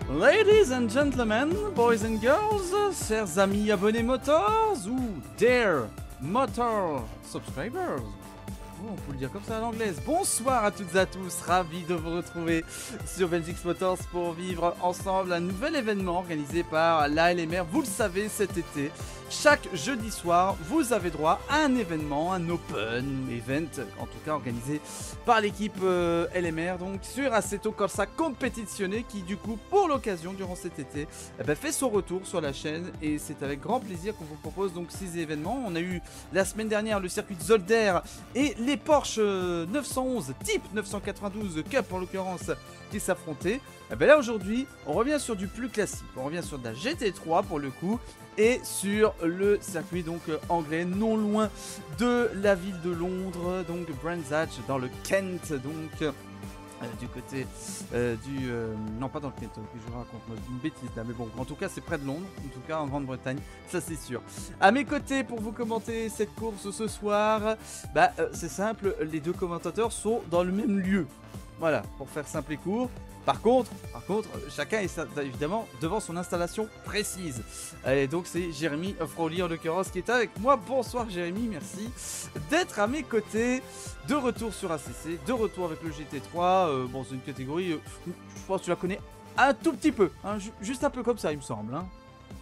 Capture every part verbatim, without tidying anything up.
Ladies and gentlemen, boys and girls, chers amis abonnés Motors ou Dare Motor Subscribers, oh, on peut le dire comme ça à l'anglaise. Bonsoir à toutes et à tous, ravi de vous retrouver sur Belgique Motors pour vivre ensemble un nouvel événement organisé par l'A L M R. Vous le savez, cet été, chaque jeudi soir, vous avez droit à un événement, un open event, en tout cas organisé par l'équipe euh, L M R, donc sur Assetto Corsa Competizione, qui du coup, pour l'occasion, durant cet été, eh ben, fait son retour sur la chaîne, et c'est avec grand plaisir qu'on vous propose donc ces événements. On a eu la semaine dernière le circuit de Zolder et les Porsche neuf cent onze Type neuf cent quatre-vingt-douze Cup en l'occurrence qui s'affrontaient. Et ben là aujourd'hui on revient sur du plus classique, on revient sur de la G T trois pour le coup et sur le circuit donc anglais non loin de la ville de Londres, donc Brands Hatch dans le Kent, donc euh, du côté euh, du... Euh, non pas dans le Kent, je raconte une bêtise là, mais bon, en tout cas c'est près de Londres, en tout cas en Grande-Bretagne, ça c'est sûr. À mes côtés pour vous commenter cette course ce soir, bah euh, c'est simple, les deux commentateurs sont dans le même lieu. Voilà, pour faire simple et court. Par contre, par contre, chacun est évidemment devant son installation précise. Et donc c'est Jérémy Froli en l'occurrence qui est avec moi. Bonsoir Jérémy, merci d'être à mes côtés. De retour sur A C C, de retour avec le G T trois. Euh, bon, c'est une catégorie, euh, je pense que tu la connais un tout petit peu, hein, ju juste un peu comme ça il me semble. Hein.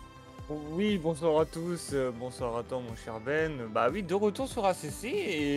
Oui, bonsoir à tous, euh, bonsoir à toi mon cher Ben. Bah oui, de retour sur A C C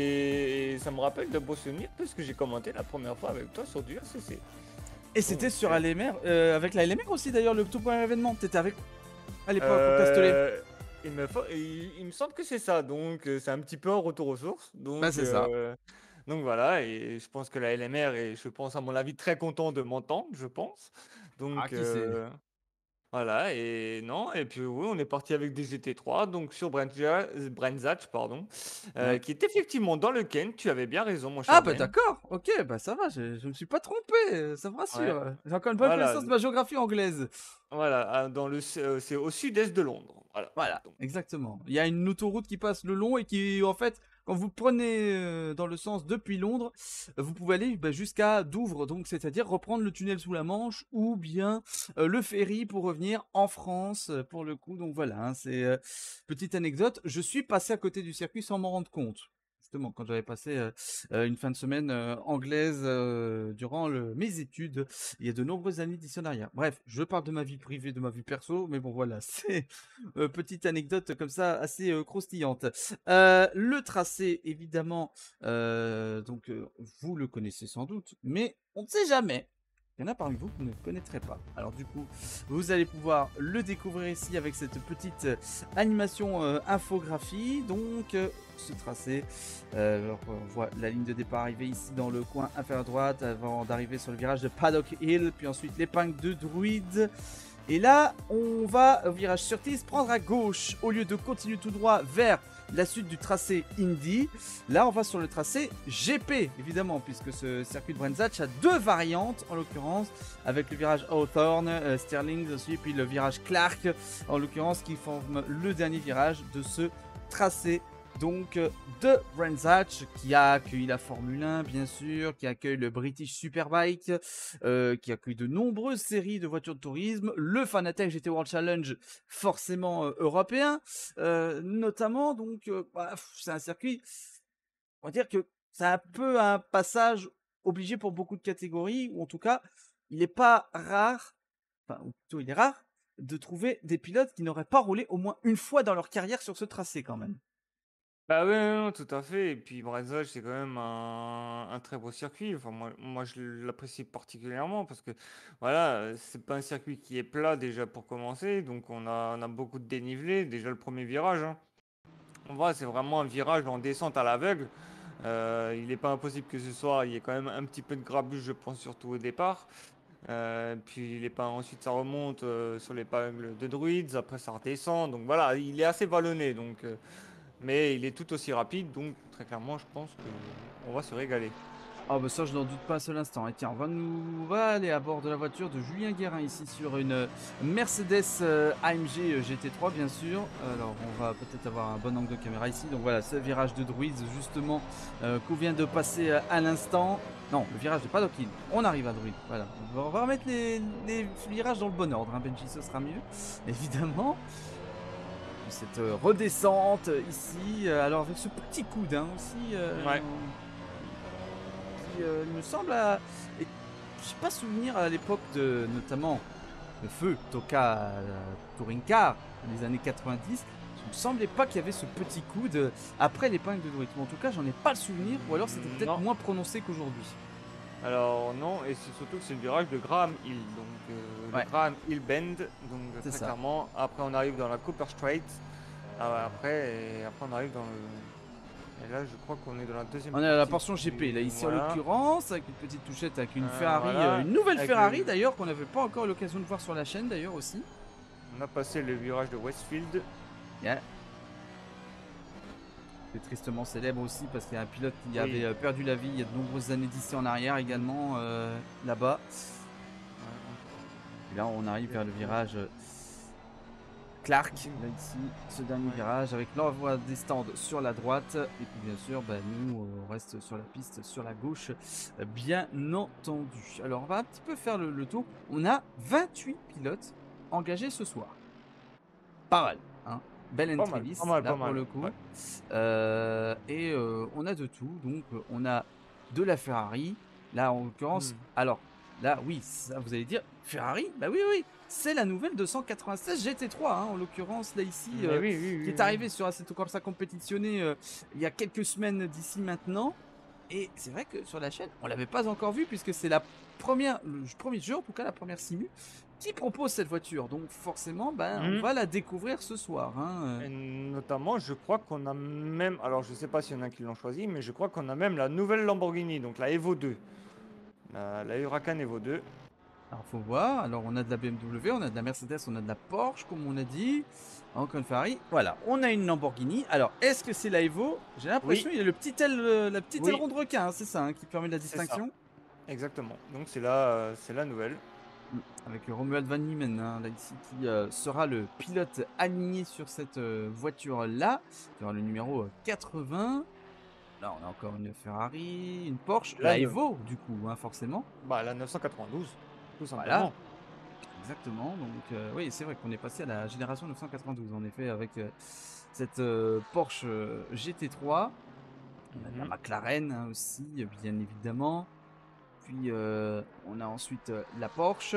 et ça me rappelle de beaux souvenirs puisque j'ai commenté la première fois avec toi sur du A C C. Et c'était Donc, sur euh, L M R, euh, avec la L M R aussi d'ailleurs, le tout premier événement. T'étais avec à l'époque au Castellet. euh, il, me fa- il, il me semble que c'est ça, donc euh, c'est un petit peu un retour aux sources. Bah Donc, c'est ça. euh, donc voilà, et je pense que la L M R est, je pense à mon avis, très content de m'entendre, je pense. Ah Donc, qui c'est. euh, Voilà, et non, et puis oui, on est parti avec des G T trois, donc sur Brenzja- Brenzach, pardon, euh, Ouais. qui est effectivement dans le Kent. Tu avais bien raison, mon Ah cher bah Ben. d'accord, ok, bah ça va, je, je me suis pas trompé, euh, ça me Ouais, rassure. J'ai encore une bonne voilà, connaissance de ma géographie anglaise. voilà, ah, dans le, euh, c'est au sud-est de Londres. Voilà. Voilà, Donc, exactement. Il y a une autoroute qui passe le long et qui, en fait, quand vous prenez euh, dans le sens depuis Londres, vous pouvez aller bah, jusqu'à Douvres, donc c'est-à-dire reprendre le tunnel sous la Manche ou bien euh, le ferry pour revenir en France euh, pour le coup. Donc voilà, hein, c'est euh, petite anecdote. Je suis passé à côté du circuit sans m'en rendre compte. Justement, quand j'avais passé euh, euh, une fin de semaine euh, anglaise euh, durant le- mes études, il y a de nombreuses années d'ici en arrière. Bref, je parle de ma vie privée, de ma vie perso, mais bon voilà, c'est euh, petite anecdote comme ça assez euh, croustillante. Euh, le tracé, évidemment, euh, donc euh, vous le connaissez sans doute, mais on ne sait jamais. Il y en a parmi vous que vous ne connaîtrez pas. Alors du coup, vous allez pouvoir le découvrir ici avec cette petite euh, animation euh, infographie. Donc euh, ce tracé, euh, alors, on voit la ligne de départ arriver ici dans le coin inférieur droite avant d'arriver sur le virage de Paddock Hill, puis ensuite l'épingle de Druid. Et là, on va au virage Surtees prendre à gauche au lieu de continuer tout droit vers la suite du tracé Indy. Là, on va sur le tracé G P, évidemment, puisque ce circuit de Brands Hatch a deux variantes, en l'occurrence, avec le virage Hawthorne, euh, Sterling aussi, puis le virage Clark, en l'occurrence, qui forme le dernier virage de ce tracé donc de Brands Hatch, qui a accueilli la Formule un bien sûr, qui accueille le British Superbike, euh, qui accueille de nombreuses séries de voitures de tourisme, le Fanatec G T World Challenge forcément euh, européen, euh, notamment, donc euh, bah, c'est un circuit, on va dire que c'est un peu un passage obligé pour beaucoup de catégories, ou en tout cas, il n'est pas rare, enfin, ou plutôt il est rare, de trouver des pilotes qui n'auraient pas roulé au moins une fois dans leur carrière sur ce tracé quand même. bah ouais, ouais, non, tout à fait. Et puis Brenzach, c'est quand même un, un très beau circuit. Enfin, moi, moi, je l'apprécie particulièrement parce que voilà, euh, c'est pas un circuit qui est plat déjà pour commencer, donc on a, on a beaucoup de dénivelé. Déjà le premier virage, hein. On voit, c'est vraiment un virage en descente à l'aveugle. Euh, il n'est pas impossible que ce soir, il y ait quand même un petit peu de grabuge, je pense, surtout au départ. Euh, puis il est pas, ensuite, ça remonte euh, sur l'épingle de Druids, après ça redescend. Donc voilà, il est assez vallonné, donc, euh, mais il est tout aussi rapide. Donc très clairement, je pense qu'on va se régaler. Ah bah ça je n'en doute pas un seul instant. Et tiens, on va nous on va aller à bord de la voiture de Julien Guérin ici sur une euh, Mercedes euh, A M G euh, G T trois bien sûr. Alors on va peut-être avoir un bon angle de caméra ici. Donc voilà, ce virage de Druids justement euh, qu'on vient de passer euh, à l'instant. Non, le virage de Paddock Hill. On arrive à Druids. Voilà, on va, on va remettre les, les virages dans le bon ordre. Hein. Benji, ce sera mieux, évidemment. Cette euh, redescente euh, ici, euh, alors avec ce petit coude hein, aussi. Euh, Ouais. qui euh, il me semble à... et j'ai pas souvenir à l'époque de notamment le feu Toka euh, Touring Car des années quatre-vingt-dix. Il me semblait pas qu'il y avait ce petit coude euh, après l'épingle de Druid. En tout cas, j'en ai pas le souvenir, ou alors c'était peut-être Non. moins prononcé qu'aujourd'hui. Alors non, et c'est surtout que c'est le virage de Graham Hill, donc euh, Ouais. le Graham Hill Bend, donc C'est très ça. clairement. Après on arrive dans la Cooper Strait, ah, après et après on arrive dans le. Et là je crois qu'on est dans la deuxième On est à la partie portion G P, là du- ici en voilà. l'occurrence, avec une petite touchette, avec une Euh, Ferrari, euh, voilà, une nouvelle avec Ferrari le- d'ailleurs, qu'on n'avait pas encore l'occasion de voir sur la chaîne d'ailleurs aussi. On a passé le virage de Westfield. Yeah. C'est tristement célèbre aussi parce qu'il y a un pilote qui Oui. avait euh, perdu la vie il y a de nombreuses années d'ici en arrière également euh, là-bas. Et là on arrive vers le virage euh, Clark, là ici, ce dernier Ouais. virage avec l'envoi des stands sur la droite et puis bien sûr bah, nous euh, on reste sur la piste sur la gauche euh, bien entendu. Alors on va un petit peu faire le, le tour. On a vingt-huit pilotes engagés ce soir. Pas mal, hein. Belle Pas entry mal, list pas mal, là pas pour mal. le coup. Ouais. Euh, et euh, on a de tout. Donc euh, on a de la Ferrari. Là en l'occurrence, Hmm. alors là oui, ça vous allez dire Ferrari. Bah oui oui, c'est la nouvelle deux cent quatre-vingt-seize G T trois hein, en l'occurrence là ici Mais euh, oui, oui, qui oui, est oui. arrivé sur Assetto Corsa compétitionné euh, il y a quelques semaines d'ici maintenant. Et c'est vrai que sur la chaîne, on l'avait pas encore vu puisque c'est la première, le premier jeu en tout cas la première simu qui propose cette voiture. Donc forcément, ben on Hmm. va la découvrir ce soir. Hein. Et notamment, je crois qu'on a même, alors je sais pas s'il y en a qui l'ont choisi, mais je crois qu'on a même la nouvelle Lamborghini, donc la Evo deux, la, la Huracan Evo deux. Alors faut voir, alors on a de la B M W, on a de la Mercedes, on a de la Porsche comme on a dit, encore une Ferrari, voilà, on a une Lamborghini, alors est-ce que c'est la Evo? J'ai l'impression Oui, il y a le petit aile, euh, la petite oui, aileron de requin, hein, c'est ça hein, qui permet la c'est ça, distinction. exactement. Donc c'est la, euh, c'est la nouvelle. Mm. Avec Romuald Van Niemen, hein, là ici, qui euh, sera le pilote aligné sur cette euh, voiture-là, qui aura le numéro euh, quatre-vingts. Là on a encore une Ferrari, une Porsche, La la neuve, Evo du coup, hein, forcément. bah la neuf cent quatre-vingt-douze, tout Voilà, simplement. exactement, donc euh, oui, c'est vrai qu'on est passé à la génération neuf cent quatre-vingt-douze, en effet, avec euh, cette euh, Porsche euh, G T trois. On a de la Mhm. McLaren hein, aussi, euh, bien évidemment. Puis euh, on a ensuite euh, la Porsche.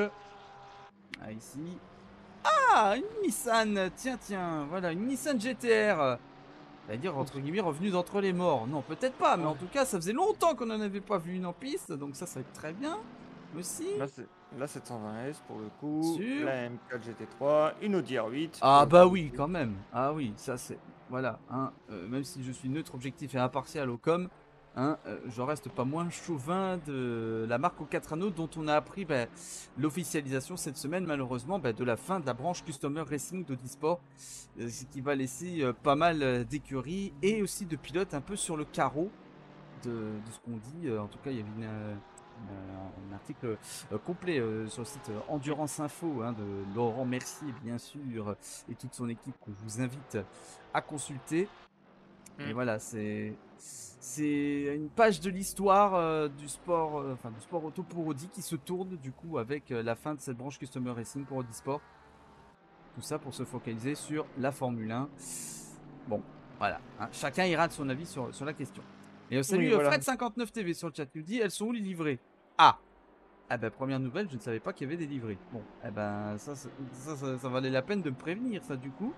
Ah, ici. Ah, une Nissan, tiens, tiens, voilà, une Nissan G T R. C'est-à-dire, entre guillemets, revenue d'entre les morts. Non, peut-être pas, mais en Ouais. tout cas, ça faisait longtemps qu'on n'en avait pas vu une en piste, donc ça, ça va être très bien aussi. Là c'est la sept cent vingt S pour le coup, Sûr. la M quatre G T trois, une Audi R huit pour Ah le bah coup oui, aussi. quand même. Ah oui, ça c'est... Voilà, hein, euh, même si je suis neutre, objectif et impartial au com, hein, euh, je reste pas moins chauvin de la marque aux quatre anneaux dont on a appris bah, l'officialisation cette semaine, malheureusement, bah, de la fin de la branche Customer Racing d'Audisport, euh, ce qui va laisser euh, pas mal euh, d'écuries et aussi de pilotes un peu sur le carreau de, de ce qu'on dit. Euh, en tout cas, il y avait une... euh, un, un article euh, complet euh, sur le site euh, Endurance Info hein, de Laurent Mercier bien sûr et toute son équipe que je vous invite à consulter. Et Mm. voilà, c'est c'est une page de l'histoire euh, du sport, euh, enfin du sport auto pour Audi qui se tourne du coup avec euh, la fin de cette branche Customer Racing pour Audi Sport. Tout ça pour se focaliser sur la Formule un. Bon, voilà, hein, chacun ira de son avis sur, sur la question. Et euh, Oui, salut euh, voilà. Fred cinquante-neuf T V sur le chat, il nous dit elles sont où les livrées? Ah, ah ben première nouvelle, je ne savais pas qu'il y avait des livrées. Bon, eh ben ça, ça, ça, ça, ça valait la peine de me prévenir, ça du coup.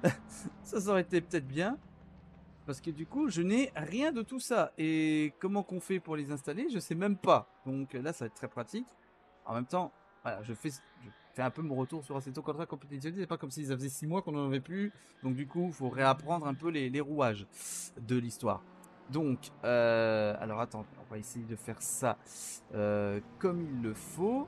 Ça, ça aurait été peut-être bien. Parce que du coup, je n'ai rien de tout ça. Et comment qu'on fait pour les installer? Je sais même pas. Donc là, ça va être très pratique. En même temps, voilà, je fais, je fais un peu mon retour sur Assetto Corsa Competizione. C'est pas comme si ça faisait six mois qu'on n'en avait plus. Donc du coup, il faut réapprendre un peu les, les rouages de l'histoire. Donc, euh, alors attends, on va essayer de faire ça euh, comme il le faut.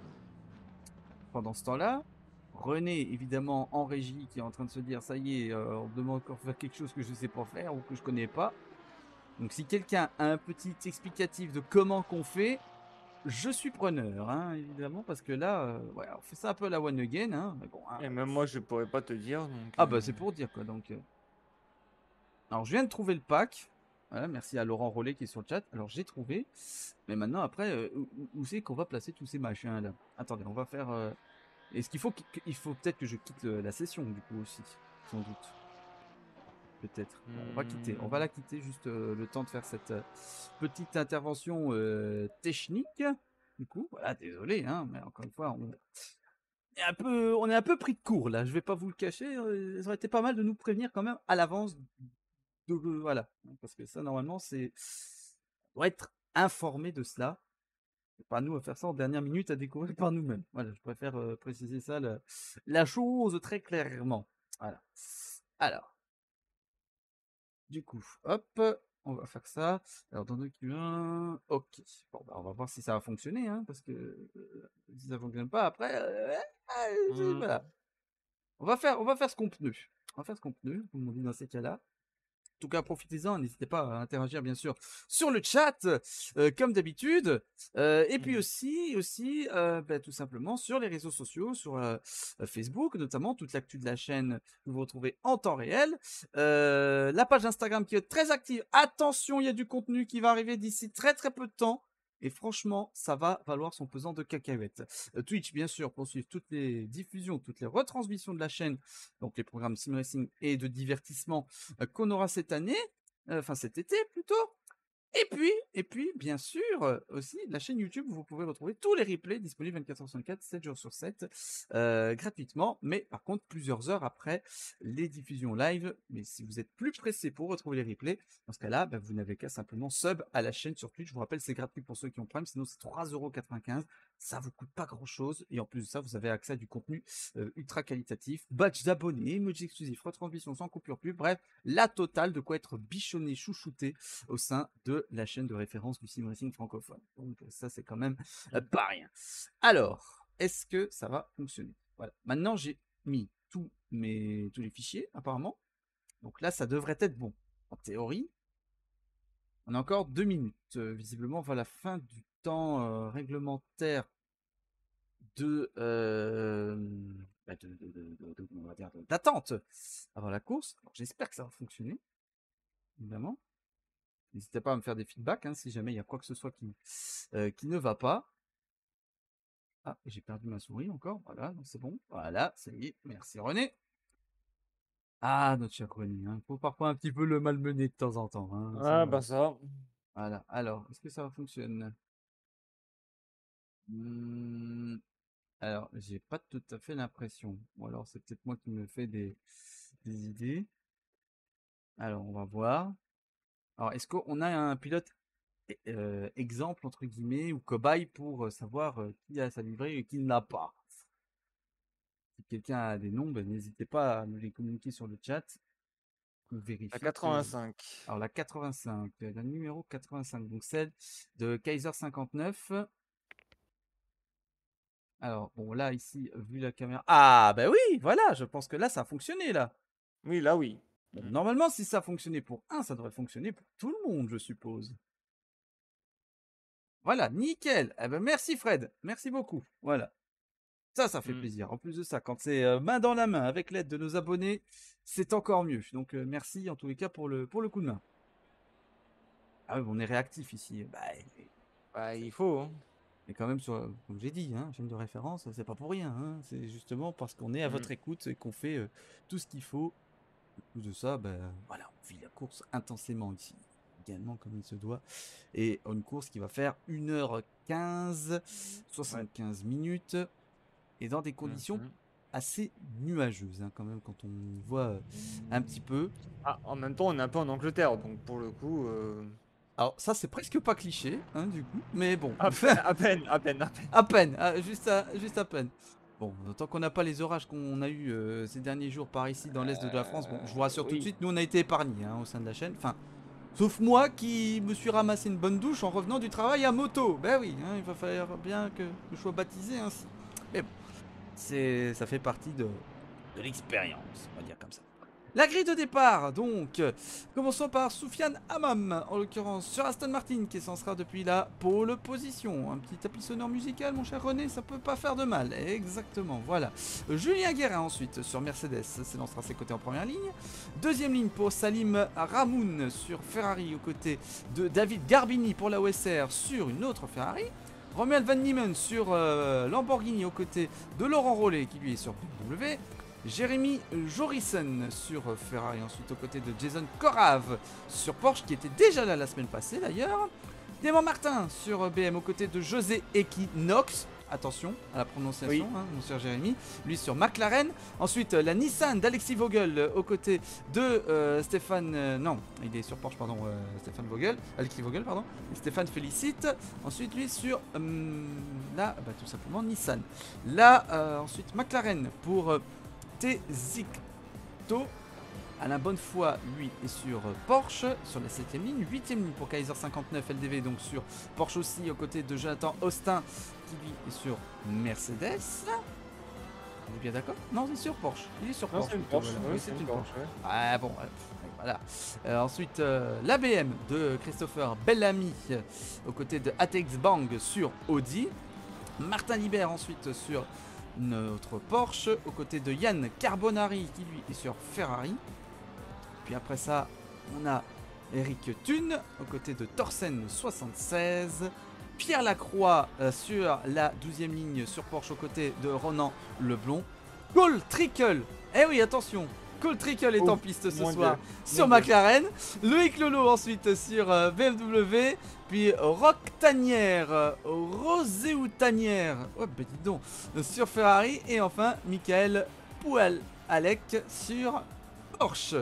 Pendant ce temps-là, René, évidemment, en régie, qui est en train de se dire, ça y est, euh, on me demande encore de faire quelque chose que je ne sais pas faire ou que je connais pas. Donc si quelqu'un a un petit explicatif de comment qu'on fait, je suis preneur, hein, évidemment, parce que là, euh, ouais, on fait ça un peu à la one again, hein, mais bon, hein. Et même moi, je pourrais pas te dire, donc... Ah bah euh, c'est pour dire quoi, donc... euh. Alors je viens de trouver le pack, voilà, merci à Laurent Rollet qui est sur le chat, alors j'ai trouvé, mais maintenant après, euh, où, où- où c'est qu'on va placer tous ces machins là? Attendez, on va faire... euh, Est-ce qu'il faut, qu'il- qu'il faut peut-être que je quitte euh, la session du coup aussi, sans doute. Peut-être. Bon, on va quitter. On va hmm, la quitter juste euh, le temps de faire cette euh, petite intervention euh, technique. Du coup, voilà, désolé, hein, mais encore une fois, on est un peu, on est un peu pris de court là. Je vais pas vous le cacher. euh, ça aurait été pas mal de nous prévenir quand même à l'avance. De, de- voilà, parce que ça normalement c'est, on doit être informé de cela. C'est pas nous à faire ça en dernière minute à découvrir par nous-mêmes. Voilà, je préfère euh, préciser ça, la, la chose très clairement. Voilà. Alors. Du coup, hop, on va faire ça. Alors, dans document, un, ok. Bon, bah, on va voir si ça va fonctionner, hein, parce que euh, si ça fonctionne pas, après, euh, euh, hmm. voilà. On va faire, on va faire ce qu'on peut. On va faire ce qu'on peut, comme on dit dans ces cas-là. En tout cas, profitez-en, n'hésitez pas à interagir bien sûr sur le chat, euh, comme d'habitude, euh, et puis Mhm. aussi, aussi, euh, bah, tout simplement sur les réseaux sociaux, sur euh, Facebook notamment, toute l'actu de la chaîne que vous retrouvez en temps réel, euh, la page Instagram qui est très active. Attention, il y a du contenu qui va arriver d'ici très très peu de temps. Et franchement, ça va valoir son pesant de cacahuètes. Euh, Twitch, bien sûr, pour suivre toutes les diffusions, toutes les retransmissions de la chaîne, donc les programmes sim racing et de divertissement euh, qu'on aura cette année, euh, enfin cet été plutôt. Et puis, et puis, bien sûr, euh, aussi, la chaîne YouTube où vous pouvez retrouver tous les replays disponibles vingt-quatre heures sur vingt-quatre, sept jours sur sept, euh, gratuitement, mais par contre, plusieurs heures après les diffusions live. Mais si vous êtes plus pressé pour retrouver les replays, dans ce cas-là, bah, vous n'avez qu'à simplement sub à la chaîne sur Twitch. Je vous rappelle, c'est gratuit pour ceux qui ont Prime, sinon c'est trois euros quatre-vingt-quinze. Ça vous coûte pas grand-chose. Et en plus de ça, vous avez accès à du contenu euh, ultra qualitatif, badge d'abonnés, emojis exclusifs, retransmission sans coupure pub, bref, la totale de quoi être bichonné, chouchouté au sein de la chaîne de référence du sim racing francophone. Donc ça, c'est quand même euh, pas rien. Alors, est-ce que ça va fonctionner? Voilà. Maintenant, j'ai mis tous mes tous les fichiers apparemment. Donc là, ça devrait être bon. En théorie, on a encore deux minutes. Euh, visiblement, on va à la fin du temps euh, réglementaire de, euh, bah, de, de, de, de, de, on va dire de- d'attente avant la course. Alors, j'espère que ça va fonctionner, évidemment. N'hésitez pas à me faire des feedbacks hein, si jamais il y a quoi que ce soit qui, euh, qui ne va pas. Ah, j'ai perdu ma souris encore. Voilà, c'est bon. Voilà, ça y est. Merci René. Ah, notre cher René. Il hein. faut parfois un petit peu le malmener de temps en temps. Hein, ça, Ah, bah ça. voilà. Alors, est-ce que ça fonctionne? Hmm, Alors, j'ai pas tout à fait l'impression. Ou alors, c'est peut-être moi qui me fais des, des idées. Alors, on va voir. Alors, est-ce qu'on a un pilote e- euh, exemple, entre guillemets, ou cobaye pour euh, savoir euh, qui a sa livrée et qui ne l'a pas? Si quelqu'un a des noms, ben, n'hésitez pas à nous les communiquer sur le chat. On À vérifie que. quatre-vingt-cinq. Alors, la quatre-vingt-cinq, euh, la numéro quatre-vingt-cinq, donc celle de Kaiser cinquante-neuf. Alors, bon, là, ici, vu la caméra. Ah, ben oui, voilà, je pense que là, ça a fonctionné, là. Oui, là, oui. Bon, Mm. normalement, si ça a fonctionné pour un, ça devrait fonctionner pour tout le monde, je suppose. Voilà, nickel. Eh ben, merci, Fred. Merci beaucoup. Voilà. Ça, ça fait Mm. plaisir. En plus de ça, quand c'est euh, main dans la main avec l'aide de nos abonnés, c'est encore mieux. Donc, euh, merci en tous les cas pour le, pour le coup de main. Ah oui, on est réactif ici. Bah, Bah, il faut, hein. mais quand même, sur, euh, comme j'ai dit, hein, chaîne de référence, c'est pas pour rien. Hein. C'est justement parce qu'on est à Mm. votre écoute et qu'on fait euh, tout ce qu'il faut. En plus de ça, ben voilà, on vit la course intensément ici, également comme il se doit. Et une course qui va faire une heure quinze, Ouais. soixante-quinze minutes, et dans des conditions Mhm. assez nuageuses, hein, quand même, quand on y voit euh, un petit peu. Ah, en même temps, on est un peu en Angleterre, donc pour le coup, euh, Alors ça, c'est presque pas cliché, hein, du coup, mais bon, à peine, à peine, à peine, à peine. à peine, ah, juste, à, juste à peine. Bon, tant qu'on n'a pas les orages qu'on a eu euh, ces derniers jours par ici dans l'est de la France, bon, je vous Euh, rassure tout de oui. suite, nous on a été épargnés hein, au sein de la chaîne. Enfin, sauf moi qui me suis ramassé une bonne douche en revenant du travail à moto. Ben oui, hein, il va falloir bien que je sois baptisé ainsi. Mais bon, c'est, ça fait partie de, de l'expérience, on va dire comme ça. La grille de départ, donc, euh, commençons par Soufiane Hammam, en l'occurrence sur Aston Martin, qui s'en sera depuis la pole position. Un petit tapis sonore musical, mon cher René, ça peut pas faire de mal. Exactement, voilà. Euh, Julien Guérin ensuite sur Mercedes, s'élancera ses côtés en première ligne. Deuxième ligne pour Salim Ramoun sur Ferrari, aux côtés de David Garbini pour la O S R sur une autre Ferrari. Romuald Van Niemen sur euh, Lamborghini, aux côtés de Laurent Rollet, qui lui est sur B M W. Jérémy Jorissen sur Ferrari, ensuite aux côtés de Jason Corrave sur Porsche, qui était déjà là la semaine passée d'ailleurs. Clément Martin sur B M aux côtés de José Equinox. Attention à la prononciation, oui. hein, mon cher Jérémy. Lui sur McLaren. Ensuite, la Nissan d'Alexis Vogel aux côtés de euh, Stéphane. Euh, non, il est sur Porsche, pardon. Euh, Stéphane Vogel. Alexis Vogel, pardon. Et Stéphane Félicite. Ensuite, lui sur. Euh, là, bah, tout simplement Nissan. Là, euh, ensuite, McLaren pour. Euh, Tezicto. Alain Bonnefoy, lui, est sur Porsche, sur la septième ligne. huitième ligne pour Kaiser cinquante-neuf L D V, donc sur Porsche aussi, aux côtés de Jonathan Austin, qui lui est sur Mercedes. On est bien d'accord? Non, il est sur Porsche. Il est sur non, Porsche. C'est une Porsche. Voilà. Oui, Oui, c'est une, une Porsche. Porsche. Ouais. Ah bon, ouais. Voilà. Euh, ensuite, euh, la B M de Christopher Bellamy, euh, aux côtés de Atex Bang sur Audi. Martin Libert ensuite sur notre Porsche, aux côtés de Yann Carbonari qui lui est sur Ferrari. Puis après ça, on a Eric Thune aux côtés de Thorsen soixante-seize. Pierre Lacroix euh, sur la douzième ligne sur Porsche aux côtés de Ronan Leblond. Cole Trickle, eh oui attention, Cole Trickle est oh, en piste ce soir Dieu. sur Mon McLaren. Dieu. Loïc Lolo ensuite sur euh, B M W. Puis Rock Tanière, euh, Roséou Tanière, oh bah dis donc, sur Ferrari. Et enfin Michael Poual Alec sur Porsche.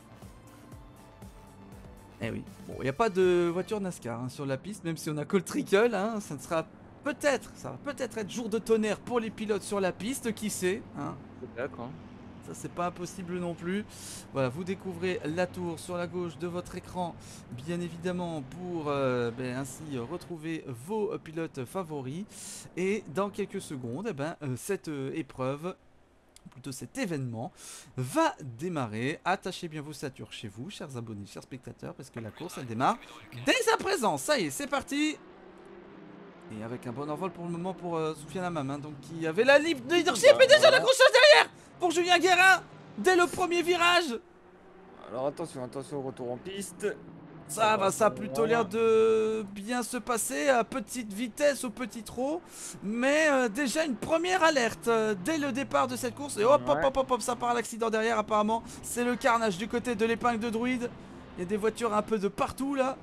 Eh oui, bon, il n'y a pas de voiture NASCAR hein, sur la piste, même si on a Cole Trickle, hein, ça ne sera peut-être, ça va peut-être être jour de tonnerre pour les pilotes sur la piste, qui sait hein. Peut-être, hein. Ça c'est pas impossible non plus. Voilà, vous découvrez la tour sur la gauche de votre écran, bien évidemment, pour euh, ben, ainsi retrouver vos pilotes favoris. Et dans quelques secondes, eh ben, euh, cette euh, épreuve, plutôt cet événement, va démarrer. Attachez bien vos ceintures chez vous, chers abonnés, chers spectateurs, parce que la course, elle démarre dès à présent. Ça y est, c'est parti. Et avec un bon envol pour le moment pour euh, Soufiane Hammam, hein, donc qui avait la libre de leadership et déjà l'accrochage derrière pour Julien Guérin dès le premier virage. Alors attention, attention au retour en piste. Ça va, ça a plutôt l'air de bien se passer à petite vitesse, au petit trot. Mais euh, déjà une première alerte euh, dès le départ de cette course. Et hop, hop, hop, hop, hop, ça part à l'accident derrière apparemment. C'est le carnage du côté de l'épingle de Druide. Il y a des voitures un peu de partout là.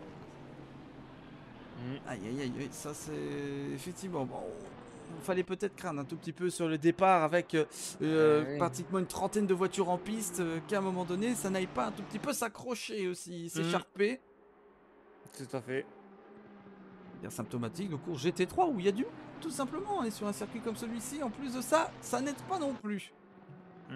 Aïe aïe aïe, ça c'est effectivement bon. Il fallait peut-être craindre un tout petit peu sur le départ avec euh, euh, oui. pratiquement une trentaine de voitures en piste, euh, qu'à un moment donné ça n'aille pas un tout petit peu s'accrocher aussi, s'écharper. Mmh. Tout à fait. Bien symptomatique de course G T trois où il y a du tout simplement, on est sur un circuit comme celui-ci, en plus de ça, ça n'aide pas non plus. Mmh.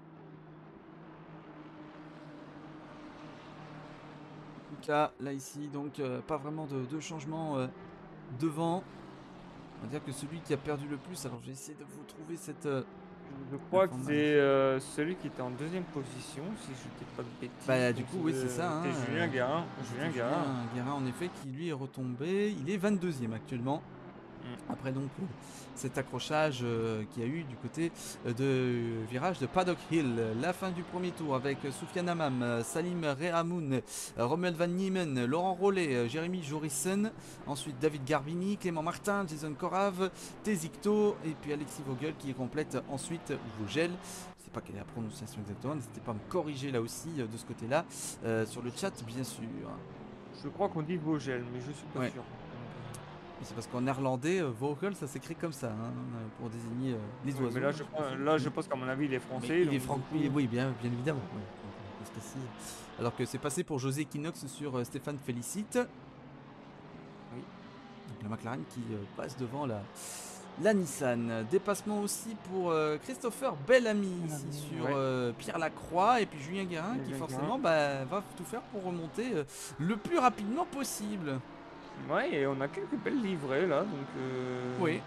Là, là ici, donc euh, pas vraiment de, de changement euh, devant. On va dire que celui qui a perdu le plus, alors je vais essayer de vous trouver cette... Euh, je crois que c'est euh, celui qui était en deuxième position, si je ne dis pas de bêtises. Bah du coup, oui, c'est ça. Hein, c'était Julien Guérin. Julien Guérin. Julien Guérin, en effet, qui lui est retombé. Il est vingt-deuxième actuellement. Mmh. Après donc cet accrochage euh, qu'il y a eu du côté euh, de virage de Paddock Hill. La fin du premier tour avec Soufiane Hammam, euh, Salim Rehamoun, euh, Romuald Van Niemen, Laurent Rollet, euh, Jérémy Jorissen, ensuite David Garbini, Clément Martin, Jason Corrave, Tezicto et puis Alexis Vogel qui complète ensuite Vogel. Je sais pas quelle est la prononciation exactement, n'hésitez pas à me corriger là aussi euh, de ce côté-là euh, sur le chat bien sûr. Je crois qu'on dit Vogel mais je suis pas ouais. sûr. C'est parce qu'en néerlandais, euh, vocal, ça s'écrit comme ça, hein, pour désigner euh, les oui, oiseaux. Mais là, je, là, je pense qu'à mon avis, il est français. Il est franc, oui, oui, bien, bien évidemment. Ouais. Parce que si... Alors que c'est passé pour José Equinox sur euh, Stéphane Félicite. Oui. Donc la McLaren qui euh, passe devant la, la Nissan. Dépassement aussi pour euh, Christopher Bellamy ici sur ouais. euh, Pierre Lacroix et puis Julien Guérin Julien qui forcément bah, va tout faire pour remonter euh, le plus rapidement possible. Ouais, et on a quelques belles livrées là, donc... Euh... Oui.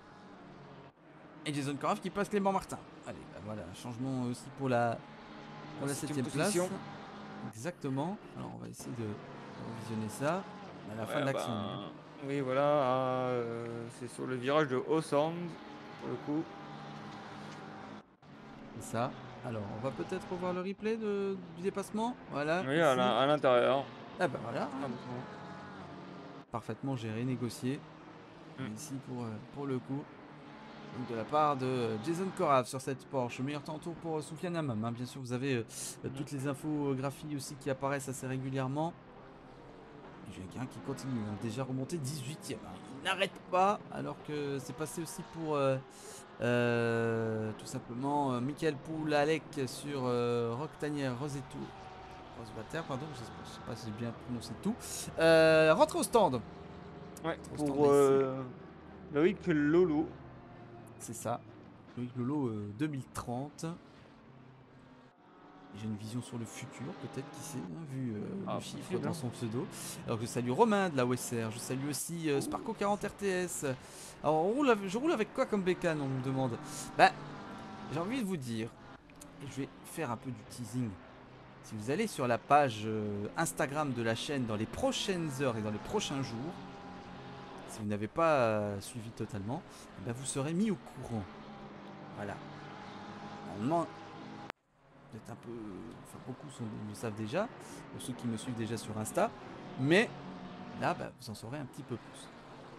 Et Jason Corrave qui passe Clément Martin. Allez, bah voilà, changement aussi pour la pour la septième place. Exactement. Alors on va essayer de visionner ça à la ouais, fin de l'action. Bah, oui, voilà, euh, c'est sur le virage de Hawthorne, pour le coup. C'est ça. Alors, on va peut-être revoir le replay de, du dépassement. Voilà. Oui, à l'intérieur. Ah bah voilà. Ah, parfaitement géré, négocié. Mm. Ici pour, pour le coup. Donc de la part de Jason Corrave sur cette Porsche. Meilleur temps tour pour Soufiane Hammam. Hein. Bien sûr, vous avez euh, mm. toutes les infographies aussi qui apparaissent assez régulièrement. J'ai quelqu'un qui continue, hein. Déjà remonté dix-huitième. Hein. Il n'arrête pas, alors que c'est passé aussi pour euh, euh, tout simplement euh, Michael Poulalek sur euh, Rock Tanière Rosetou. Rosewater, pardon, je sais, je sais pas si j'ai bien prononcé tout. Euh, rentre au stand. Ouais, au pour stand euh, Loïc Lolo. C'est ça. Loïc Lolo euh, deux mille trente. J'ai une vision sur le futur, peut-être, qui sait, hein, vu euh, ah, le chiffre dans son pseudo. Alors je salue Romain de la O S R, je salue aussi euh, Sparco quarante R T S. Alors on roule avec, je roule avec quoi comme bécane, on me demande. Bah, j'ai envie de vous dire, et je vais faire un peu du teasing. Si vous allez sur la page euh, Instagram de la chaîne dans les prochaines heures et dans les prochains jours, si vous n'avez pas euh, suivi totalement, bah, vous serez mis au courant. Voilà. Normalement, peut-être un peu, enfin beaucoup sont, le savent déjà, pour ceux qui me suivent déjà sur Insta, mais là bah, vous en saurez un petit peu plus.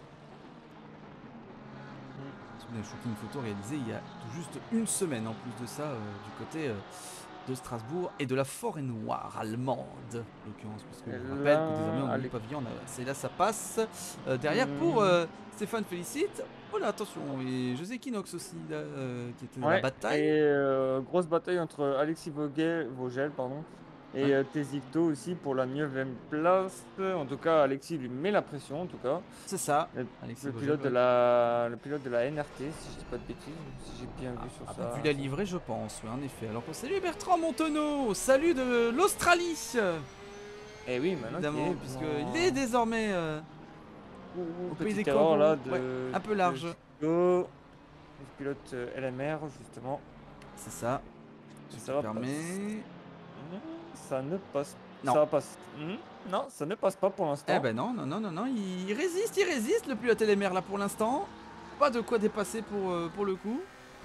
C'est un shooting photo réalisé il y a tout juste une semaine en plus de ça euh, du côté euh, de Strasbourg et de la Forêt-Noire allemande, en l'occurrence, parce que je vous rappelle que désormais on a le pavillon, c'est là ça passe. Euh, derrière mmh. pour euh, Stéphane Félicite. Oh là, attention, et José Kinox aussi, là, euh, qui était dans ouais, la bataille. Et euh, grosse bataille entre Alexis Vogel, Vogel pardon, et ouais. euh, Tezicto aussi pour la neuvième place. En tout cas, Alexis lui met la pression, en tout cas. C'est ça. Le, Alexis le, Vogel, pilote ouais. de la, le pilote de la N R T, si je dis pas de bêtises, si j'ai bien ah, vu sur ah, ça. Bah, vu la livrée, je pense, oui, en effet. Alors qu'on salue Bertrand Montonneau, salut de l'Australie. Et oui, maintenant, évidemment, puisqu'il est désormais... Euh, au pays des corbeaux, là, de, ouais, un peu large. Le pilote L M R, justement. C'est ça. Ça va permet. Ça ne passe non. Ça passe. Mmh. Non, ça ne passe pas pour l'instant. Eh ben non, non, non, non, non. Il résiste, il résiste, le pilote L M R là pour l'instant. Pas de quoi dépasser pour, euh, pour le coup.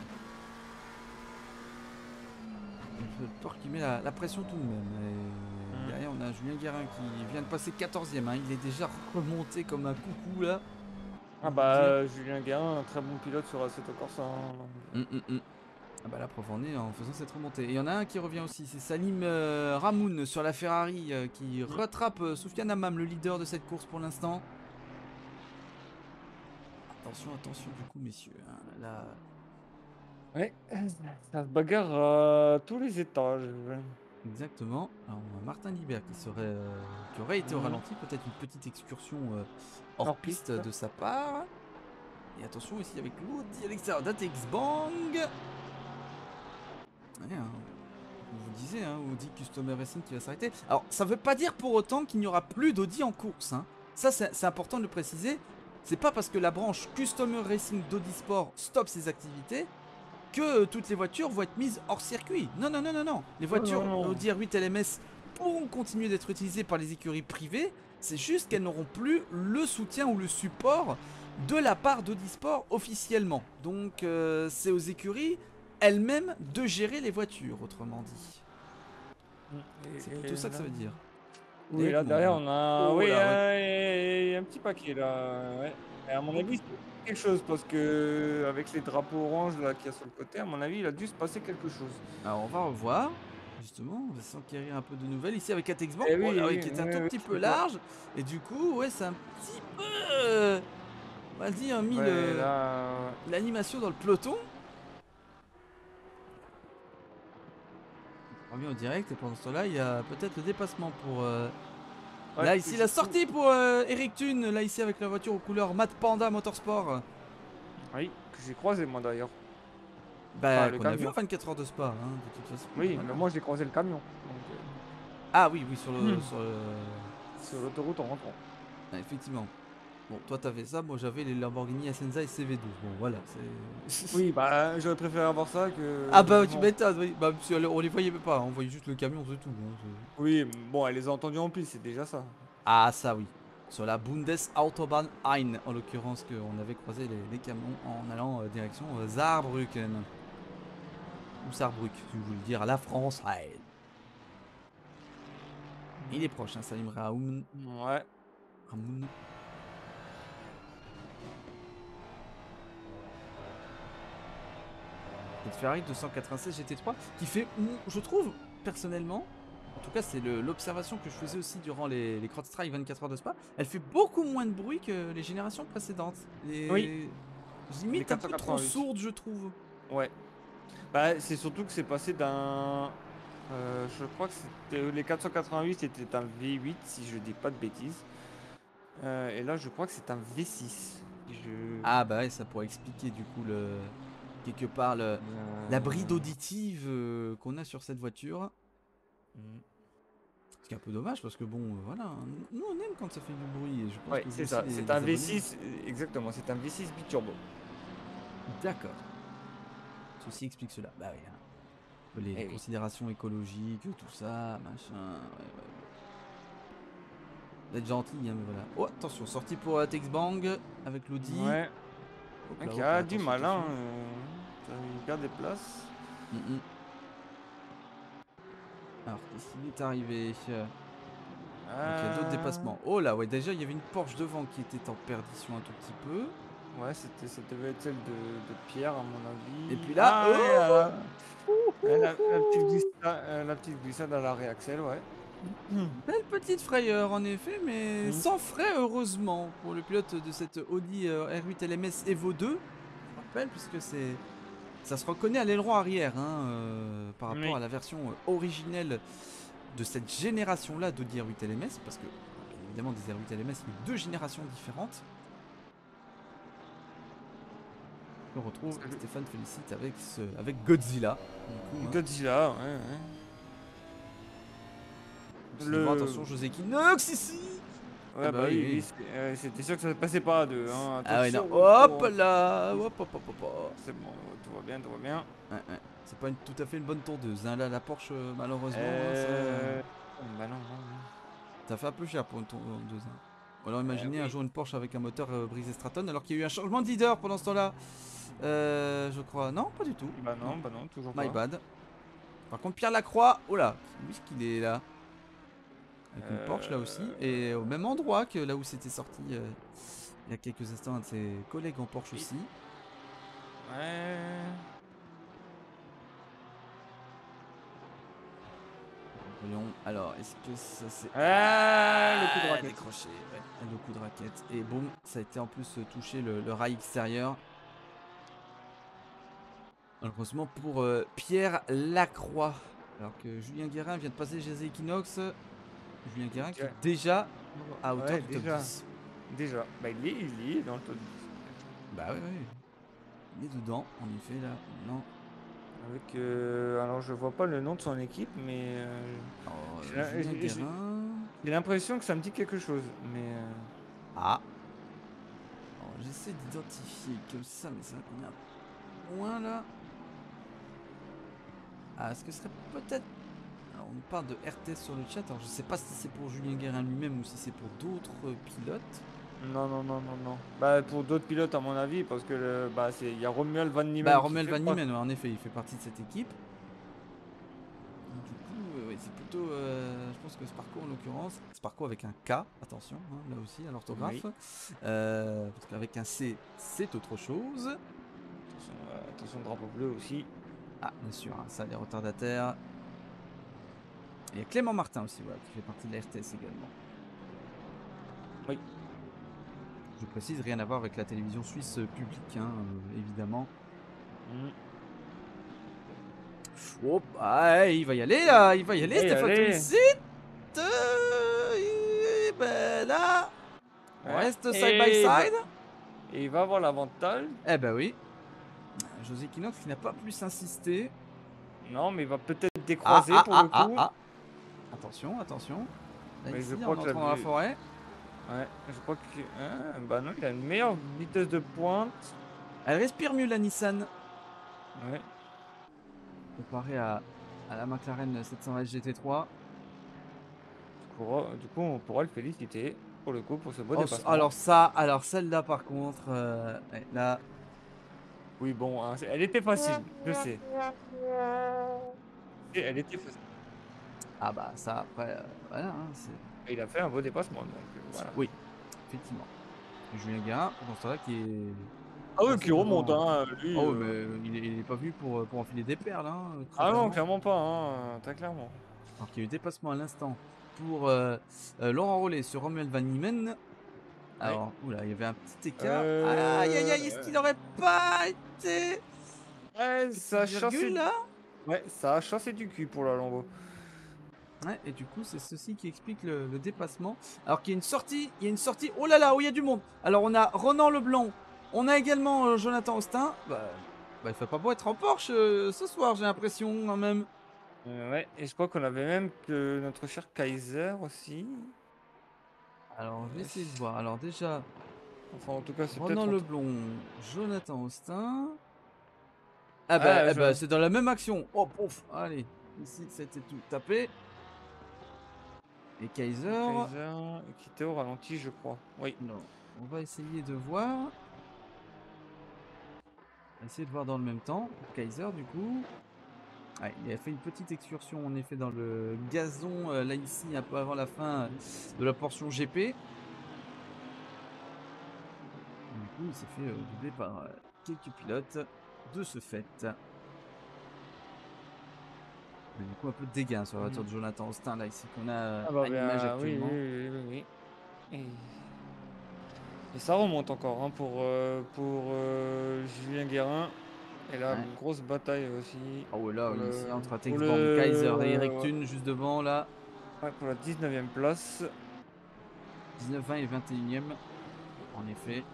Le peur qui met la, la pression tout de même. Et mmh. derrière, on a Julien Guérin qui vient de passer quatorzième. Hein. Il est déjà remonté comme un coucou là. Ah bah euh, Julien Guérin, un très bon pilote sur Assetto Corsa. Mmh, mmh, mmh. Ah bah là, preuve en est en faisant cette remontée. Et il y en a un qui revient aussi, c'est Salim euh, Ramoun sur la Ferrari euh, qui mmh. rattrape euh, Soufiane Hammam, le leader de cette course pour l'instant. Attention, attention du coup, messieurs. Hein, là... Ouais, ça se bagarre à tous les étages. Exactement. Alors, on a Martin Libert qui, serait, euh, qui aurait été mmh. au ralenti, peut-être une petite excursion euh, hors, hors piste, piste de sa part. Et attention ici avec l'Audi à l'extérieur d'Atex Bang. Ouais, hein. On vous disait, hein, Audi Customer Racing qui va s'arrêter. Alors, ça veut pas dire pour autant qu'il n'y aura plus d'Audi en course. Hein. Ça, c'est important de le préciser. C'est pas parce que la branche Customer Racing d'Audi Sport stoppe ses activités que euh, toutes les voitures vont être mises hors circuit. Non, non, non, non, non. Les voitures oh non, non. Audi R huit L M S pourront continuer d'être utilisées par les écuries privées. C'est juste qu'elles n'auront plus le soutien ou le support de la part d'Audi Sport officiellement. Donc, euh, c'est aux écuries elles-mêmes de gérer les voitures, autrement dit. C'est plutôt et ça que ça veut dire. Oui, et là derrière on a oh, oui, là, euh, ouais. y a un petit paquet là. Ouais. Et à mon avis, c'est quelque chose parce que avec les drapeaux orange là qu'il y a sur le côté, à mon avis, il a dû se passer quelque chose. Alors on va revoir. Justement, on va s'enquérir un peu de nouvelles ici avec Atex Bank, eh oui, oh, oui, qui est un oui, tout oui, petit oui, peu large. Et du coup, ouais, c'est un petit peu, on va dire, mis ouais, l'animation dans le peloton. On revient au direct et pendant ce temps-là, il y a peut-être le dépassement pour... Euh... Ouais, là, ici, la sortie pour euh, Eric Thune, là, ici, avec la voiture aux couleurs Mat Panda Motorsport. Oui, que j'ai croisé, moi, d'ailleurs. Bah, enfin, qu'on a vu en vingt-quatre heures de Spa, hein, de toute façon. Oui, mais moi, j'ai croisé le camion. Donc, euh... Ah oui, oui, sur le... Mmh. Sur, le... sur l'autoroute en rentrant. Ah, effectivement. Bon, toi t'avais ça, moi j'avais les Lamborghini Asenza et C V douze. Bon, voilà, c'est. Oui, bah j'aurais préféré avoir ça Ah que. bah tu Bon. m'étonnes, oui. Bah, parce que on les voyait même pas, hein, on voyait juste le camion, c'est tout, hein, c'est- Oui, bon, elle les a entendus en plus, c'est déjà ça. Ah, ça oui. Sur la Bundesautobahn un, en l'occurrence, qu'on avait croisé les, les camions en allant euh, direction euh, Saarbrücken. Ou Saarbrück, si vous voulez dire la France. Ouais. Il est proche, hein, Salim Raoun. Ouais. Ramoun. Cette Ferrari deux cent quatre-vingt-seize G T trois qui fait, je trouve, personnellement, en tout cas c'est l'observation que je faisais aussi durant les, les Crowdstrike vingt-quatre heures de Spa, elle fait beaucoup moins de bruit que les générations précédentes. Oui, Et les limite un peu trop quatre cent quatre-vingt-huit. sourde, je trouve. Ouais. Bah, c'est surtout que c'est passé d'un. Euh, je crois que c'était les quatre cent quatre-vingt-huit, c'était un V huit, si je dis pas de bêtises. Euh, et là, je crois que c'est un V six. Je. Ah bah ouais, ça pourrait expliquer du coup le quelque part le, la bride Euh, auditive euh, qu'on a sur cette voiture. hmm. Ce qui est un peu dommage parce que bon, euh, voilà, hein, nous on aime quand ça fait du bruit et je pense Ouais, que vous c'est aussi ça. les, C'est les un abonnés. V six, euh, exactement. C'est un V six biturbo. D'accord. Ceci explique cela. Bah oui, hein. Les, les Eh oui. considérations écologiques, tout ça, machin. Ouais, ouais, ouais. Vous êtes gentil, hein, mais voilà. Oh, attention, sortie pour la Tex Bang avec l'Audi. Ouais. Hop là, Ok, hop là, ah, du attention, mal, hein. attention. euh, Il perd des places. Mm -mm. Alors, qu'est-ce qui est arrivé? Donc, il y a d'autres Euh... dépassements. Oh là, ouais, déjà, il y avait une Porsche devant qui était en perdition un tout petit peu. Ouais, c'était, ça devait être celle de, de Pierre, à mon Et avis. puis là, Ah, ouais, oh, ah, ouais, la, la petite glissade, euh, la petite glissade à la réaxel, ouais. belle petite frayeur en effet, mais Mm. sans frais heureusement pour le pilote de cette Audi euh, R huit L M S Evo deux. Je rappelle puisque c'est, ça se reconnaît à l'aileron arrière hein, euh, par rapport Oui. à la version euh, originelle de cette génération-là d'Audi R huit L M S, parce que bien évidemment des R huit L M S, il y a eu deux générations différentes. On retrouve Salut. Stéphane Félicite avec ce, avec Godzilla. Du coup, hein. Godzilla, ouais, ouais. Si Le... devant, attention, José Kinox ici. Ouais, Ah bah bah oui, oui, oui, oui. c'était euh, c'était sûr que ça ne passait pas à deux. Hein. Ah ouais, non. Attention, Hop retour. là. Hop, hop, hop, hop, hop. C'est bon, tout va bien, tout va bien. Ouais, ouais. C'est pas une, tout à fait une bonne tondeuse. Hein. Là, la Porsche, euh, malheureusement, hein, ça, Euh... Bah non, non, non. ça fait un peu cher pour une tondeuse. Hein. Ou alors Euh, imaginez un oui. jour une Porsche avec un moteur euh, brisé Straton, alors qu'il y a eu un changement de leader pendant ce temps-là. Euh, je crois. Non, pas du tout. Bah non, Non. bah non, toujours My pas. bad. Par contre, Pierre Lacroix, oh là, où est-ce qu'il est là? Avec une Porsche là aussi, Euh... et au même endroit que là où c'était sorti euh, il y a quelques instants un de ses collègues en Porsche aussi. Ouais. Voyons, alors est-ce que ça c'est. Ah, le coup de raquette. Décroché, ouais, le coup de raquette. Et boum, ça a été en plus touché le, le rail extérieur. Malheureusement pour euh, Pierre Lacroix. Alors que Julien Guérin vient de passer José Equinox. Julien Guérin qui est déjà à hauteur Ouais, du top déjà. dix. Déjà. Bah il est, il est dans le top dix. Bah oui, oui. Il est dedans, en effet, là. Non. Avec, euh, alors je vois pas le nom de son équipe, mais euh, Alors, j'ai euh, la- Julien j'ai- j'ai- Guérin. j'ai l'impression que ça me dit quelque chose, mais euh, Ah. Alors, j'essaie d'identifier comme ça, mais c'est vrai qu'on est un loin là. Ah, est-ce que ce serait peut-être. Alors, on parle de R T S sur le chat. Alors, je sais pas si c'est pour Julien Guérin lui-même ou si c'est pour d'autres euh, pilotes. non, non, non, non, non. Bah pour d'autres pilotes à mon avis, parce que le, bah c'est, il y a Romuald Van Niemen. Bah, qui Romuald fait Van pas- Niemen, ouais, en effet, il fait partie de cette équipe. Du coup, euh, ouais, c'est plutôt. euh, je pense que Sparco en l'occurrence. Sparco avec un K, attention, hein, là aussi, à l'orthographe. Oui. Euh, parce qu'avec un C, c'est autre chose. Attention, euh, attention, drapeau bleu aussi. Ah, bien sûr, hein, ça, les retardataires. Et il y a Clément Martin aussi, voilà, qui fait partie de la R T S également. Oui. Je précise, rien à voir avec la télévision suisse euh, publique, hein, euh, évidemment. Mm. Hop, ah, il va y aller, là, il va y aller, Allez, Stéphane allez. Félicite. Euh, et ben là, on Ouais. reste side Et by il va- side. Et il va avoir l'avantage. Eh ben oui. José Kinox qui n'a pas plus insisté. Non, mais il va peut-être Ah, décroiser ah, pour ah, le ah, coup. ah. Attention, attention. Là, Mais ici, je en crois que entrant dans la la- forêt. Ouais, je crois que... Ah, bah non, il a une meilleure vitesse de pointe. Elle respire mieux la Nissan, Ouais. comparée à, à la McLaren sept cent vingt G T trois. Du coup, du coup, on pourra le féliciter pour le coup pour ce beau Oh, c- dépassement. alors ça, alors celle-là par contre, euh, ouais, là, Oui, bon, hein, c'est- elle était facile, je sais. Et elle était facile. ah bah ça après, euh, voilà, hein, c'est... Et il a fait un beau dépassement, donc euh, voilà. Oui, effectivement. Julien Guérin, pendant ce temps-là, qui est Ah oui, passé qui remonte, devant. hein, lui. Oh, ouais, euh, mais il est, il est pas venu pour, euh, pour enfiler des perles, hein, très Ah non, clairement. clairement pas, hein, très clairement. Alors qu'il y a eu dépassement à l'instant pour euh, euh, Laurent Rollet sur Romuald Van Niemen. Oui. Alors, oula, il y avait un petit écart. Aïe, aïe, aïe, est-ce Euh... qu'il aurait pas été Ouais, ça petite a chassé... virgule là? Ouais, ça a chassé du cul pour la Lambo. Ouais, et du coup, c'est ceci qui explique le, le dépassement. Alors qu'il y a une sortie, il y a une sortie. Oh là là, où il y a du monde. Alors, on a Ronan Leblanc. On a également euh, Jonathan Austin. Bah, bah, il fait pas beau être en Porsche euh, ce soir, j'ai l'impression quand même. Euh, ouais, et je crois qu'on avait même que notre cher Kaiser aussi. Alors, je vais Euh, essayer de voir. Alors, déjà, Enfin, en tout cas, c'est Ronan peut-être entre... Leblanc, Jonathan Austin. Ah bah, Ah, eh bah, je... c'est dans la même action. Oh, pouf. Allez, ici, c'était tout tapé. Et Kaiser. Kaiser qui était au ralenti, je crois. Oui. Non, on va essayer de voir. On va essayer de voir dans le même temps. Pour Kaiser, du coup. Ouais, il a fait une petite excursion, en effet, dans le gazon, euh, là, ici, un peu avant la fin de la portion G P. Et du coup, il s'est fait euh, doubler par euh, quelques pilotes de ce fait. Mais du coup, un peu de dégâts hein, sur la voiture Mhm. de Jonathan Austin, là, ici, qu'on a euh, Ah bah à l'image ben oui, actuellement. oui, oui, oui, oui. Et, et ça remonte encore hein, pour, euh, pour euh, Julien Guérin. Et là, Ouais. grosse bataille aussi Ah ouais, là, pour ici, le entre pour Atex Born, Kaiser et le Eric ouais, Thun, juste devant, là. ouais, pour la dix-neuvième place. dix-neuf, vingt et vingt et unième, en effet.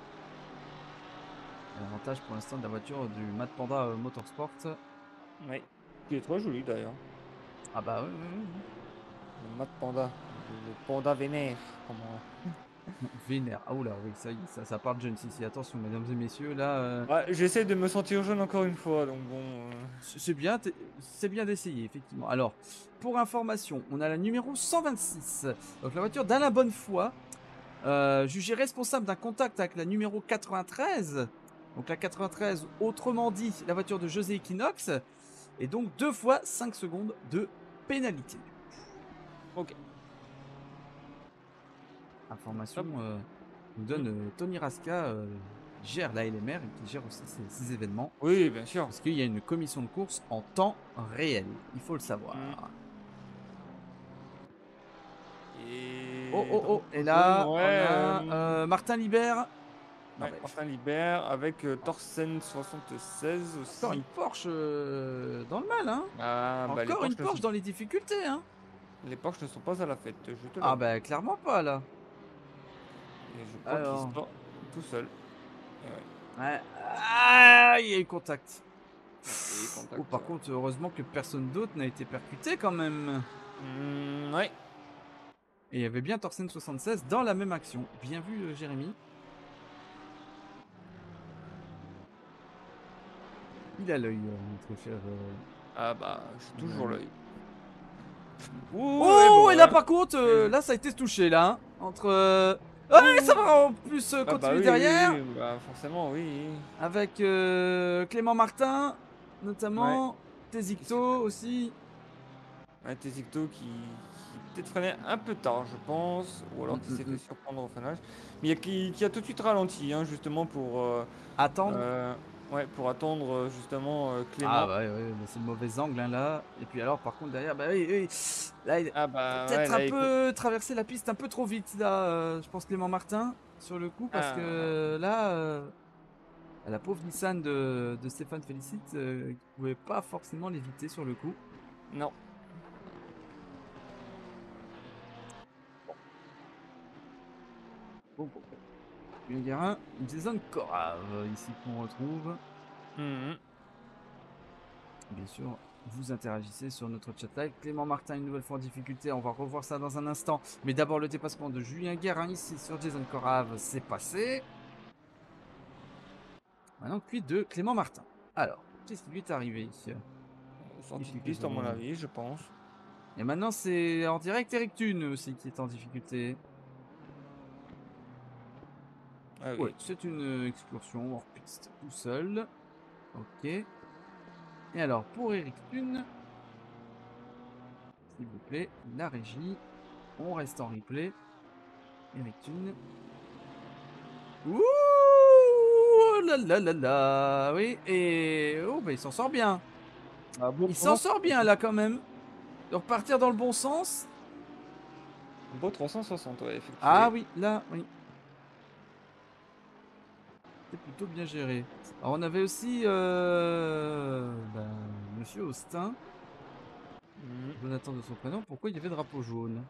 Et l'avantage pour l'instant de la voiture du Mad Panda euh, Motorsport. Oui. Qui est très joli d'ailleurs. Ah bah oui, oui, oui. Le Mad Panda. Le panda vénère. Comment... Vénère. Ah oula, oui, ça y est, ça, ça part de jeune ici. Attention, mesdames et messieurs, là, euh, Ouais, j'essaie de me sentir jeune encore une fois, donc bon. euh, c'est c'est bien, t'es- c'est bien d'essayer, effectivement. Alors, pour information, on a la numéro cent vingt-six. Donc la voiture d'Alain Bonnefoy, euh, jugée responsable d'un contact avec la numéro quatre-vingt-treize. Donc la quatre-vingt-treize, autrement dit, la voiture de José Equinox. Et donc deux fois cinq secondes de pénalité. Ok. Information Hop. euh, nous Hmm. donne euh, Tony Raska, euh, qui gère la L M R et qui gère aussi ces, ces événements. Oui, bien sûr. Parce qu'il y a une commission de course en temps réel. Il faut le Hmm. savoir. Oh Et oh drapeau oh. Et jaune, là, ouais. on a euh, euh, Martin Libert. Ouais, Norvège. Martin Libert avec euh, Thorsen soixante-seize Encore une aussi. Porsche euh, dans le mal, hein. Ah, bah les Encore une Porsche ne Porsche sont... dans les difficultés, hein. les Porsche ne sont pas à la fête, je te Ah l'avoue. bah clairement pas là. Et je crois qu'il Alors. sort tout seul. Et ouais. Ouais. Ah, il y a eu contact. Et Oh, contact. par contre, heureusement que personne d'autre n'a été percuté quand même. Hmm, ouais. Et il y avait bien Thorsen soixante-seize dans la même action. Bien vu, euh, Jérémy. Il a l'œil, euh, notre cher euh, Ah bah, j'ai toujours Jérémy. l'œil. Ouh, et Oh, bon, et là hein. par contre, Et- euh, là ça a été touché là. Hein, entre. euh, Ouais, ça Ouh. va en plus euh, Ah bah continuer oui, oui, derrière. oui, bah forcément, oui. Avec euh, Clément Martin, Ouais. notamment. Qui se... Tezicto aussi. Un Tezicto qui, qui peut-être freinait un peu tard, je pense, ou Mm, alors qui mm, s'est fait mm. surprendre au freinage. Mais il y a qui, qui a tout de suite ralenti, hein, justement pour, euh, Attendre. euh, ouais, pour attendre euh, justement euh, Ah Clément. bah ouais, ouais, mais c'est le mauvais angle hein, là. Et puis alors par contre derrière, bah oui, oui. Là, il a Ah bah ouais, peut-être un là il faut... peu traversé la piste un peu trop vite là, euh, je pense Clément Martin, sur le coup, parce Ah, que là, euh, la pauvre Nissan de, de Stéphane Félicite, euh, qui pouvait pas forcément l'éviter sur le coup. non. Bon, bon, bon. Julien Guérin, Jason Corrave, ici qu'on retrouve. Mhm. Bien sûr, vous interagissez sur notre chat live. Clément Martin, une nouvelle fois en difficulté. On va revoir ça dans un instant. Mais d'abord, le dépassement de Julien Guérin ici sur Jason Corrave, c'est passé. Maintenant, puis de Clément Martin. Alors, qu'est-ce qui lui est arrivé ici? Sortie de piste, à mon avis, je pense. Et maintenant, c'est en direct Eric Thune aussi qui est en difficulté. Ah oui. Ouais, c'est une excursion hors piste tout seul. Ok. Et alors, pour Eric Thune, s'il vous plaît, la régie. On reste en replay. Eric Thune. Ouh là là là là. Oui, et oh, bah, il s'en sort bien. Ah bon, Il s'en sort bien là quand même. De repartir dans le bon sens. Beau trois cent soixante, ouais, effectivement. Ah oui, là, oui. C'est plutôt bien géré. Alors on avait aussi euh, ben, Monsieur Austin. Mmh. Jonathan de son prénom. Pourquoi il y avait drapeau jaune?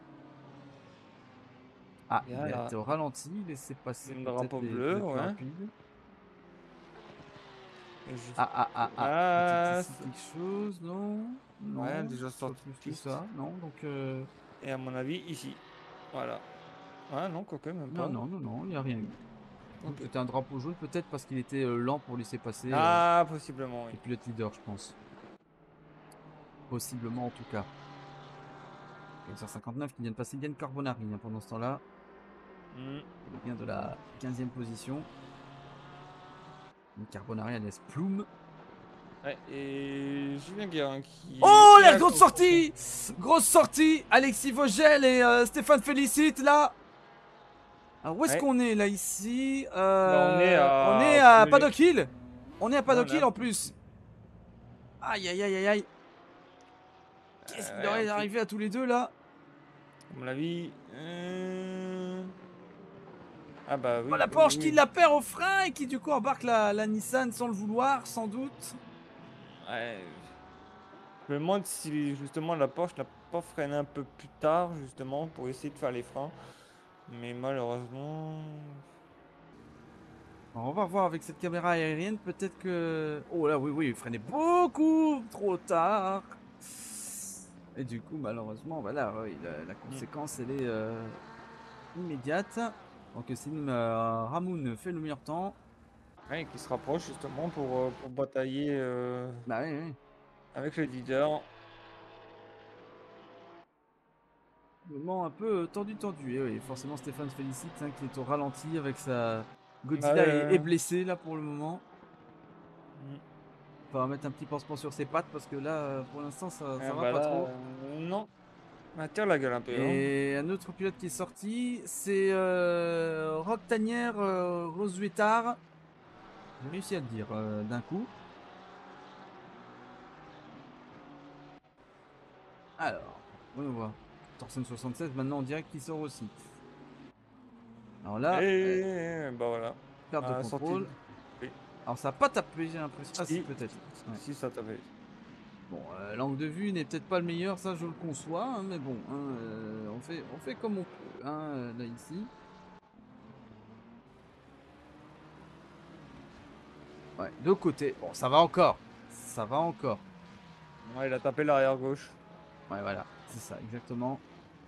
Ah, Et il a là, été au ralenti. Laissez passer un peut-être drapeau les, bleu, les plus ouais. rapides. Et juste... Ah, ah, ah, ah. Ah, Peut-être ici quelque chose, non? Non. ouais, déjà Pas sorti plus de que piste. ça, non. Donc, euh... Et à mon avis, ici. Voilà. Ah non, quoique, même pas. non, non, non, non, il n'y a rien eu. Donc Ok. c'était un drapeau jaune, peut-être parce qu'il était euh, lent pour laisser passer euh, Ah, possiblement, oui. le pilote leader, je pense. Possiblement en tout cas. quinze heures cinquante-neuf qui vient de passer Yann Carbonari hein, pendant ce temps-là. Mmh. Il vient de la quinzième position. Yann Carbonari alias Plume. Ouais, et Julien Guérin qui. Oh est la à grosse son- sortie! Grosse sortie! Alexis Vogel et euh, Stéphane Félicite là! Alors où est-ce Ouais. qu'on est là ici? Bah, on est Euh, On est à à plus- Paddock Hill. On est à Ouais, Paddock on est Hill à- en plus. Aïe aïe aïe aïe aïe. Qu'est-ce Euh, qui ouais, leur en est plus, arrivé à tous les deux là? à mon avis. euh, Ah bah Oh, oui, la oui, Porsche qui oui. la perd au frein et qui du coup embarque la, la Nissan sans le vouloir sans doute. Ouais. Je me demande si justement la Porsche n'a pas freiné un peu plus tard, justement, pour essayer de faire les freins. Mais malheureusement. Alors, on va voir avec cette caméra aérienne, peut-être que... Oh là, oui, oui, il freinait beaucoup trop tard. Et du coup, malheureusement, voilà, oui, la, la conséquence, elle est euh, immédiate. Donc, Selim euh, Ramoun fait le meilleur temps. Ouais, qui se rapproche justement pour, euh, pour batailler euh, Bah oui, oui. avec le leader. Moment un peu euh, tendu, tendu. Et oui, forcément, Stéphane se félicite hein, qui est au ralenti avec sa... Bah, Godzilla est, euh, est blessé là pour le moment. mm. Il va mettre un petit pansement sur ses pattes parce que là, euh, pour l'instant, ça, Ah ça va bah pas là, trop. euh, non. Ah, tire la gueule un peu. Hein. Et un autre pilote qui est sorti, c'est euh, Rock Tanière euh, Rosuetard. J'ai réussi à le dire euh, d'un coup. Alors, on voit. Thorsen soixante-seize, maintenant on dirait qu'il sort aussi. Alors là, euh, Et bah voilà. perte de Ah, sortie de... contrôle. Oui. Alors ça n'a pas tapé, j'ai l'impression. Ah si, Si, peut-être. Ouais. si ça t'avait. Bon, euh, l'angle de vue n'est peut-être pas le meilleur, ça je le conçois, hein, mais bon, hein, euh, on, fait, on fait comme on peut, hein, euh, là ici. Ouais, de côté. Bon, ça va encore. Ça va encore. Ouais, il a tapé l'arrière gauche. Ouais, voilà, c'est ça, exactement.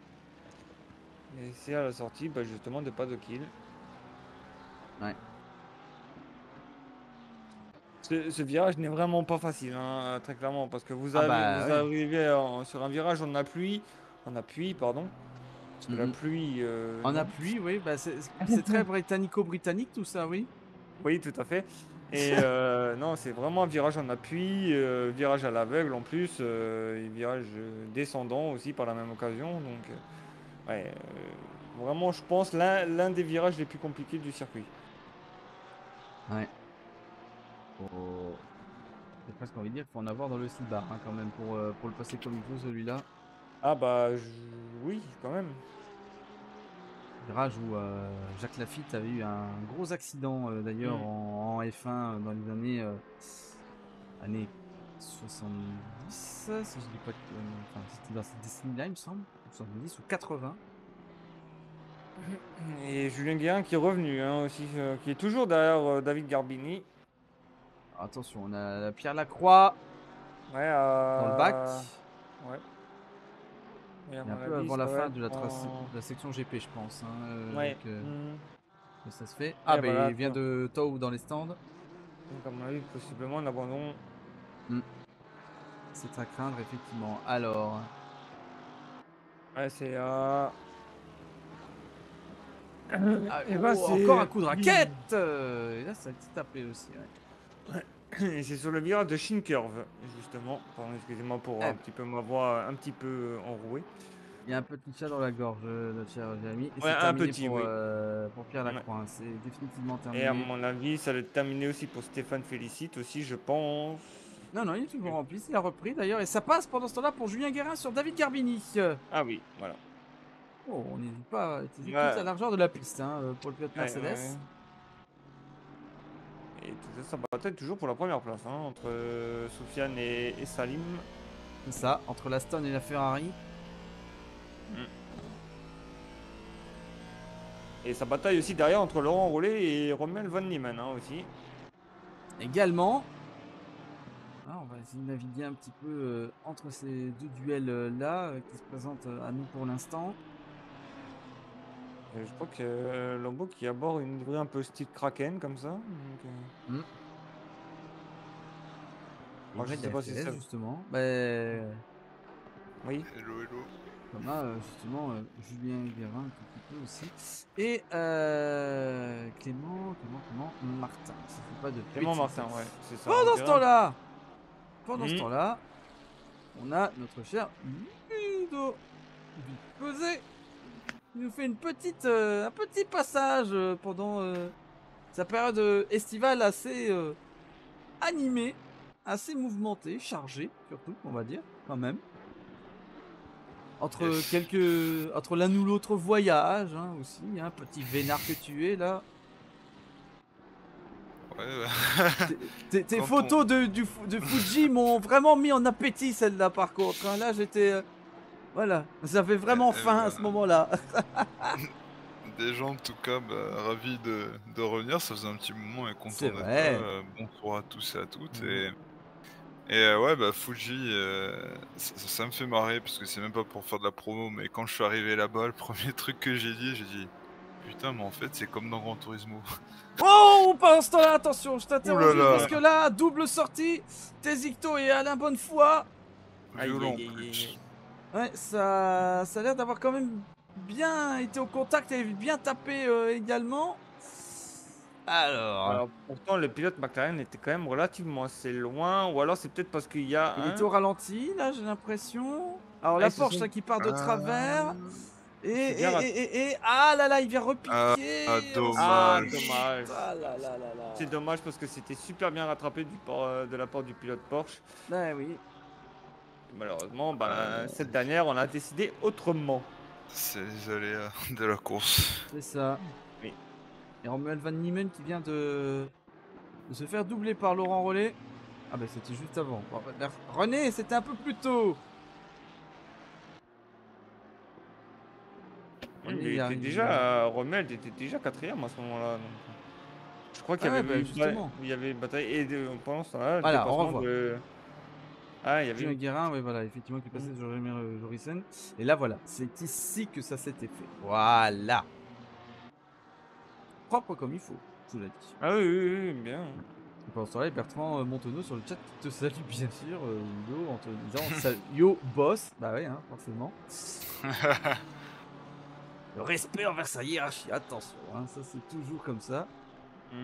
Et c'est à la sortie, bah justement, de pas de kill. Ouais. Ce, ce virage n'est vraiment pas facile, hein, très clairement, parce que vous, Ah avez, bah vous oui. arrivez en- sur un virage en appui, en appui, pardon, parce que la Mhm. pluie, euh, En non. appui, oui, bah c'est c'est très britannico-britannique tout ça, oui. Oui, tout à fait. Et euh, non, c'est vraiment un virage en appui, euh, virage à l'aveugle en plus, euh, et virage euh, descendant aussi par la même occasion. Donc, euh, ouais, euh, vraiment, je pense l'un l'un des virages les plus compliqués du circuit. Ouais. Faut... J'ai presque envie de dire qu'il faut en avoir dans le six bar hein, quand même pour, euh, pour le passer comme il faut celui-là. Ah bah je- oui, quand même. Virage où euh, Jacques Lafitte avait eu un gros accident euh, d'ailleurs Mm. en, en F un euh, dans les années, euh, années soixante-dix, si je dis pas que. euh, Enfin, c'était dans cette décennie-là, il me semble. soixante-dix ou quatre-vingts. Et Julien Guérin qui est revenu hein, aussi, euh, qui est toujours derrière euh, David Garbini. Alors, attention, on a Pierre Lacroix. Ouais, dans le bac. euh... ouais. Et à Et un mon peu avis, avant ça la va fin être de la, trace- en... de la section G P, je pense, hein, euh, donc, Ouais. euh, hmm. que ça se fait. Ah, Et ben voilà, il vient quoi. de Tow dans les stands. Donc, à mon avis, possiblement un abandon. Hmm, c'est à craindre, effectivement. Alors, Ouais, c'est... Euh... ah, Et bah, oh, encore un c'est... coup de raquette euh, et là, ça a été tapé aussi. Ouais. Et c'est sur le virage de Shin Curve, justement. Pardon, excusez-moi pour Eh un ben, petit peu ma voix un petit peu enrouée. il y a un petit chat dans la gorge, euh, notre cher Jérémy. Et Ouais, c'est un terminé petit, pour, oui. euh, pour Pierre Ouais. Lacroix, hein. C'est définitivement Et à terminé. mon avis, ça va être terminé aussi pour Stéphane Félicite aussi, je pense. Non, non, il est toujours rempli. Il a repris d'ailleurs. Et ça passe pendant ce temps-là pour Julien Guérin sur David Garbini. Euh, Ah oui, voilà. Oh, on n'hésite pas à utiliser toute la Ouais, largeur de la piste, hein, euh, pour le pilote ouais, Mercedes. ouais. Et tout ça, ça bataille toujours pour la première place, hein, entre euh, Soufiane et, et Salim. C'est ça, entre l'Aston et la Ferrari. Mm. Et ça bataille aussi derrière entre Laurent Rollet et Rommel Van Niemen, hein, aussi. Également. Ah, on va essayer de naviguer un petit peu euh, entre ces deux duels-là euh, qui se présentent euh, à nous pour l'instant. Et je crois que euh, Lambeau qui aborde une livrée un peu style Kraken, comme ça. Donc, euh, Hmm. moi, je Livré de sais la pas si F T S, ça... justement. Ben, Oui. Hello, hello. on a euh, justement euh, Julien Guérin un tout petit peu aussi. Et euh, Clément, Clément, Clément Martin. Si je fais pas de Clément bêtises. Martin, ouais, c'est ça. On Pendant ce dirait un... temps-là, pendant ce Hmm. temps-là, on a notre cher Ludo du Pesé. Il nous fait une petite, euh, un petit passage euh, pendant euh, sa période euh, estivale assez euh, animée, assez mouvementée, chargée, surtout, on va dire, quand même. Entre Yes. quelques, entre l'un ou l'autre voyage, hein, aussi, hein, petit vénard que tu es là. Ouais, bah, Tes- Tes tes quand photos on... de, du, Fu- de Fuji m'ont vraiment mis en appétit, celle-là, par contre, hein. Là, j'étais, euh, voilà, j'avais eh, vraiment eh faim à ben, ce moment-là. des gens, en tout cas, bah, ravis de, de revenir. Ça faisait un petit moment et content C'est d'être là. vrai. Euh, bonsoir à tous et à toutes. Mhm. Et, et euh, ouais, bah, Fuji, euh, ça, ça- ça me fait marrer parce que c'est même pas pour faire de la promo, mais quand je suis arrivé là-bas, le premier truc que j'ai dit, j'ai dit putain, mais en fait, c'est comme dans Gran Turismo. Oh, pendant ce temps-là, attention, je Ouh t'interromps là juste parce là, que là, double sortie, Tezicto et Alain Bonnefoy. Aïe, violent en aïe, aïe, aïe, plus. aïe. Ouais, ça, ça a l'air d'avoir quand même bien été au contact et bien tapé euh, également. Alors, Alors, pourtant, le pilote McLaren était quand même relativement assez loin. Ou alors, c'est peut-être parce qu'il y a il était un... au ralenti, là, j'ai l'impression. Alors, Ah, la ils se Porsche, sont... ça qui part de travers. Ah, Et, Il s'est bien et, raté. et, et, et- ah là là, il vient ah, ah, repiquer Ah, ensuite. dommage. dommage. Ah là là là là. C'est dommage parce que c'était super bien rattrapé du por- euh, de la part du pilote Porsche. Ben oui, Et malheureusement, ben, Euh, cette dernière, on a décidé autrement. c'est les aléas de la course. c'est ça. Oui. Et Romuald Van Niemen qui vient de, de se faire doubler par Laurent Rollet. Ah bah c'était juste avant. Bon, bah, mer- René, c'était un peu plus tôt. Oui, René mais il y était arrive. euh. déjà... Rommel était déjà quatrième à ce moment-là. donc. Je crois qu'il y Ah ouais, avait bah eu ba- justement. il y avait bataille. Et de- pendant ce temps-là, le Voilà, on dépassement revoit. de... Ah, il y avait Julien une... Guérin, ouais, voilà, effectivement, qui est Mm. passé sur Jérémy euh, Jorissen. Et là, voilà, c'est ici que ça s'était fait. Voilà. Propre comme il faut, je vous l'ai dit. Ah oui, oui, oui, bien. Et pendant ce temps-là, Bertrand euh, Montenot sur le chat qui te salue, bien sûr, euh, Ludo, en te disant sal- Yo, boss. Bah ouais, hein, forcément. Le respect envers sa hiérarchie, attention, hein, ça c'est toujours comme ça. Mm.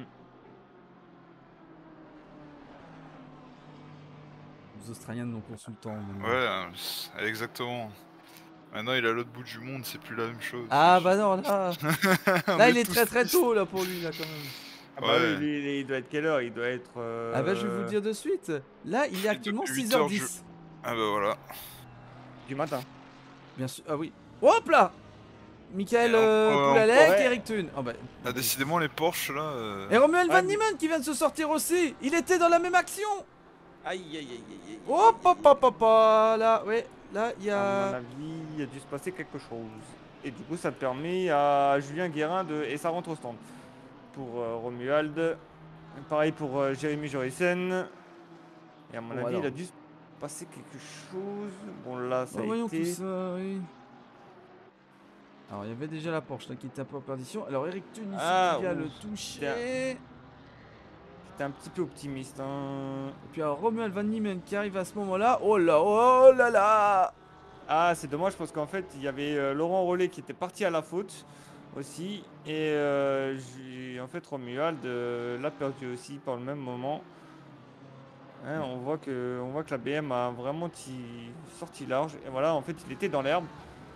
Les Australiens non consultants. maintenant. Ouais, euh, c'est- exactement. Maintenant, il est à l'autre bout du monde, c'est plus la même chose. Ah Je- bah non, là, On là il est tous très très tristes. tôt là pour lui là quand même. Ah bah oui, Ouais. lui, il, il doit être quelle heure? Il doit être... Ah bah je vais vous le euh, dire de suite. Là il est Il doit- actuellement huit heures du- six heures dix. Ah bah voilà. du matin. Bien sûr, ah oui. Hop là Michael Et en- euh, ouais, Poulalec, encore- Eric Thune. Oh bah, Ah, décidément, les Porsche là. euh, et Romuald Ah, Van Niemen qui vient de se sortir aussi. Il était dans la même action. Aïe, aïe, aïe, aïe, aïe. Hop hop hop hop hop, là, ouais, là il y À mon a... avis, il a dû se passer quelque chose. Et du coup, ça permet à Julien Guérin de... Et ça rentre au stand. Pour euh, Romuald. Pareil pour euh, Jérémy Jorissen. Et à mon Bon, avis, alors. il a dû... passer quelque chose. Bon, là, ça Bah, a voyons tout été. ça, oui. Alors, il y avait déjà la Porsche là, qui était un peu en perdition. Alors, Eric Thune ici Ah, qui vient ouh, le j'étais un, toucher. j'étais un petit peu optimiste, hein. Et puis, alors, Romuald Van Niemen qui arrive à ce moment-là. Oh là, oh là là. Ah, c'est dommage parce qu'en fait, il y avait euh, Laurent Rollet qui était parti à la faute aussi. Et euh, j'ai- en fait, Romuald euh, l'a perdu aussi par le même moment. Hein, on voit que, on voit que la B M a vraiment ti- sorti large. Et voilà, en fait, il était dans l'herbe.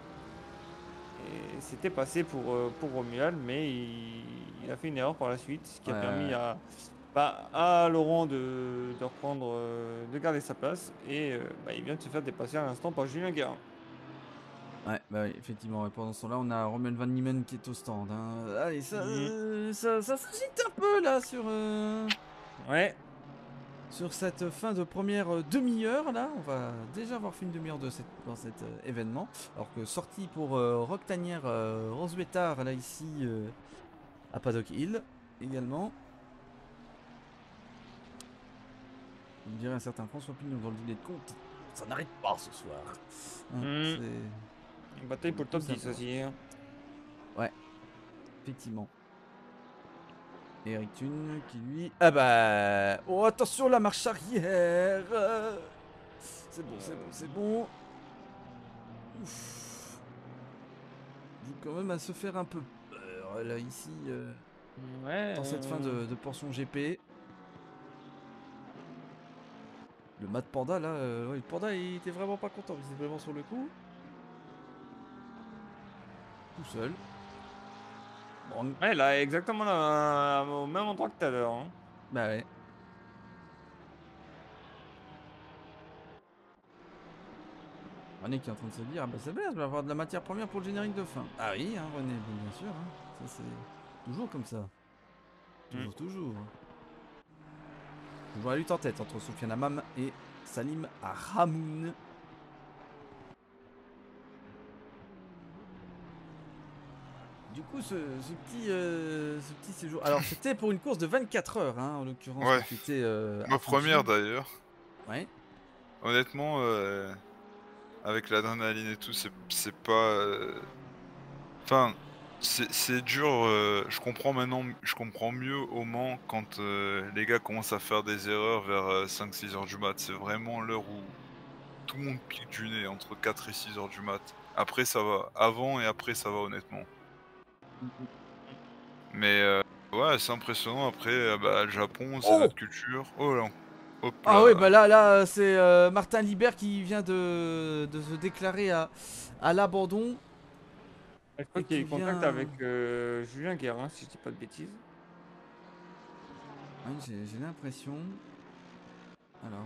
Et c'était passé pour, euh, pour Romuald, mais il, il a fait une erreur par la suite, ce qui Ouais, a permis ouais, à, bah, à Laurent de, de reprendre, euh, de garder sa place. Et euh, bah, il vient de se faire dépasser à l'instant par Julien Guérin. ouais, bah oui, effectivement. Et pendant ce temps-là, on a Romuald Van Niemen qui est au stand. Hein. Allez, ça, Mhm. euh, ça, ça s'agite un peu là sur. euh, Ouais. Sur cette fin de première euh, demi-heure là, on va déjà avoir fait une demi-heure de cette, dans cet euh, événement. Alors que sortie pour euh, Rock Tanière euh, Rosbetard là ici euh, à Paddock Hill également. Comme dirait un certain François Pignon dans le dîner de compte, ça n'arrête pas ce soir. Hein, Mhm. c'est Une bataille pour le tout top dix simplement. aussi, hein. Ouais, effectivement. Eric Thune qui lui. Ah bah. Oh attention la marche arrière. euh, C'est bon, c'est bon, c'est bon. Ouf. Joue quand même à se faire un peu peur là ici euh, Ouais. dans cette fin euh, de, de portion G P. Le Mad Panda là, euh, ouais, le Panda il était vraiment pas content visiblement sur le coup. Tout seul. Bon, Ouais, là, exactement là, au même endroit que tout à l'heure, hein. bah ouais. René qui est en train de se dire, ah bah c'est bien, je vais avoir de la matière première pour le générique de fin. Ah oui, hein, René, bien, bien sûr. Hein. Ça c'est toujours comme ça. Mm. Toujours, toujours. Toujours la lutte en tête entre Soufiane Amam et Salim Ramoun. Du coup, ce, ce petit, euh, ce petit séjour. Alors, c'était pour une course de vingt-quatre heures, hein, en l'occurrence, Ouais, donc qui était euh, à ma première Fuji. d'ailleurs. Ouais. Honnêtement, euh, avec l'adrénaline et tout, c'est c'est pas. euh, Enfin, c'est c'est dur. euh, Je comprends maintenant, je comprends mieux au Mans quand euh, les gars commencent à faire des erreurs vers cinq six heures du mat. C'est vraiment l'heure où tout le monde pique du nez entre quatre et six heures du mat. Après, ça va. Avant et après, ça va honnêtement. Mais euh, ouais, c'est impressionnant. Après, euh, bah, le Japon, c'est Oh! notre culture. Oh là, hop Ah oui, là. bah là, là, c'est euh, Martin Libert qui vient de, de se déclarer à, à l'abandon Je crois et qu'il y a qui eu contact vient. avec euh, Julien Guérin, si je dis pas de bêtises. Ouais, j'ai j'ai l'impression. Alors.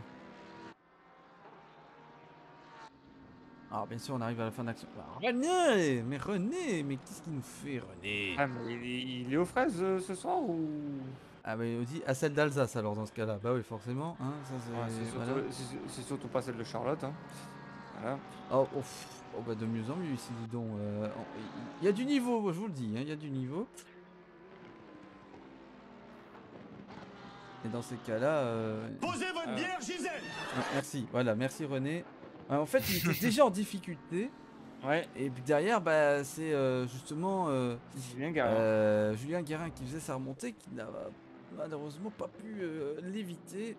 Alors, bien sûr, on arrive à la fin d'action. Ah, René! Mais René! Mais qu'est-ce qu'il nous fait, René? Ah, mais il, est il est aux fraises euh, ce soir ou. Ah, bah, il dit à celle d'Alsace, alors, dans ce cas-là. Bah oui, forcément. Hein, ça, Ouais, c'est c'est. surtout, Voilà. c'est c'est surtout pas celle de Charlotte, hein. Voilà. Oh, oh, pff, oh, bah de mieux en mieux ici, dis donc. euh, on- Il y a du niveau, je vous le dis, hein, il y a du niveau. Et dans ces cas-là. euh, Posez votre Euh, bière, Gisèle. ah, merci, voilà, merci René. Ah, en fait, il était déjà en difficulté. ouais, Et puis derrière, bah, c'est euh, justement euh, Julien Guérin. euh, Julien Guérin qui faisait sa remontée, qui n'a malheureusement pas pu euh, l'éviter.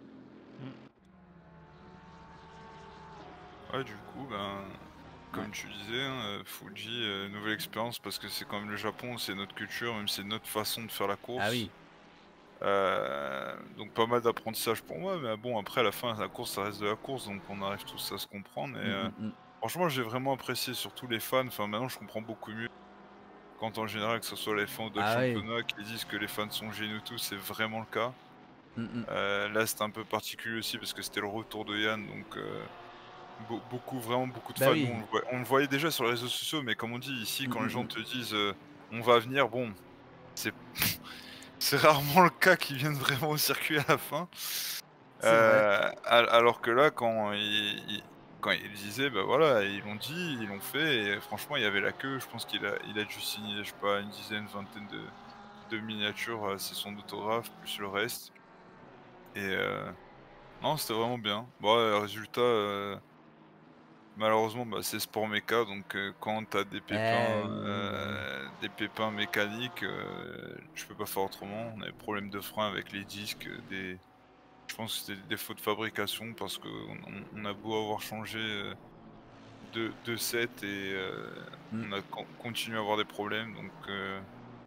Ouais, du coup, ben, Ouais. comme tu disais, hein, euh, Fuji, euh, nouvelle expérience parce que c'est quand même le Japon, c'est notre culture, même c'est notre façon de faire la Ah course. oui. Euh, donc pas mal d'apprentissage pour moi, mais bon, après à la fin, la course, ça reste de la course, donc on arrive tous à se comprendre. Et Mm, euh, mm, mm. franchement, j'ai vraiment apprécié, surtout les fans. Enfin, maintenant, je comprends beaucoup mieux. Quand en général, que ce soit les fans de Ah oui. championnat qui disent que les fans sont géniaux, tout, c'est vraiment le cas. Mm, mm. Euh, là, c'était un peu particulier aussi parce que c'était le retour de Yann, donc euh, Beau beaucoup, vraiment beaucoup de Bah fans. Nous, oui. on le voit on le voyait déjà sur les réseaux sociaux, mais comme on dit ici, Mm, quand les mm, gens mm. te disent, heu: «On va venir», bon, c'est c'est rarement le cas qu'ils viennent vraiment au circuit à la fin. Heu, C'est vrai. al alors que là, quand ils ils quand ils disaient, bah, voilà, ils l'ont dit, ils l'ont fait et franchement, il y avait la queue. Je pense qu'il a il a dû signer, je sais pas, une dizaine, vingtaine de de miniatures, heu, c'est son autographe plus le reste et heu, Non, c'était vraiment bien. Bon, ouais, résultat, euh, malheureusement, bah, c'est sport méca, donc euh, quand t'as des Eh pépins, oui, bah oui. euh, des pépins mécaniques, euh, je peux pas faire autrement. On a des problèmes de frein avec les disques, euh, des, je pense que c'était des défauts de fabrication parce que on, on- on a beau avoir changé euh, de, de set et euh, Mm. on a con- continué à avoir des problèmes. Donc, euh,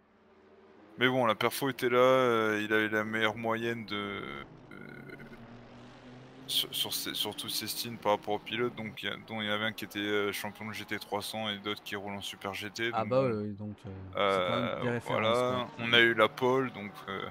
mais bon, la perfo était là. Euh, il avait la meilleure moyenne de euh, sur, sur, ses- sur tous ses stints par rapport aux pilotes, donc il y a- dont il y en avait un qui était euh, champion de G T trois cents et d'autres qui roulent en Super G T. Ah Donc bah bon, oui, oui, donc euh, c'est quand même euh, des références, quoi. voilà, Mm, on mm, a eu la pole, donc euh,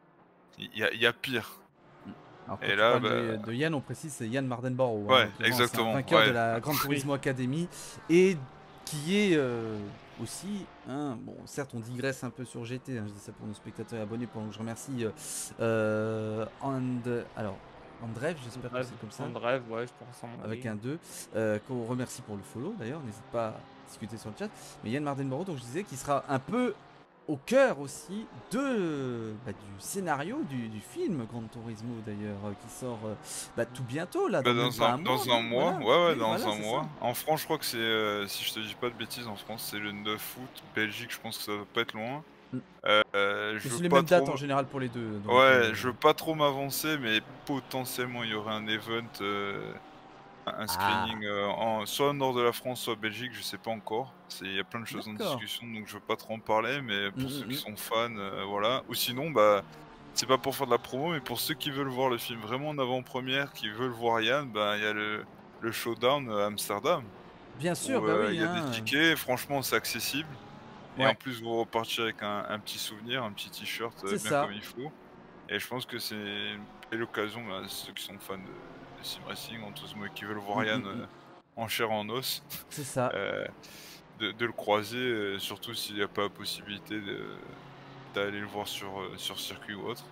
il y, a, il y a pire. mm. Alors quand Et tu là, parles bah, de, de Yann, on précise, c'est Yann Mardenborough, hein, en ouais, l'occurrence, un exactement, vainqueur de ouais, la Gran Oui. Turismo Academy, et qui est euh, aussi, hein, bon, certes, on digresse un peu sur G T, hein, je dis ça pour nos spectateurs et abonnés, pendant que je remercie euh, euh, And... alors, Andrev, En j'espère que bref, c'est comme en ça, bref, ouais, je pense à mon avec avis. un deux, euh, qu'on remercie pour le follow d'ailleurs, n'hésite pas à discuter sur le chat. Mais Yann Mardenborough, donc je disais, qu'il sera un peu au cœur aussi de, bah, du scénario du, du film Gran Turismo d'ailleurs, euh, qui sort euh, bah, tout bientôt, là, bah, dans même dans pas un, un mois, dans un non? mois, Voilà, ouais, ouais, oui, dans voilà, un c'est ça. mois. En France, je crois que c'est, euh, si je te dis pas de bêtises, en France, c'est le neuf août. Belgique, je pense que ça doit pas être loin. Mm. Euh, Mais je c'est veux les pas mêmes dates en trop. général pour les deux, donc... Ouais, euh, je veux pas trop m'avancer, mais potentiellement il y aurait un event, euh, un un Ah, screening euh, en, soit au nord de la France, soit Belgique, je sais pas encore. C'est, il y a plein de choses en d'accord. discussion, donc je veux pas trop en parler, mais Mm, pour ceux mm, qui mm. sont fans, euh, voilà. Ou sinon, bah, c'est pas pour faire de la promo, mais pour ceux qui veulent voir le film vraiment en avant-première, qui veulent voir Yann, bah, il y a le, le Showdown à Amsterdam, Bien sûr, où bah euh, oui, il y a des hein. tickets, franchement c'est accessible. Et en Ouais, plus, vous repartirez avec un, un petit souvenir, un petit t-shirt euh, c'est bien ça. comme il faut. Et je pense que c'est une belle occasion, bah, ceux qui sont fans de, de sim racing, entre autres, moi qui veulent Mm, voir Yann mm, mm. euh, en chair et en os, C'est ça. euh, de, de le croiser, euh, surtout s'il n'y a pas la possibilité de- d'aller le voir sur, euh, sur circuit ou autre.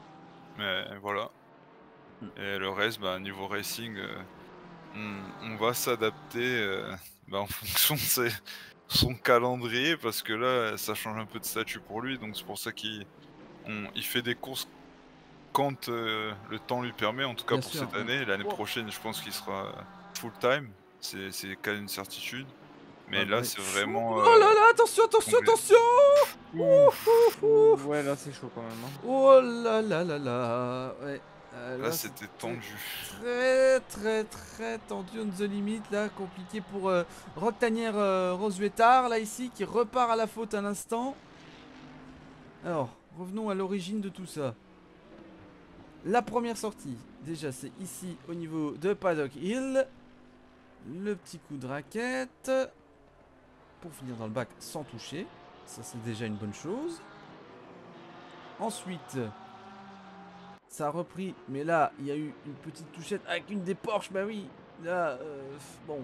Mais voilà. Mm. Et le reste, bah, niveau racing, euh, on, on va s'adapter euh, bah, en fonction de ses- son calendrier, parce que là, ça change un peu de statut pour lui, donc c'est pour ça qu'il on- il fait des courses quand euh, le temps lui permet, en tout cas Bien pour sûr. cette Mm. année. L'année Oh, prochaine, je pense qu'il sera full time. C'est c'est quand même une certitude. ah Mais bah là, oui. c'est Oh vraiment là euh, là, attention, attention, complet. attention! Ouf, Ouf. ouf, ouf. Ouais, là, c'est chaud quand même, hein. Oh là là là là. Ouais, euh, Là, là c'était c'était tendu. très très très tendu on the limit là, compliqué pour euh, Roctanière euh, Rosuetard là ici qui repart à la faute un instant. Alors, revenons à l'origine de tout ça. La première sortie, déjà c'est ici au niveau de Paddock Hill. Le petit coup de raquette pour finir dans le bac sans toucher. Ça c'est déjà une bonne chose. Ensuite, ça a repris, mais là, il y a eu une petite touchette avec une des Porsche, bah oui. Là, euh, bon,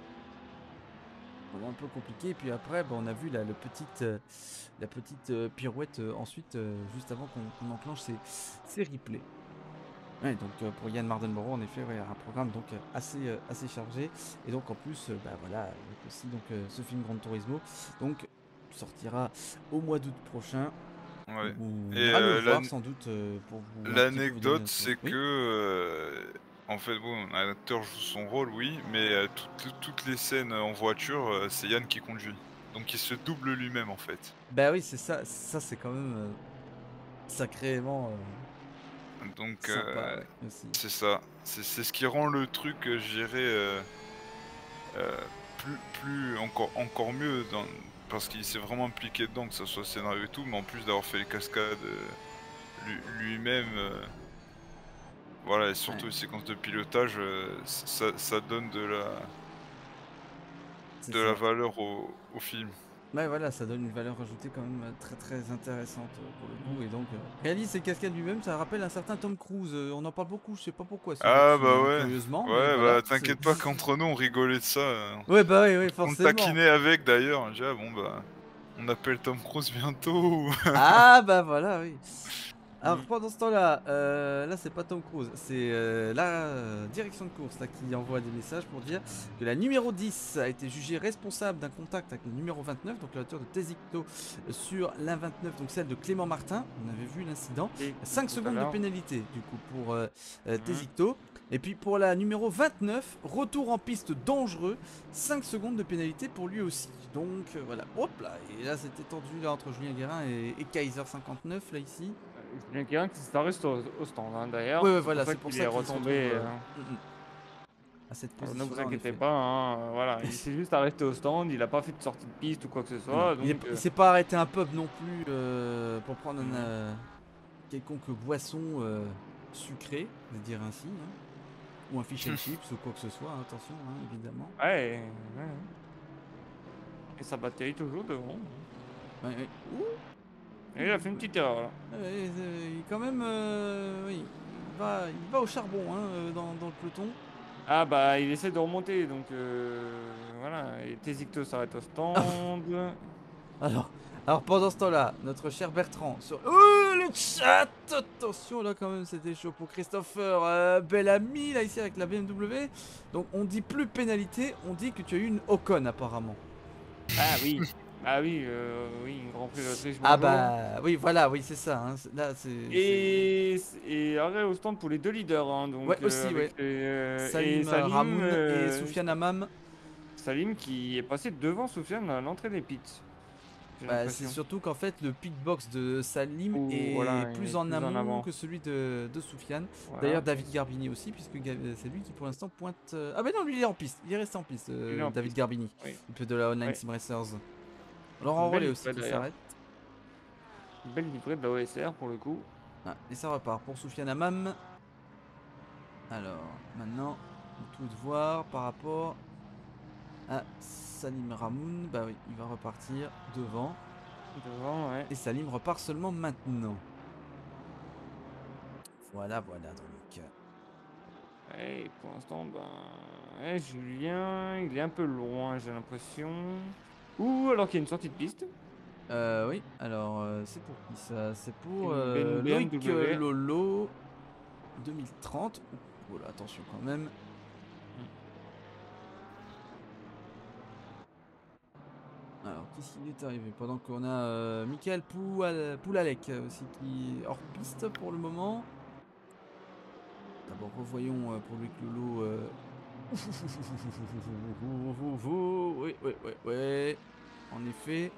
un peu compliqué. Et puis après, bah, on a vu là, le petite, euh, la petite euh, pirouette euh, ensuite, euh, juste avant qu'on qu'on enclenche ces, ces replays. Ouais, donc euh, pour Yann Mardenborough, en effet, ouais, un programme donc euh, assez, euh, assez chargé. Et donc en plus, euh, bah voilà, avec aussi donc euh, ce film Gran Turismo, donc sortira au mois d'août prochain. Ouais. Où on Et ira le euh, voir l'an- sans doute euh, pour vous un petit peu vous donner l'anecdote, notre. c'est que Oui. euh, en fait, bon, un acteur joue son rôle, oui, mais euh, toutes, toutes les scènes en voiture, euh, c'est Yann qui conduit. Donc il se double lui-même en fait. Bah oui, c'est ça, ça c'est quand même euh, sacrément euh, Donc sympa, euh, ouais, aussi. c'est ça. C'est c'est ce qui rend le truc, euh, je dirais, euh, euh, plus, plus encore, encore mieux dans- parce qu'il s'est vraiment impliqué dedans, que ce soit scénario et tout, mais en plus d'avoir fait les cascades euh, lui- lui-même, euh, voilà, et Ouais, surtout les séquences de pilotage, euh, ça, ça donne de la, c'est de la ça. valeur au, au film. Ouais, voilà, ça donne une valeur ajoutée quand même euh, très très intéressante euh, pour le coup. Et donc, euh, réalise ses cascades lui-même, ça rappelle un certain Tom Cruise. Euh, on en parle beaucoup, je sais pas pourquoi ces Ah jours-ci, bah hein, ouais, curieusement, mais ouais, voilà. bah c'est- t'inquiète pas qu'entre nous on rigolait de ça. euh, Ouais, bah oui, oui, On forcément. taquinait avec d'ailleurs, déjà bon bah on appelle Tom Cruise bientôt. Ah bah voilà, oui. Alors Mm. pendant ce temps-là, euh, là c'est pas Tom Cruise, c'est euh, la euh, direction de course là, qui envoie des messages pour dire que la numéro dix a été jugée responsable d'un contact avec le numéro vingt-neuf, donc la voiture de Tesicto sur l'A vingt-neuf, donc celle de Clément Martin. On avait vu l'incident. Et cinq tout à secondes de l'heure. pénalité du coup pour euh, euh, Mhm. Tesicto. Et puis pour la numéro vingt-neuf, retour en piste dangereux, cinq secondes de pénalité pour lui aussi. Donc euh, voilà, hop là, et là c'était tendu là entre Julien Guérin et, et Kaiser cinquante-neuf là ici. Julien Guérin qui s'arrête au, au stand hein, d'ailleurs. Ouais, ouais, C'est pour voilà, ça c'est pour qu'il ça est qu'il se retrouve retombé. euh, euh, mm, mm, à cette euh, Ne vous position-là en inquiétez effet. pas, hein, euh, voilà, il s'est juste arrêté au stand, il a pas fait de sortie de piste ou quoi que ce Non, soit. il est- Donc, il euh, s'est pas arrêté un pub non plus euh, pour prendre un, mhm. euh, quelconque boisson euh, sucrée, je vais dire ainsi, hein, ou un fish and chips ou quoi que ce soit, hein, attention, hein, évidemment. Ouais, ouais, ouais. Et sa batterie toujours devant. Ouais, ouais. Ouh, Et il a fait une petite erreur là. ouais, euh, il est quand même, euh, oui, il va, il va au charbon hein, euh, dans, dans le peloton. Ah bah il essaie de remonter donc euh, voilà. Et Tesicto s'arrête au stand. Alors, alors pendant ce temps-là, notre cher Bertrand sur oh, le chat, attention là quand même c'était chaud pour Christopher euh, Bellamy là ici avec la B M W. Donc on dit plus pénalité, on dit que tu as eu une Ocon apparemment. Ah oui. Ah oui, euh, oui, une Grand Prix d'Autriche, Ah bonjour. bah oui voilà oui c'est ça. Hein. Là c'est. Et, et arrêt au stand pour les deux leaders. Hein, donc, Ouais euh, aussi avec ouais. les, euh, et Salim euh, Salim, Ramoun et euh, Soufiane Amam. Salim qui est passé devant Soufiane à l'entrée des pits. J'ai Bah, c'est l'impression. surtout qu'en fait le pitbox de Salim Ou est voilà, il plus est en plus en amont avant. que celui de, de Soufiane. Voilà. D'ailleurs David Garbini aussi puisque Ga- c'est lui qui pour l'instant pointe... euh, Ah bah non lui il est en piste, il est resté en piste euh, Il est en David piste. Garbini. Oui. Un peu de la Online Ouais. Sim Racers. Laurent Une belle Rollet aussi livrée qui d'ailleurs. s'arrête. Une belle livrée de la O S R pour le coup. Ah, et ça repart pour Soufiane Amam. Alors maintenant on peut tout voir par rapport à Salim Ramoun. Bah oui il va repartir devant. Devant, ouais. Et Salim repart seulement maintenant. Voilà voilà donc. Et pour l'instant, ben. Ouais, Julien, il est un peu loin, j'ai l'impression. Ou alors qu'il y a une sortie de piste. Euh, oui, alors euh, c'est pour qui ça? C'est pour Une euh, B M Loïc euh, W. Lolo deux mille trente. Oh là, attention quand même. Alors, qu'est-ce qui est arrivé? Pendant qu'on a euh, Michael Poual- Poulalek euh, aussi qui est hors piste pour le moment. D'abord, revoyons euh, pour Loïc Lolo. Euh... Oui, oui, oui, oui. En effet.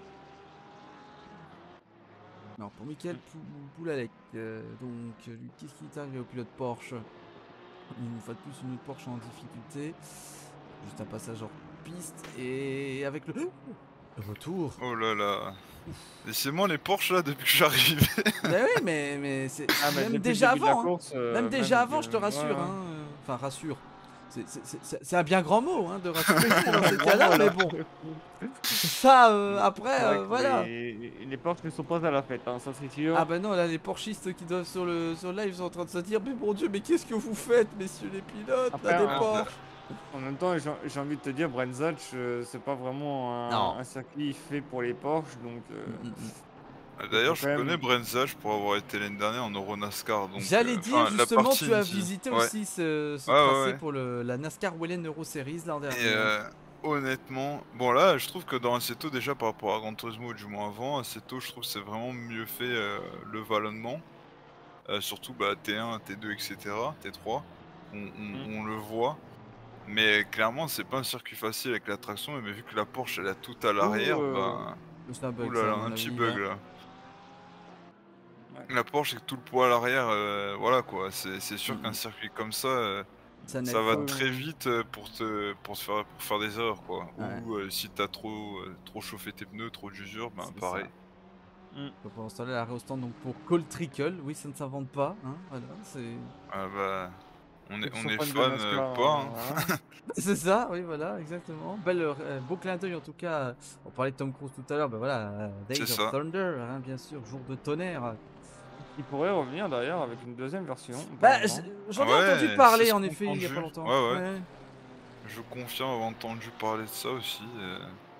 Alors pour Michael Pou- Poulalek, euh, donc euh, lui, qu'est-ce qui est arrivé au pilote Porsche? Une fois de plus, une autre Porsche en difficulté. Juste un passage hors piste et avec le, le retour. Oh là là. Laissez-moi les Porsche là depuis que j'arrive. Bah oui, mais, mais c'est Ah, bah, même depuis le déjà début de la avant. Hein. course, euh, Même déjà même avant, de- je te rassure. ouais, Hein. euh, Enfin, rassure. C'est- c'est- C'est c'est- c'est un bien grand mot hein, de rassurer dans ces Bravo, cas-là, mais là. bon. Ça, euh, C'est après, vrai euh, que voilà. les, les, les Porsche ne sont pas à la fête, hein, ça c'est sûr. Ah bah non, là les Porschistes qui doivent sur le, sur le live sont en train de se dire mais mon dieu mais qu'est-ce que vous faites messieurs les pilotes Après, là des hein, Porsche. En même temps, j'ai j'ai envie de te dire, Brenzach, euh, c'est pas vraiment Non. un, un circuit fait pour les Porsche, donc euh, Mm, mm, mm. Ah, D'ailleurs, faut je quand connais même- Brenzage pour avoir été l'année dernière en Euro NASCAR. donc, J'allais euh, dire enfin, la justement partie tu as Indy. visité Ouais. aussi ce, ce Ouais, ouais, tracé ouais. pour le, la NASCAR Wellen Euro Series l'an dernier. Et euh, honnêtement, bon là, je trouve que dans Assetto, déjà par rapport à Gran Turismo, du moins avant, Assetto, je trouve que c'est vraiment mieux fait euh, le vallonnement. Euh, surtout bah, T un, T deux, et cetera, T trois, on, on- Mm. on le voit. Mais clairement, c'est pas un circuit facile avec la traction, mais vu que la Porsche elle a tout à l'arrière, euh, bah. C'est un bug Ouh là ça à là, mon un petit avis, bug là. là. Ouais. La Porsche avec tout le poids à l'arrière, euh, voilà quoi. C'est c'est sûr Mhm. qu'un circuit comme ça, euh, Ça, ça va pas. très vite euh, pour te pour se faire pour faire des erreurs quoi. Ouais. Ou euh, si t'as trop euh, trop chauffé tes pneus, trop d'usure, ben C'est pareil. Mm. Donc, pour installer l'arrêt au stand donc pour Cole Trickle, oui ça ne s'invente pas, hein, voilà, c'est Ah bah on est Ceux qui on sont est fans de fan NASCAR, euh, pas. euh, Hein. voilà. c'est ça, oui voilà exactement. Belle, euh, beau clin d'œil en tout cas. On parlait de Tom Cruise tout à l'heure, ben voilà, euh, Days C'est of ça. Thunder, hein, bien sûr, jour de tonnerre. Il pourrait revenir d'ailleurs avec une deuxième version. Bah apparemment. j- j'en ai Ouais, entendu c'est parler ce en qu'on effet il y a pas entendu. longtemps. Ouais, ouais. Je confirme avoir entendu parler de ça aussi. euh.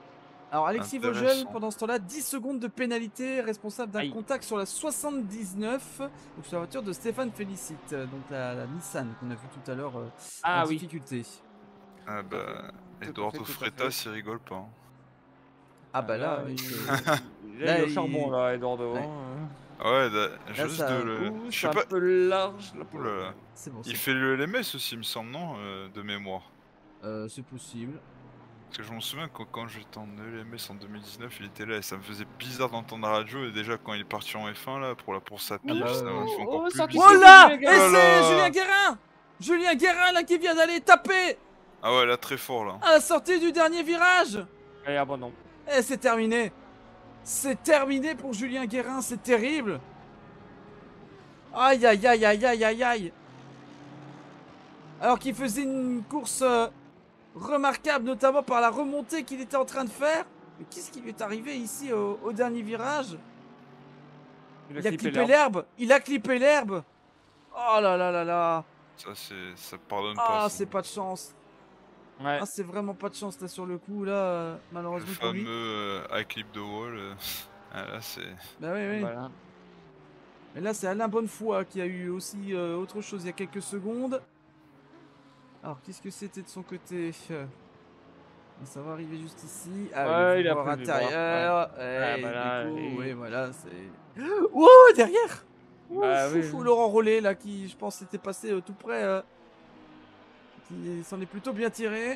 Alors Alexis Vogel, Intéressant. pendant ce temps-là, dix secondes de pénalité, responsable d'un Aïe. contact sur la soixante-dix-neuf, donc sur la voiture de Stéphane Félicite, euh, donc la, la Nissan qu'on a vu tout à l'heure euh, Ah en oui. difficulté. Ah Tout à fait. bah, Tout à Eduardo fait, tout à Freitas, fait. il rigole pas. hein. Ah bah là, il... c'est- là, il là, est au charbon, il- là, Eduardo. ouais. hein. Ah ouais, da- Là, juste de ça, le... Ouh, Je c'est sais un pas... peu large, là, Ouh pour là le là. coup. c'est bon, Il c'est fait le L M S aussi, il me semble, non euh, De mémoire. euh, c'est possible. Parce que je me souviens que quand j'étais en L M S en deux mille dix-neuf, il était là et ça me faisait bizarre d'entendre la radio. Et déjà, quand il est parti en F un, là, pour la course à Ah pied, bah, ça ouais, m'a ouais. fait encore Oh, plus sortie bizarre. Oh de là! Julien Et Guérin. Oh c'est là Julien Guérin! Julien Guérin là qui vient d'aller taper Ah ouais, là, très fort, là. à la sortie du dernier virage! Et abandon. Et c'est terminé! C'est terminé pour Julien Guérin, c'est terrible! Aïe aïe aïe aïe aïe aïe aïe! Alors qu'il faisait une course euh, remarquable, notamment par la remontée qu'il était en train de faire. Mais qu'est-ce qui lui est arrivé ici au, au dernier virage? Il a Il a clippé clippé l'herbe. l'herbe! Il a clippé l'herbe! Oh là là là là! Ça, c'est... ça pardonne pas, Ah, ça. c'est pas de chance! Ouais. Ah, c'est vraiment pas de chance là sur le coup, là, euh, Le malheureusement pour fameux lui. euh, I clip the wall. euh, ah, là, c'est... Bah oui, oui. Voilà. Et là, c'est Alain Bonnefoy qui a eu aussi euh, autre chose il y a quelques secondes. Alors, qu'est-ce que c'était de son côté? Euh, Ça va arriver juste ici. Ah, Ouais, le il a bord prévu le bras, intérieur. Ah, Et bah du là, coup, et- oui, voilà, c'est. Wow, derrière! Bah Ouf, oui, ouf, oui. Laurent Rollet, là, qui, je pense, était passé euh, tout près. euh, qui s'en est plutôt bien tiré.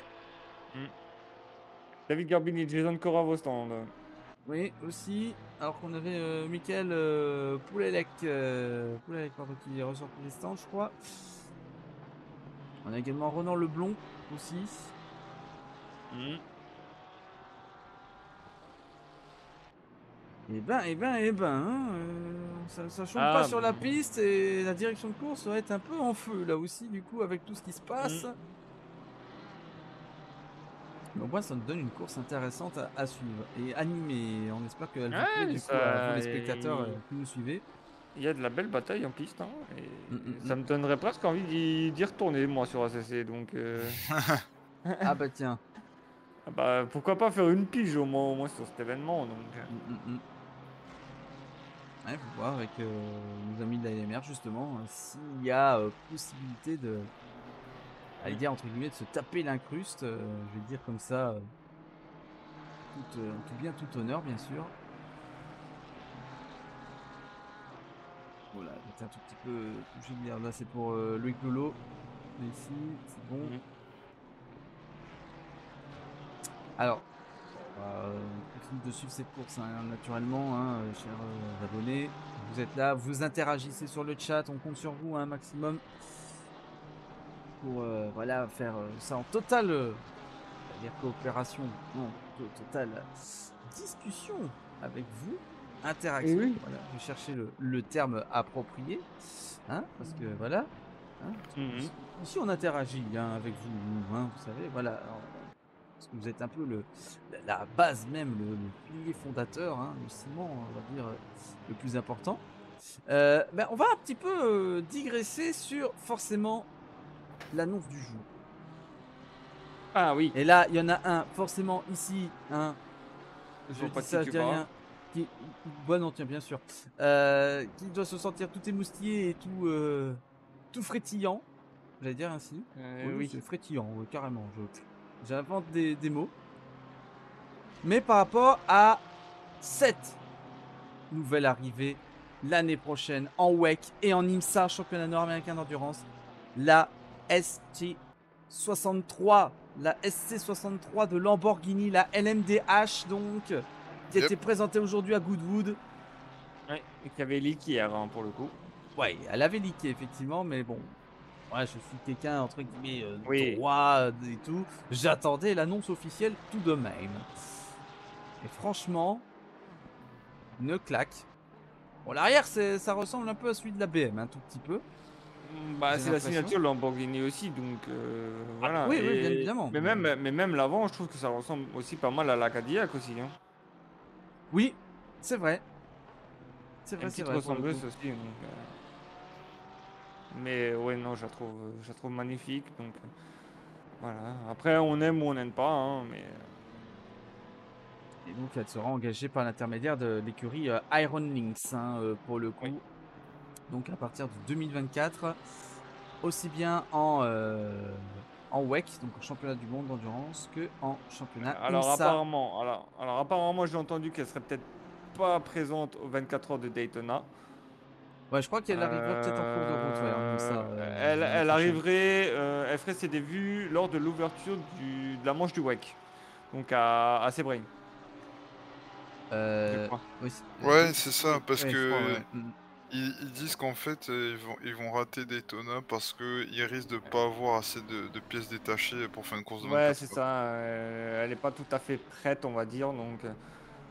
David Garbini et Jason Corrave au stand. Oui, aussi. Alors qu'on avait euh, Michael euh, Poulalec, euh, Poulalec, pardon, qui est ressorti des stands, je crois. On a également Ronan Leblond aussi. Hmm. Et ben, et ben, et ben, hein, euh, ça, ça chôme Ah, pas sur la bah. piste et la direction de course va être un peu en feu là aussi, du coup, avec tout ce qui se passe. Mais au moins, ça nous donne une course intéressante à, à suivre et animée. On espère qu'elle vous plaît, Ouais, du coup, ça- à vous les spectateurs euh, il- qui nous suivez. Il y a de la belle bataille en piste. Hein, et Mm, mm, ça mm. me donnerait presque envie d'y d'y retourner, moi, sur A C C. Donc, euh, Ah bah tiens. ah bah, pourquoi pas faire une pige au moins, au moins sur cet événement. Donc. euh. Mm, mm, mm. Ouais, faut voir avec euh, nos amis de la L M R justement euh, s'il y a euh, possibilité de, allez dire entre guillemets, de se taper l'incruste, euh, je vais dire comme ça, euh, tout, euh, tout bien, tout honneur bien sûr. Voilà, j'étais un tout petit peu touché de merde. Là c'est pour euh, Loïc Lolo. Mais ici, c'est bon. Mhm. Alors, euh, on continue de suivre cette course hein, naturellement, hein, euh, chers euh, abonnés. Vous êtes là, vous interagissez sur le chat, on compte sur vous un maximum pour euh, voilà, faire euh, ça en totale euh, dire coopération, non, to- totale discussion avec vous, interaction. Oui. Voilà, je vais chercher le, le terme approprié, hein, parce que voilà. hein, parce que Mhm. ici, ici, on interagit hein, avec vous, nous, hein, vous savez, voilà. Alors, parce que vous êtes un peu le, la, la base même, le, le pilier fondateur, hein, le ciment, on va dire, euh, le plus important. Euh, ben, on va un petit peu euh, digresser sur forcément l'annonce du jour. Ah oui. Et là, il y en a un, forcément ici, hein, Je je vois dis pas de ça, qui je tu dis parles. rien, qui, bon, non, tiens, bien sûr, euh, qui doit se sentir tout émoustillé et tout, euh, tout frétillant, j'allais dire ainsi. Euh, oui, oui. c'est frétillant, ouais, carrément. Je, j'invente des, des mots. Mais par rapport à cette nouvelle arrivée l'année prochaine en W E C et en IMSA, championnat nord-américain d'endurance, la S T soixante-trois, la S C soixante-trois de Lamborghini, la L M D H donc, qui a Yep. été présentée aujourd'hui à Goodwood. Ouais, et qu'il y avait leak hier, hein, pour le coup. Ouais, elle avait leaké effectivement, mais bon, ouais, je suis quelqu'un entre guillemets euh, Oui. droit euh, et tout. J'attendais l'annonce officielle tout de même. Et franchement, une claque. Bon, l'arrière, c'est- ça ressemble un peu à celui de la B M, un tout petit peu. Mm, Bah, J'ai c'est la l'impression. signature Lamborghini aussi, donc euh, voilà. oui, oui, bien Et- évidemment. Mais même, mais même l'avant, je trouve que ça ressemble aussi pas mal à la Cadillac aussi. Hein. Oui, c'est vrai. C'est Une vrai, c'est petite vrai. pour le ressembleuse coup. aussi. Donc, euh, Mais ouais, non, je la trouve, je la trouve magnifique. Donc euh, voilà. Après, on aime ou on n'aime pas, hein, mais. Et donc elle sera engagée par l'intermédiaire de l'écurie euh, Iron Lynx hein, euh, pour le coup. Oui. Donc à partir de deux mille vingt-quatre, aussi bien en, euh, en W E C, donc en championnat du monde d'endurance, que en championnat Alors IMSA. apparemment, alors, alors apparemment, j'ai entendu qu'elle serait peut-être pas présente aux vingt-quatre heures de Daytona. Ouais, je crois qu'elle arriverait peut-être en cours de route, ouais, en IMSA Euh, euh, elle, l'année elle prochaine. arriverait, euh, elle ferait ses débuts lors de l'ouverture du- de la manche du W E C, donc à, à Sebring, je Euh, crois. oui, c'est- euh, Ouais, oui, c'est c'est- ça, oui, parce ouais, je crois, que ouais. Mm. ils, ils disent qu'en fait, euh, ils vont, ils vont rater Daytona parce que ils risquent de pas avoir assez de, de pièces détachées pour faire une course de Ouais, vingt-quatre c'est heures. ça. euh, elle n'est pas tout à fait prête, on va dire, donc. euh,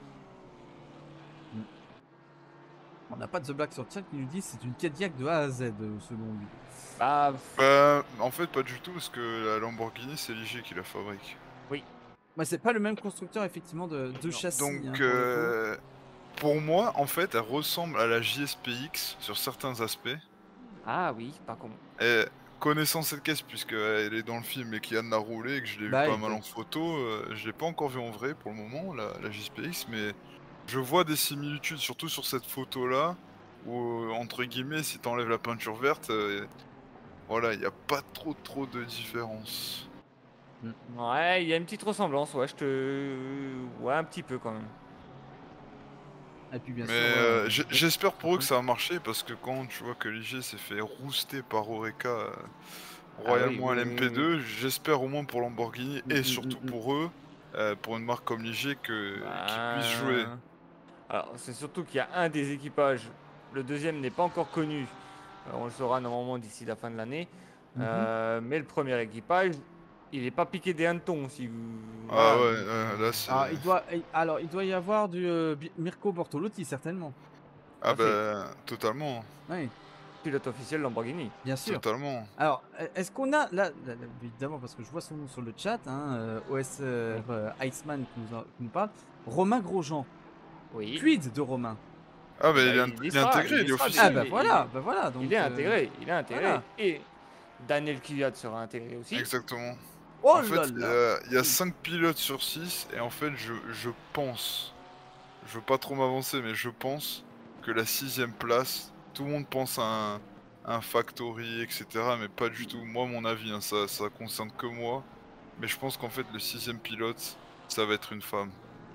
Mm. On n'a pas de The Black sur le chat qui nous dit c'est une Cadillac de A à Z euh, selon lui. Bah, pff, Bah, en fait, pas du tout, parce que la Lamborghini, c'est Ligier qui la fabrique. oui. Ouais, c'est pas le même constructeur effectivement de, de Non. châssis Donc, hein, pour le coup. euh, pour moi, en fait, elle ressemble à la J S P X sur certains aspects. Ah oui, pas con. Et connaissant cette caisse, puisqu'elle est dans le film et qu'Yann l'a roulée et que je l'ai vu Bah pas oui, mal bah- en photo, euh, je l'ai pas encore vu en vrai pour le moment, la, la J S P X, mais je vois des similitudes, surtout sur cette photo-là, où, euh, entre guillemets, si t'enlèves la peinture verte, euh, voilà, il n'y a pas trop trop de différence. Ouais, il y a une petite ressemblance, ouais, je te. Ouais, un petit peu quand même. Et puis bien Mais sûr, ouais, euh, on- j'ai- oui, j'espère pour eux que Antoine. ça a marché, parce que quand tu vois que Ligier s'est fait rouster par Oreca euh, Ah oui, royalement à oui, oui, l'M P oui. deux, j'espère au moins pour Lamborghini Mm, et mm, surtout mm, mm. pour eux, euh, pour une marque comme Ligier, que qu'ils puissent jouer. Bah, alors, c'est surtout qu'il y a un des équipages, le deuxième n'est pas encore connu, euh, on le saura normalement d'ici la fin de l'année, Mhm. euh, mais le premier équipage, il n'est pas piqué des hannetons, si vous... Ah Voilà, ouais, donc, euh, euh, là c'est... Alors il doit, et- alors il doit y avoir du euh, Bi- Mirko Bortolotti certainement. tout Ah à fait. bah totalement, Oui, Pilote officiel Lamborghini. bien sûr. totalement. Alors, e- est-ce qu'on a là, là, là, évidemment parce que je vois son nom sur le chat, hein, euh, O S euh, Oui. euh, Iceman qui nous, en- qui nous parle, Romain Grosjean. Oui. Quid de Romain? Ah Eh bah il ben, est, int- il y il est sera, intégré, il il y est sera Ah déjà, officiel. bah il est, il voilà, est- bah voilà donc. il est euh, intégré, il est intégré. voilà. Et Daniel Kvyat sera intégré aussi. Exactement. Oh En là fait, là. euh, il y a Oui. cinq pilotes sur six, et en fait je, je pense, je veux pas trop m'avancer, mais je pense que la sixième place, tout le monde pense à un, un factory, et cetera. Mais pas du tout. Moi, mon avis, hein, ça, ça concerne que moi. Mais je pense qu'en fait, le sixième pilote, ça va être une femme.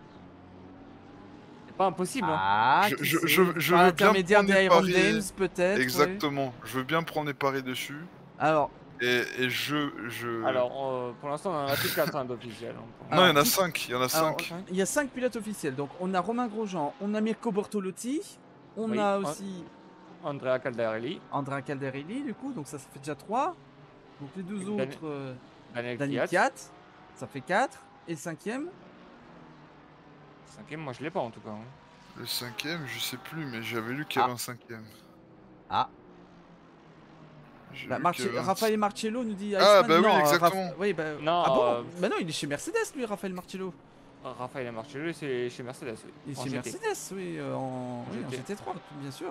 C'est pas impossible, hein. Ah, Je, qui je, sait je, je Par veux bien l'intermédiaire prendre les des Iron paris. Dames peut-être. Ouais. Exactement. Je veux bien prendre les paris dessus. Alors, Et, et je, je... Alors, euh, pour l'instant, on en a que quatre hein, d'officiels. hein, pour- Non, il y alors, en a qui- cinq. Il y en a alors, cinq. il y a cinq pilotes officiels. Donc on a Romain Grosjean, on a Mirko Bortolotti, on Oui, a An- aussi Andrea Caldarelli, Andrea Caldarelli du coup, donc ça, ça fait déjà trois. Donc les deux Dan- autres, euh, Daniel Daniel Kvyat. Kiat, ça fait quatre. Et le cinquième, Cinquième, moi je l'ai pas en tout cas. hein. Le cinquième, je sais plus, mais j'avais lu qu'il y Ah. avait un cinquième. ah, J'ai bah, lu Marce- qu'il y avait un- Raphaël Marcello nous dit Ah, Iceman. bah oui, non, euh, Raph- exactement. oui, bah, Non, ah bon euh, Bah non, il est chez Mercedes lui, Raphaël Marcello. Raphaël Marcello, c'est chez Mercedes. oui, Il est en chez G T. Mercedes, oui, euh, en, oui, en G T. G T trois, bien sûr.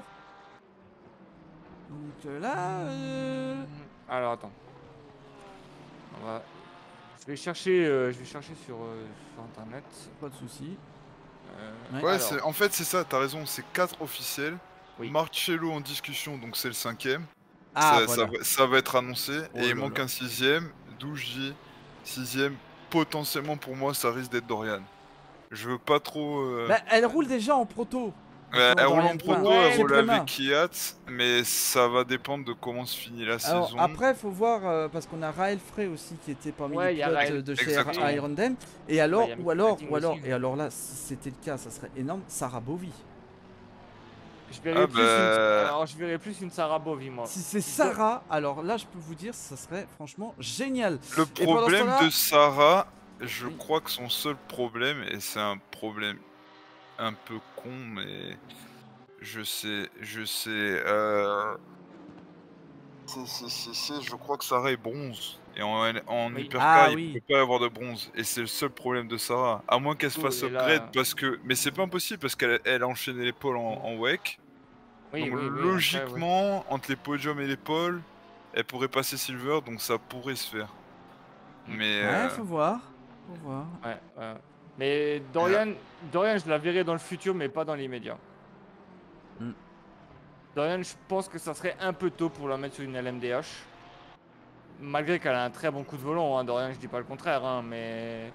Donc euh, là, euh, Hmm, Alors attends. On va... Je vais chercher, euh, je vais chercher sur, euh, sur internet. pas de souci. Euh, Ouais. Ouais, alors, c'est- en fait, c'est ça, t'as raison, c'est quatre officiels. Oui. Marcello en discussion, donc c'est le cinquième. Ah ça, ça voilà. va, ça va être annoncé. Oh et il là manque là. un sixième, d'où je dis sixième. Potentiellement pour moi, ça risque d'être Dorian. Je veux pas trop. euh, Bah, elle roule déjà en proto. euh, elle roule en Dorian proto, Point, Ouais, elle chez roule Prema. avec Kiat, mais ça va dépendre de comment se finit la Alors saison. après, faut voir euh, parce qu'on a Raël Frey aussi qui était parmi Ouais, les y a pilotes Raël. de chez Exactement. Iron Dam. Et alors, Ouais, y a ou alors, Mick ou alors, aussi. et alors là, si c'était le cas, ça serait énorme. Sarah Bovi. je verrais Ah plus une... bah. Alors, je verrais plus une Sarah Bovi, moi. Si c'est Si toi- Sarah, alors là, je peux vous dire, ça serait franchement génial. Le Et pendant ce problème temps-là- de Sarah, je Oui. crois que son seul problème, et c'est un problème un peu con, mais je sais, je sais, euh... c'est- c'est- c'est- c'est- je crois que Sarah est bronze. Et en, en Oui. hypercar, Ah il oui. peut pas y avoir de bronze. Et c'est le seul problème de Sarah. À moins qu'elle se Ouh, fasse et là- upgrade, parce que... Mais c'est pas impossible, parce qu'elle elle a enchaîné les pôles en, en W E C. Oui, donc oui, oui, après, ouais. logiquement, entre les podiums et les pôles, elle pourrait passer Silver, donc ça pourrait se faire. Mm. Mais... Ouais, euh, faut voir. Faut voir. Ouais, ouais. Mais Dorian, Dorian, je la verrai dans le futur, mais pas dans l'immédiat. Mm. Dorian, je pense que ça serait un peu tôt pour la mettre sur une L M D H. Malgré qu'elle a un très bon coup de volant, hein, Dorian, je dis pas le contraire, hein, mais...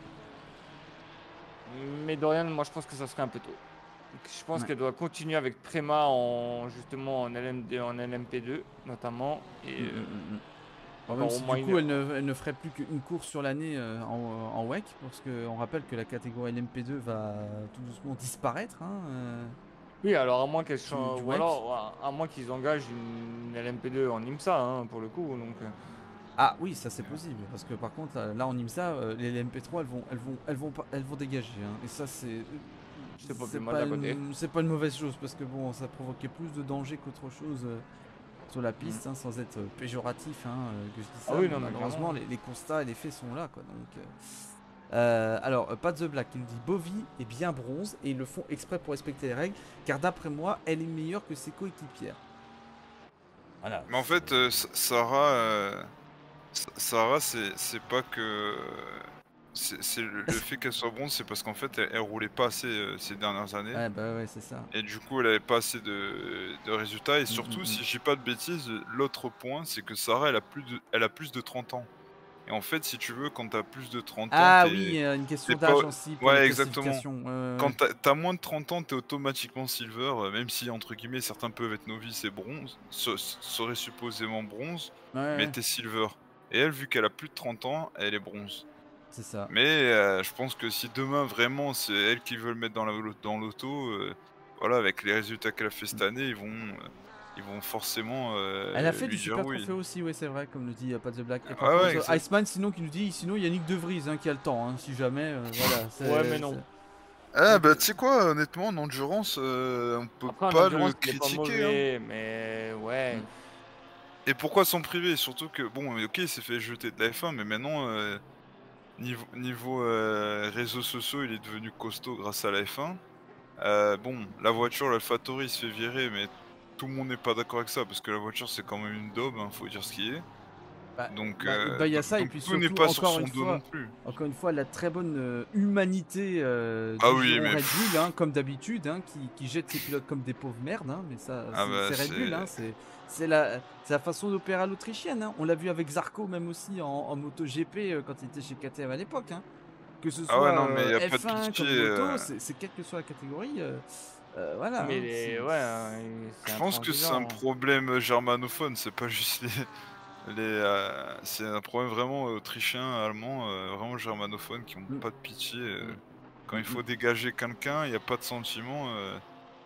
Mais Dorian, moi je pense que ça serait un peu tôt. Je pense Ouais. qu'elle doit continuer avec Prema en justement en L M D, en L M P deux notamment. Et Mm, euh, mm, mm, mm. Bon, encore même au si moins du une- coup elle ne, elle ne ferait plus qu'une course sur l'année euh, en, en W E C, parce qu'on rappelle que la catégorie L M P deux va tout doucement disparaître. Hein, euh, Oui, alors à moins qu'elle du, change, du ou W E C. alors à, à moins qu'ils engagent une L M P deux en IMSA hein, pour le coup. Donc euh, Ah oui, ça c'est possible, parce que par contre là, là en IMSA, euh, les L M P trois elles vont, elles vont, elles vont, pas, elles vont dégager. Hein, et ça c'est, c'est pas plus c'est mal pas, d'à côté. une, c'est pas une mauvaise chose, parce que bon, ça provoquait plus de danger qu'autre chose euh, sur la piste, hein, sans être euh, péjoratif, hein, euh, que je dis Ah ça. oui, Mais non, mais malheureusement, clairement. les, les constats et les faits sont là, quoi. Donc, euh, euh, alors, euh, Pat the Black, il nous dit Bovy est bien bronze et ils le font exprès pour respecter les règles, car d'après moi, elle est meilleure que ses coéquipières. Voilà. Mais en fait, euh, Sa- Sarah, euh, Sa- Sarah, c'est c'est pas que c'est c'est le, le fait qu'elle soit bronze, c'est parce qu'en fait, elle, elle roulait pas assez euh, ces dernières années. Ouais, bah ouais, c'est ça. Et du coup, elle avait pas assez de, de résultats. Et Mm, surtout, mm, si mm. je dis pas de bêtises, l'autre point, c'est que Sarah, elle a plus de, elle a plus de trente ans. Et en fait, si tu veux, quand t'as plus de trente ans, Ah oui, t'es euh, une t'es question pas. d'âge aussi pour les Ouais, exactement. classifications. Ouais, ouais, Quand ouais. t'as t'as moins de trente ans, t'es automatiquement silver, euh, même si, entre guillemets, certains peuvent être novices et bronze, se- seraient supposément bronze, Ouais, mais ouais, t'es silver. Et elle, vu qu'elle a plus de trente ans, elle est bronze. c'est ça. Mais euh, je pense que si demain, vraiment, c'est elle qui veut le mettre dans la lo- dans l'auto, euh, voilà, avec les résultats qu'elle a fait cette Mm. année, ils vont, euh, ils vont forcément Elle a euh, fait du lui dire super oui. trophée aussi, oui, c'est vrai, comme nous dit euh, Pat the Black. Et par Ah ouais, contre, euh, exact. Iceman, sinon, qui nous dit sinon, Yannick De Vries hein, qui a le temps, hein, si jamais. euh, voilà, c'est. Ouais, mais c'est- non. Ah Donc, bah euh, tu sais quoi, honnêtement, en endurance, euh, on peut après en pas le endurance, il est pas critiquer, hein. mauvais, mais ouais. Mm. Et pourquoi s'en priver? Surtout que, bon, ok, il s'est fait jeter de la F un, mais maintenant, euh, niveau, niveau euh, réseaux sociaux, il est devenu costaud grâce à la F un. Euh, bon, la voiture, l'AlphaTauri se fait virer, mais tout le monde n'est pas d'accord avec ça, parce que la voiture, c'est quand même une daube, hein, faut dire ce qui est. Bah, Donc, bah, euh, bah, il y a do- ça, et donc puis tout n'est surtout, pas sur encore son une dos non fois, plus. encore une fois, la très bonne euh, humanité euh, Ah du oui, giron mais Red Bull, pff, hein, comme d'habitude, hein, qui, qui jette ses pilotes comme des pauvres merdes, hein, mais ça, ah c'est bah c'est Red Bull, c'est... hein, c'est c'est la, c'est la façon d'opérer à l'autrichienne. Hein. On l'a vu avec Zarco, même aussi en, en MotoGP euh, quand il était chez K T M à l'époque. Hein. Que ce Ah ouais, soit non, mais euh, y a pas de F un pitié. comme euh, moto, c'est c'est quelle que soit la catégorie. euh, euh, voilà, Mais hein, les... c'est. ouais, hein, il- c'est Je pense que c'est un intransigeant. problème germanophone, c'est pas juste les... les euh, c'est un problème vraiment autrichien, allemand, euh, vraiment germanophone, qui ont Mm, pas de pitié. euh, mm, Quand mm, il mm. faut dégager quelqu'un, il n'y a pas de sentiment. euh,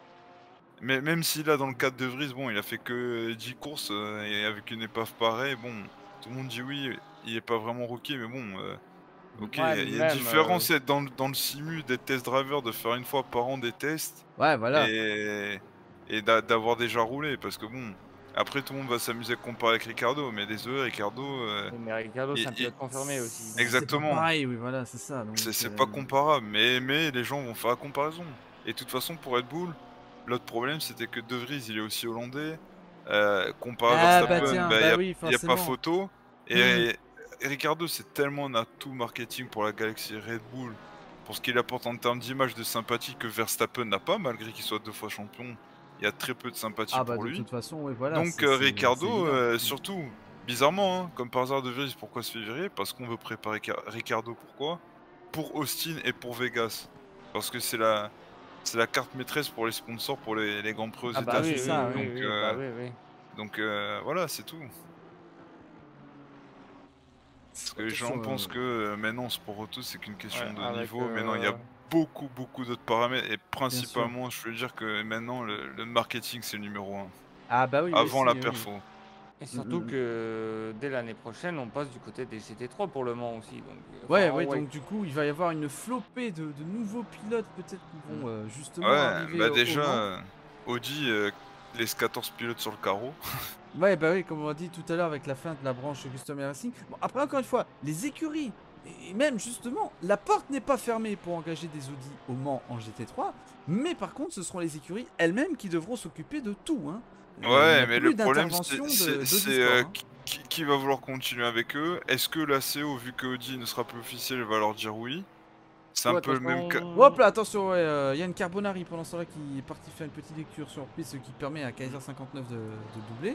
Mais même si là, dans le cadre de Vries, bon, il a fait que dix courses euh, et avec une épave pareille, bon, tout le monde dit oui, il est pas vraiment rookie, mais bon, euh, ok, il y, Ouais, a il y a une même. euh, différence d'être dans, le- dans le simu, d'être test driver, de faire une fois par an des tests Ouais, voilà. et, et d'a- d'avoir déjà roulé, parce que bon, après tout le monde va s'amuser à comparer avec Ricardo, mais désolé, Ricardo, euh, Mais Ricardo, c'est il- un il- pilote confirmé aussi. Donc, C'est pas exactement, pareil, oui, voilà, c'est ça. Donc, c'est c'est pas euh, comparable, mais, mais les gens vont faire la comparaison. Et de toute façon, pour Red Bull, l'autre problème c'était que De Vries il est aussi hollandais. Euh, comparé à Ah bah Verstappen, tiens, bah, il bah n'y a, oui, y a pas forcément. photo. Hmm. Et, et Ricardo, c'est tellement un atout marketing pour la galaxie Red Bull, pour ce qu'il apporte en termes d'image, de sympathie, que Verstappen n'a pas, malgré qu'il soit deux fois champion. Il y a très peu de sympathie Ah bah pour de lui. toute façon, oui, voilà, Donc c'est euh, c'est- c'est Ricardo, évident. euh, Hmm. surtout, bizarrement, hein, comme par hasard de Vries, pourquoi se fait virer? Parce qu'on veut préparer Car- Ricardo, pourquoi? Pour Austin et pour Vegas. Parce que c'est la, c'est la carte maîtresse pour les sponsors, pour les, les Grands Prix aux Ah ah bah c'est oui, États-Unis. oui, ça, oui, oui. Donc, oui, bah euh, oui, oui. donc euh, voilà, c'est tout. Parce De que les toute gens façon, pensent euh, que euh, maintenant, sport auto, c'est qu'une Ouais, question de avec. niveau. Maintenant, il y a euh, beaucoup, beaucoup d'autres paramètres. Et bien sûr. principalement, je veux dire que maintenant, le, le marketing, c'est le numéro un. Ah bah oui, Avant aussi, la oui. perfo. Et Hmm, surtout hmm, hmm. que dès l'année prochaine, on passe du côté des G T trois pour le Mans aussi. Donc, euh, Ouais, enfin, ouais, ouais. donc du coup, il va y avoir une flopée de, de nouveaux pilotes peut-être qui Mm. vont euh, justement Ouais, arriver bah au, au déjà, Mans. euh, Audi euh, laisse quatorze pilotes sur le carreau. Ouais, bah oui, comme on a dit tout à l'heure avec la fin de la branche Custom Racing. Bon, après, encore une fois, les écuries, et même justement, la porte n'est pas fermée pour engager des Audi au Mans en G T trois, mais par contre, ce seront les écuries elles-mêmes qui devront s'occuper de tout. Hein. Euh, il n'y Ouais, a mais le plus problème, d'intervention c'est de- c'est- d'Audi c'est, Sport. euh, Hein. qui, qui- qui va vouloir continuer avec eux? Est-ce que la C O, vu que Audi ne sera plus officiel, va leur dire oui? C'est un Ouais, de peu le toute même cas. façon- Hop là, attention, ouais, euh, Yann Carbonari pendant ce temps-là qui est parti faire une petite lecture sur piste, ce qui permet à Kaiser cinquante-neuf de, de doubler.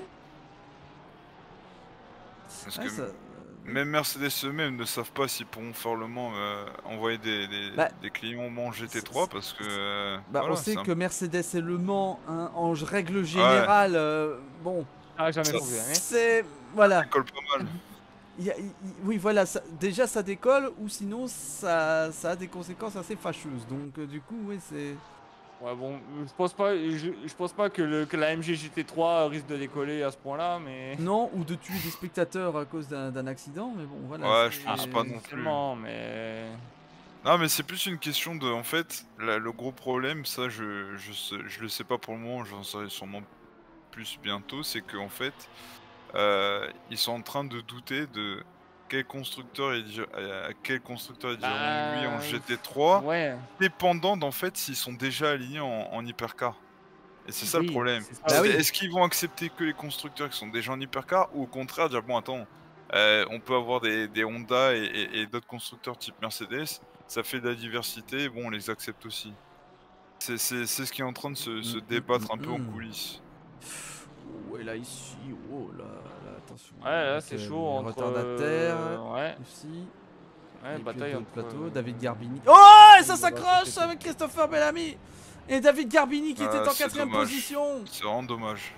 Parce Ouais, que ça, euh, même Mercedes eux-mêmes ne savent pas s'ils pourront faire le Mans, euh, envoyer des, des, Bah, des clients au Mans G T c'est- trois parce que euh, bah, on voilà, sait c'est un... que Mercedes et Le Mans, hein, en règle ouais, générale, euh, bon, Ah, jamais ça, fonctionné. c'est voilà. ça colle pas mal. Il y a- il- il- oui, voilà, ça- déjà ça décolle ou sinon ça, ça a des conséquences assez fâcheuses. Donc euh, du coup, oui, c'est. Ouais, bon, je pense pas, je, je pense pas que, le, que la M G G T trois risque de décoller à ce point-là, mais. Non, ou de tuer des spectateurs à cause d'un d'un accident, mais bon, voilà. Ouais, c'est- je pense pas non plus. Seulement, mais. Non, mais c'est plus une question de, en fait, la- le gros problème, ça, je, je, sais- je le sais pas pour le moment, j'en saurai sûrement plus bientôt, c'est qu'en fait, euh, ils sont en train de douter de quel constructeur ils, dir- à quel constructeur ils diront oui en Bah. G T trois, Ouais, dépendant d'en fait s'ils sont déjà alignés en, en hypercar. Et c'est ça le oui, problème. c'est ça Bah C'est- oui. aussi. Est-ce qu'ils vont accepter que les constructeurs qui sont déjà en hypercar ou au contraire dire bon attends, euh, on peut avoir des, des Honda et, et- et d'autres constructeurs type Mercedes, ça fait de la diversité, bon on les accepte aussi. C'est c'est- c'est ce qui est en train de se, se Mm, mm, débattre mm, un peu en mm. coulisses. Ouais, là, ici, oh là, là, attention. Ouais, là, Avec, c'est euh, chaud les entre. retardataires, euh, Ouais, ici. ouais, Et puis bataille d'autres entre. plateaux, euh, David Garbini. Oh, et ça oui, voilà, ça, s'accroche c'est avec Christopher Bellamy. Et David Garbini qui était Ah, en c'est quatrième dommage. position. C'est vraiment dommage.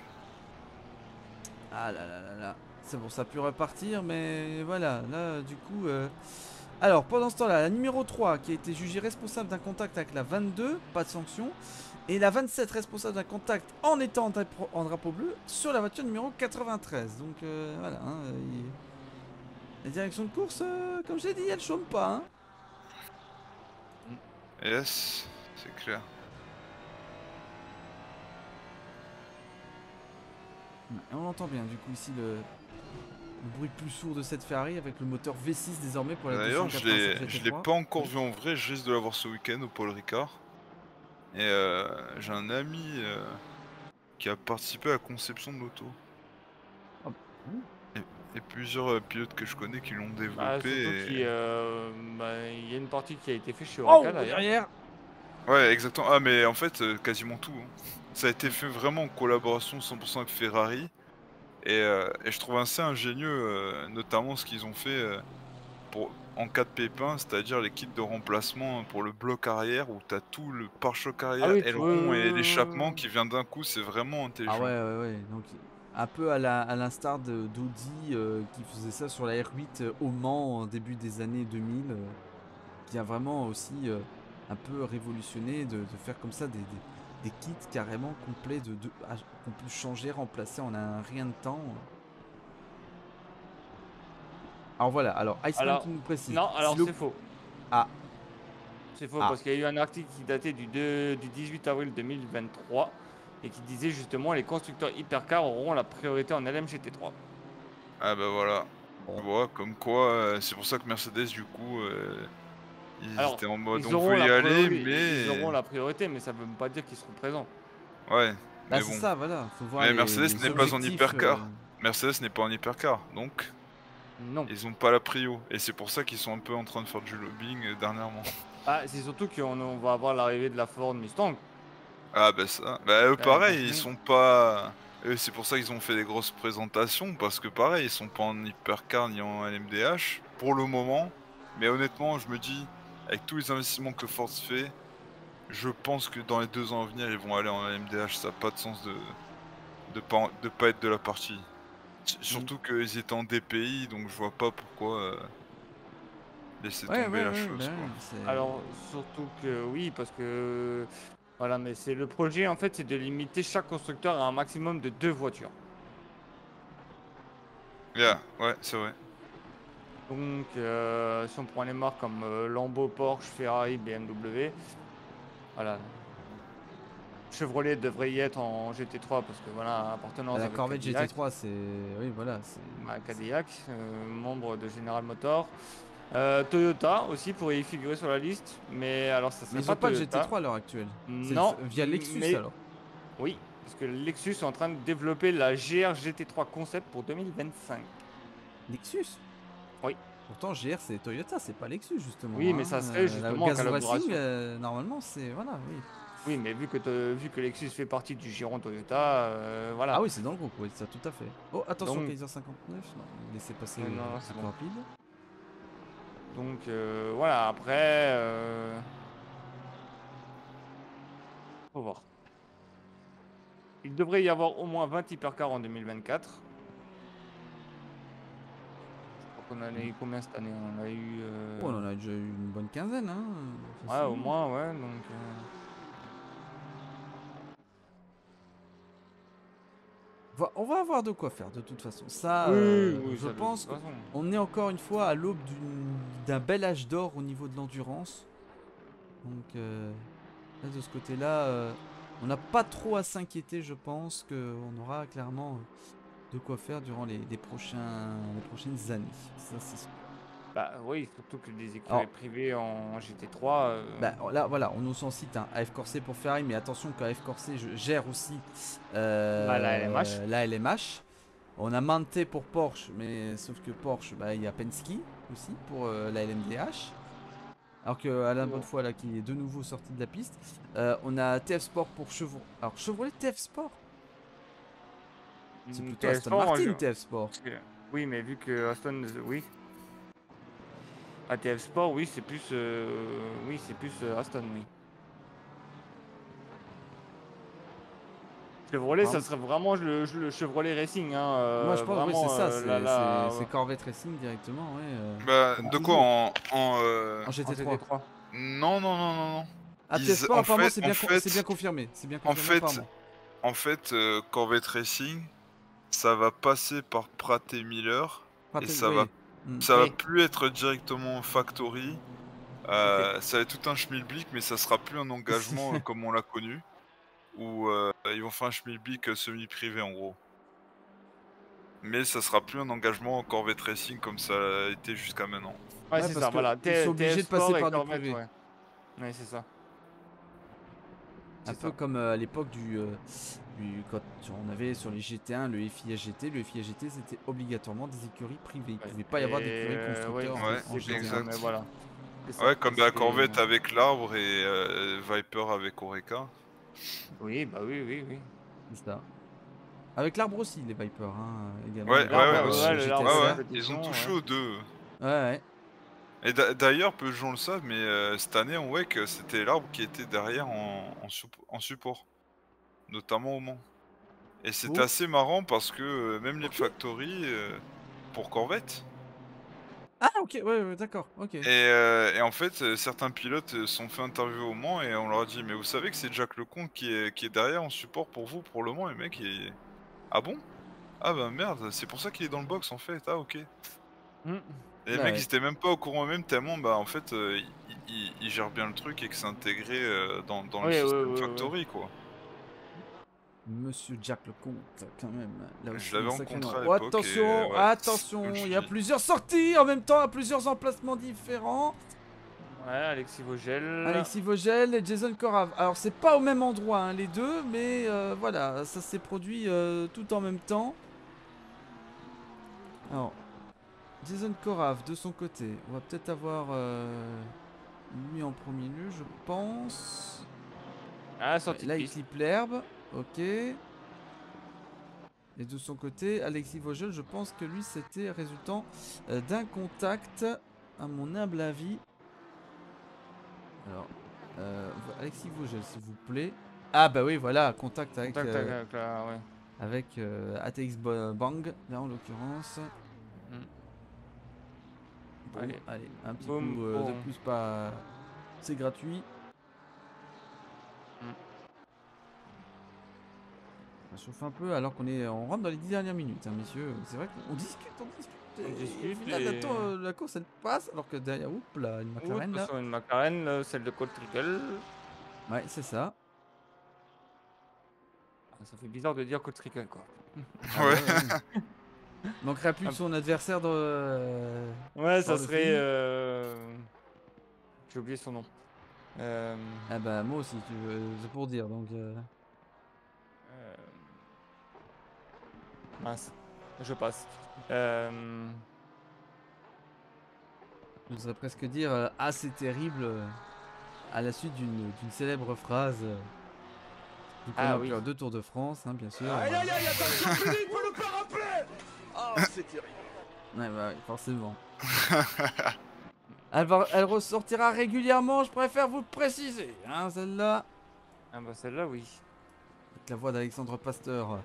Ah là là là là. C'est bon, ça a pu repartir, mais voilà, là, du coup... euh, Alors, pendant ce temps-là, la numéro trois qui a été jugée responsable d'un contact avec la vingt-deux, pas de sanction. Et la vingt-sept responsable d'un contact en étant en drapeau, en drapeau bleu sur la voiture numéro quatre-vingt-treize. Donc euh, voilà, hein, euh, il- la direction de course, euh, comme j'ai dit, elle chôme pas. Hein. Yes, c'est clair. Et on l'entend bien, du coup, ici, le, le bruit plus sourd de cette Ferrari avec le moteur V six désormais pour la D'ailleurs, je l'ai je l'ai G T trois. pas encore vu en vrai, je risque de l'avoir ce week-end au Paul Ricard. Et euh, j'ai un ami euh, qui a participé à la conception de l'auto. Ah bon Et, et plusieurs euh, pilotes que je connais qui l'ont Bah, développé. surtout et- qu'il euh, bah, il y a une partie qui a été faite chez Oh, Oracle d'ailleurs. derrière. Ouais, exactement. Ah, mais en fait, euh, quasiment tout. hein. Ça a été fait vraiment en collaboration cent pour cent avec Ferrari. Et, euh, et je trouve assez ingénieux, euh, notamment ce qu'ils ont fait euh, pour, en cas de pépin, c'est-à-dire les kits de remplacement pour le bloc arrière où t'as tout le pare-choc arrière, Ah oui, tu- aileron oui, et oui, l'échappement oui, qui vient d'un coup, c'est vraiment intelligent. Ah ouais, ouais, ouais. Donc, un peu à la- à l'instar de d'Audi euh, qui faisait ça sur la R huit euh, au Mans en début des années deux mille. euh, qui a vraiment aussi euh, un peu révolutionné de, de faire comme ça des, des- des kits carrément complets de, de- à- qu'on peut changer, remplacer en un rien de temps. Alors voilà, alors Iceman Alors, qui nous précise. Non, alors si le- c'est faux. Ah. C'est faux Ah. parce qu'il y a eu un article qui datait du, deux du dix-huit avril deux mille vingt-trois et qui disait justement les constructeurs hypercars auront la priorité en L M G T trois. Ah bah voilà. Bon. Tu vois, comme quoi, euh, c'est pour ça que Mercedes, du coup, euh, ils Alors, étaient en mode Ils on auront, veut y la aller, priori- mais. ils auront la priorité, mais ça veut pas dire qu'ils seront présents. Ouais, Bah mais c'est bon. ça, voilà. Faut voir Mais les- Mercedes les n'est pas en objectifs, hypercar. euh, Mercedes n'est pas en hypercar, donc Non. ils ont pas la prio. Et c'est pour ça qu'ils sont un peu en train de faire du lobbying euh, dernièrement. Ah, c'est surtout qu'on on va avoir l'arrivée de la Ford Mustang. Ah bah ça, bah eux Ouais, pareil, donc, ils oui. sont pas... Eux c'est pour ça qu'ils ont fait des grosses présentations, parce que pareil, ils sont pas en hypercar ni en L M D H, pour le moment. Mais honnêtement, je me dis, avec tous les investissements que Ford fait, je pense que dans les deux ans à venir, ils vont aller en L M D H, ça n'a pas de sens de de pas, en- de pas être de la partie. S- Surtout qu'ils étaient en D P I, donc je vois pas pourquoi euh, laisser Ouais, tomber ouais, la ouais, chose. bah quoi. ouais, c'est- Alors, surtout que oui, parce que. Voilà, mais c'est le projet en fait, c'est de limiter chaque constructeur à un maximum de deux voitures. Yeah, ouais, c'est vrai. Donc, euh, si on prend les marques comme euh, Lambo, Porsche, Ferrari, B M W, voilà. Chevrolet devrait y être en G T trois parce que voilà, appartenance la avec Corvette G T Cadillac, trois, c'est. Oui, voilà. c'est- à Cadillac, euh, membre de General Motors. Euh, Toyota aussi pourrait y figurer sur la liste, mais alors ça serait Mais ils pas ont pas de Toyota. G T trois à l'heure actuelle. C'est Non, via Lexus mais- alors. Oui, parce que Lexus est en train de développer la G R G T trois concept pour deux mille vingt-cinq. Lexus Pourtant, G R, c'est Toyota, c'est pas Lexus, justement. Oui, mais Hein. ça serait Euh, la justement en Gazoo Racing, collaboration. euh, normalement, c'est. Voilà, oui. Oui, mais vu que, te- vu que Lexus fait partie du giron Toyota, euh, Ah voilà. oui, c'est dans le groupe, oui, ça, tout à fait. Oh, attention, Donc, Kaiser cinquante-neuf. Non, laissez passer, ouais, euh, non, non, c'est c'est plus bon. rapide. Donc, euh, voilà, après, euh, faut voir. Il devrait y avoir au moins vingt hypercars en deux mille vingt-quatre. Je crois qu'on en a Mm. eu combien cette année? On en a eu... Oh, on euh, en a déjà eu une bonne quinzaine, hein, euh, Ouais, au facilement. moins, ouais, donc... euh, Va- On va avoir de quoi faire, de toute façon. Ça, Oui, euh, oui, je ça de toute pense façon. qu'on est encore une fois à l'aube d'une- d'un bel âge d'or au niveau de l'endurance. Donc, euh, là, de ce côté-là, euh, on n'a pas trop à s'inquiéter, je pense qu'on aura clairement euh, de quoi faire durant les, les prochains, les prochaines années. Ça, c'est sûr. Bah oui, surtout que des écuries Alors, privées en G T trois... euh, bah, là, voilà, on nous en cite un A F Corset pour Ferrari, mais attention qu'A F Corset je gère aussi Bah la L M H. euh, la L M H. On a Mante pour Porsche, mais sauf que Porsche, bah, il y a Penske aussi pour euh, la L M D H. Alors que Alain Bon. Bonnefoy, là, qui est de nouveau sorti de la piste. Euh, on a T F Sport pour Chevrolet. Alors, Chevrolet T F Sport, c'est Mm, plutôt T F Aston Sport, Martin, je- T F Sport. parce que- Oui, mais vu que Aston... Oui. A T F Sport, oui, c'est plus... euh, Oui, c'est plus euh, Aston, oui. Chevrolet, Alors, ça serait vraiment le, le Chevrolet Racing, hein, moi, je euh, pense, oui, c'est vraiment, ça. euh, là, C'est là, c'est- c'est Corvette Racing directement, ouais. euh, Bah, comme de quoi toujours. en, en, euh, En en G T trois. G T trois. Non, non, non, non, non. Ah, T F Ils, Sport, en apparemment, fait, c'est en bien, con- c'est bien fait, confirmé. C'est bien en confirmé, fait, apparemment. en fait, euh, Corvette Racing, ça va passer par Pratt et Miller et Rappel, ça va, oui. Mm. ça va Oui, plus être directement factory. ok. Euh, ça va être tout un schmilblick, mais ça sera plus un engagement euh, comme on l'a connu, où euh, ils vont faire un schmilblick euh, semi-privé en gros. Mais ça sera plus un engagement en Corvette Racing comme ça a été jusqu'à maintenant. Ouais, Ouais, c'est parce ça, que voilà. ils sont T- obligés TF de passer Sport et par du Corvette, privé. ouais. Ouais, c'est ça. Un C'est peu ça. comme euh, à l'époque du, euh, du- quand on avait sur les G T un le F I A G T. Le F I A G T, c'était obligatoirement des écuries privées. Il ne Ouais. pouvait pas y Et avoir d'écuries euh, ouais, constructeurs en, Ouais, en c'est con, G T un. mais exact. voilà. C'est ça. Ouais, Et comme la c'est... Corvette avec l'arbre et euh, Viper avec Oreca. Oui, bah oui, oui, oui. C'est ça. Avec l'arbre aussi, les Vipers, hein, également Ouais, les ouais, ouais, Vipers L'arbre, aussi. ouais, euh, le- l'arbre Ouais, de ouais, G T S R. ils ont compétition, touché ouais. aux deux. Ouais, ouais. Et d'a- d'ailleurs, peu de gens le savent, mais euh, cette année en W E C, c'était l'arbre qui était derrière en, en, sup- en support, notamment au Mans. Et c'était Oh, assez marrant parce que euh, même les pour qui? factories, euh, pour Corvette, Ah, ok, ouais, ouais, d'accord, ok. et, euh, et en fait, euh, certains pilotes euh, se sont fait interviewer au Mans et on leur a dit, mais vous savez que c'est Jack Lecomte qui est, qui est derrière en support pour vous, pour le Mans, et le mec, il... Ah bon? Ah bah merde, c'est pour ça qu'il est dans le box en fait, ah ok. Hmm. Et les Bah mecs, ils ouais. étaient même pas au courant eux-mêmes tellement, bah en fait, euh, ils, ils- ils gèrent bien le truc et que c'est intégré euh, dans, dans le Oui, oui, système oui, oui. factory, quoi. Monsieur Jack Lecomte, quand même. Là Je aussi, l'avais un sacré nom. rencontré à Oh, l'époque et euh, attention, ouais, c'est comme attention, je il y a dis. plusieurs sorties en même temps, à plusieurs emplacements différents. Ouais, Alexis Vogel. Alexis Vogel et Jason Corrave. Alors, c'est pas au même endroit, hein, les deux, mais euh, voilà, ça s'est produit euh, tout en même temps. Alors, Jason Corrave, de son côté, on va peut-être avoir euh, lui en premier lieu, je pense. Ah, Ouais, sortie de là, il piste. clip l'herbe, ok. Et de son côté, Alexis Vogel, je pense que lui, c'était résultant euh, d'un contact, à mon humble avis. Alors, euh, Alexis Vogel, s'il vous plaît. Ah bah oui, voilà, contact avec, Contact euh, avec la... Ouais. avec euh, A T X Ba- Bang, là en l'occurrence. Hmm. Bon, Allez. allez, un petit Boum, coup euh, de boum. plus, pas... C'est gratuit. Hmm. On chauffe un peu alors qu'on est, on rentre dans les dix dernières minutes, hein, messieurs. C'est vrai qu'on discute, on discute. On Et discute au final, et- la, tour- euh, la course, elle passe, alors que derrière, oups, là, une Ouh, McLaren, là. attention, une McLaren, euh, celle de Cold Trickle. Ouais, c'est ça. Ah, ça fait bizarre de dire Cold Trickle, quoi. Ah Ouais. bah ouais. Manquerait plus de son adversaire dans, euh, Ouais, dans ça le serait... film. euh, J'ai oublié son nom. Euh... Ah bah moi aussi, tu veux, c'est pour dire, donc... euh, euh, Mince, je passe. Euh... J'oserais presque dire euh, assez terrible euh, à la suite d'une d'une célèbre phrase. euh, Vous connaissez Ah en oui. plusieurs deux Tours de France, hein, bien sûr. Aïe euh. aïe aïe, attention, Philippe, faut le faire rappeler. Ah, c'est terrible. Ouais, bah, oui, forcément. Elle, va- elle ressortira régulièrement, je préfère vous le préciser, hein, celle-là. Ah bah celle-là, oui. Avec la voix d'Alexandre Pasteur.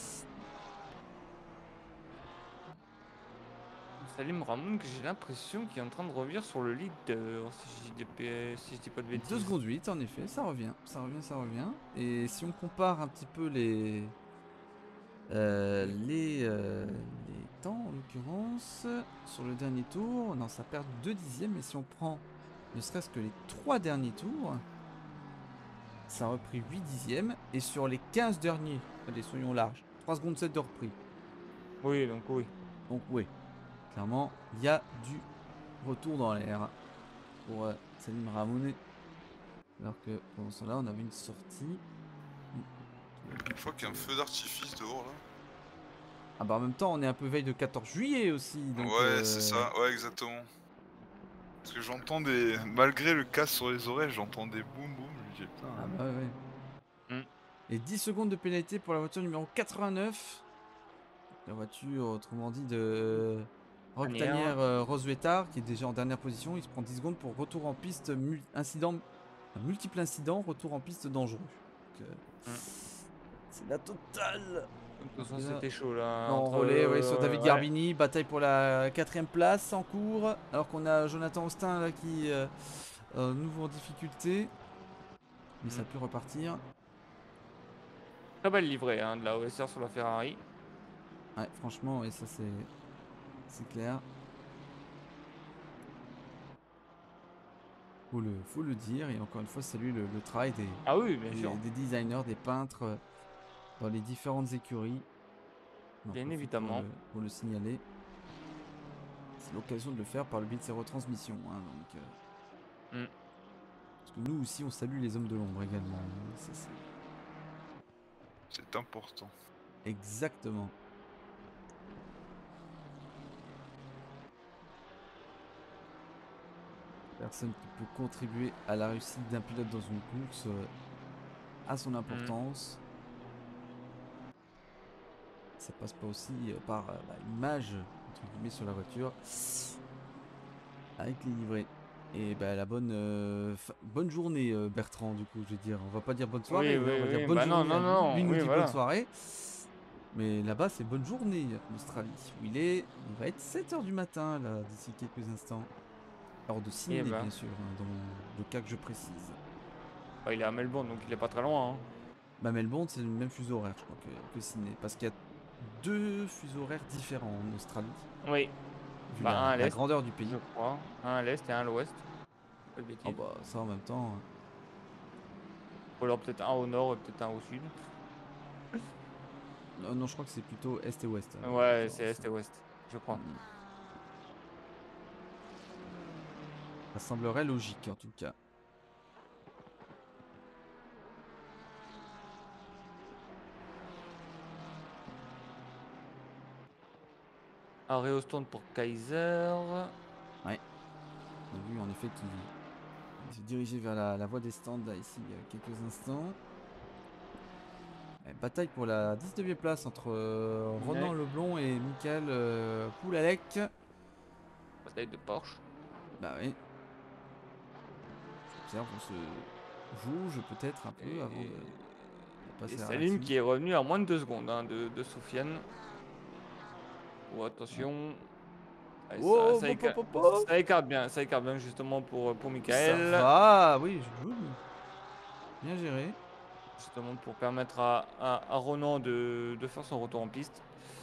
Salim Ramon, que j'ai l'impression qu'il est en train de revenir sur le leader, si je dis, des- si je dis pas de bêtises. deux secondes huit, en effet, ça revient, ça revient, ça revient. Et si on compare un petit peu les... euh, les, euh, les temps, en l'occurrence, sur le dernier tour, non, ça perd deux dixièmes, mais si on prend ne serait-ce que les trois derniers tours, ça a repris huit dixièmes, et sur les quinze derniers, allez, soyons larges, trois secondes sept de repris. Oui, donc oui. Donc oui, clairement, il y a du retour dans l'air pour euh, Salim Ramonet. Alors que pendant ce temps-là, on avait une sortie. Je crois qu'il y a un feu d'artifice dehors là. Ah bah en même temps, on est un peu veille de quatorze juillet aussi. Donc, Ouais, euh, c'est ça, ouais, exactement. Parce que j'entends des. Malgré le casque sur les oreilles, j'entends des boum boum. Je me dis, putain. Ah bah ouais, ouais. Mm. Et dix secondes de pénalité pour la voiture numéro quatre-vingt-neuf. La voiture, autrement dit, de Rock Tanière. Tanière euh, Rosewetar, qui est déjà en dernière position. Il se prend dix secondes pour retour en piste, mul- incident, enfin, multiple incident, retour en piste dangereux. Donc, euh, Mm. c'est la totale. De toute façon, Donc là- c'était chaud là. En entre, relais, ouais, euh, sur David ouais. Garbini, bataille pour la quatrième place en cours, alors qu'on a Jonathan Austin là qui euh, euh, nouveau en difficulté, mais ça Mm. peut repartir. Très belle livrée hein, de la O S R sur la Ferrari. Ouais, franchement, et ça c'est c'est clair. Faut le, faut le dire, et encore une fois, saluer le, le travail des, Ah oui, bien des, sûr. des designers, des peintres euh, dans les différentes écuries. On en Bien profite évidemment. Pour le, pour le signaler. C'est l'occasion de le faire par le biais de ces retransmissions. Hein, donc, euh, Mm. Parce que nous aussi, on salue les hommes de l'ombre également. hein, ça, c'est- C'est important. Exactement. Personne qui peut contribuer à la réussite d'un pilote dans une course euh, a son importance. Ça passe pas aussi euh, par euh, bah, l'image entre guillemets sur la voiture avec les livrets. Et bah, la bonne euh, fa- bonne journée euh, Bertrand, du coup je vais dire. On va pas dire bonne soirée, Oui, mais oui, on va dire oui. bonne Bah non, journée. non, à lui. non, Lui nous oui, dit voilà. bonne soirée. Mais là-bas c'est bonne journée en Australie. Où il est, il va être sept heures du matin là d'ici quelques instants. Heure de Sydney ben. bien sûr, hein, dans le cas que je précise. Bah, il est à Melbourne, donc il est pas très loin. Hein. Bah Melbourne c'est le même fuseau horaire je crois que, que Sydney. Parce qu'il y a deux fuseaux horaires différents en Australie. Oui, Vu Bah, la, un à la l'est, grandeur du pays. je crois. Un à l'est et un à l'ouest. Pas de Ah bêtises. bah ça en même temps. hein. Ou alors peut-être un au nord et peut-être un au sud. Non, non, je crois que c'est plutôt est et ouest. hein, Ouais, la c'est est différence. et ouest, je crois. Mm. Ça semblerait logique en tout cas. Arrêt au stand pour Kaiser. On a vu en effet qu'il il s'est dirigé vers la, la voie des stands là ici il y a quelques instants. Eh, bataille pour la dix-neuvième place entre euh, Ronan Ouais. Leblond et Michael euh, Poulalec. Bataille de Porsche. Bah oui. J'observe, on se jauge peut-être un peu Et- avant de, de passer Et à la Salim réaction. qui est revenu à moins de deux secondes hein, de, de Soufiane. Oh attention. Allez, Oh, ça, ça, pop, éca- pop, pop, pop. ça écarte bien, ça écarte bien justement pour, pour Ça Michael. va, oui, joli. Bien géré. Justement pour permettre à, à, à Ronan de, de faire son retour en piste.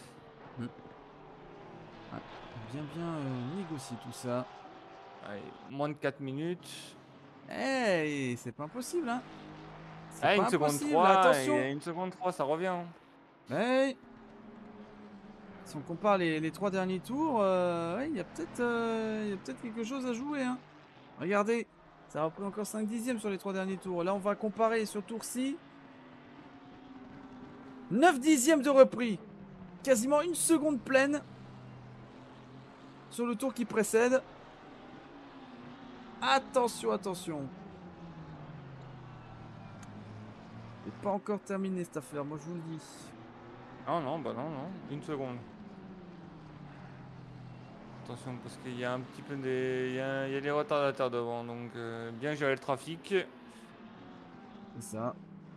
Bien bien euh, négocié tout ça. Allez, moins de quatre minutes. Hey, c'est pas impossible, hein. C'est Ah, pas une seconde impossible, trois, attention. et une seconde trois, ça revient. Hey. Si on compare les, les trois derniers tours, euh, ouais, il y a peut-être euh, il y a peut-être quelque chose à jouer, hein. Regardez, ça a repris encore cinq dixièmes sur les trois derniers tours. Là, on va comparer sur tour-ci. neuf dixièmes de repris. Quasiment une seconde pleine sur le tour qui précède. Attention, attention. C'est pas encore terminé cette affaire, moi je vous le dis. Non, non, bah non, non. Une seconde. Attention, parce qu'il y a un petit peu des... Il y a, il y a des retardataires devant, donc euh, bien gérer le trafic. C'est ça.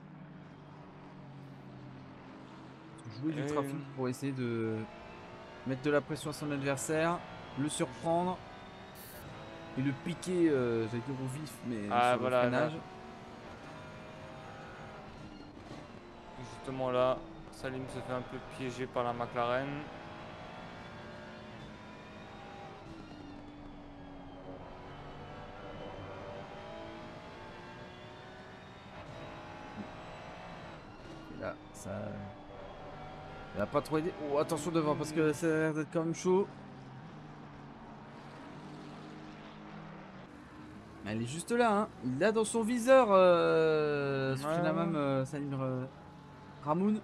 Jouer du Et- trafic pour essayer de mettre de la pression à son adversaire, le surprendre et le piquer, euh, j'allais dire au vif, mais Ah, sur voilà, le freinage. Justement là, Salim se fait un peu piéger par la McLaren. Et là, ça... Il a pas trop aidé. Oh, attention devant, parce que ça a l'air d'être quand même chaud. Elle est juste là, hein. Il a dans son viseur, euh, Ouais. même euh, Salim euh, Ramoun.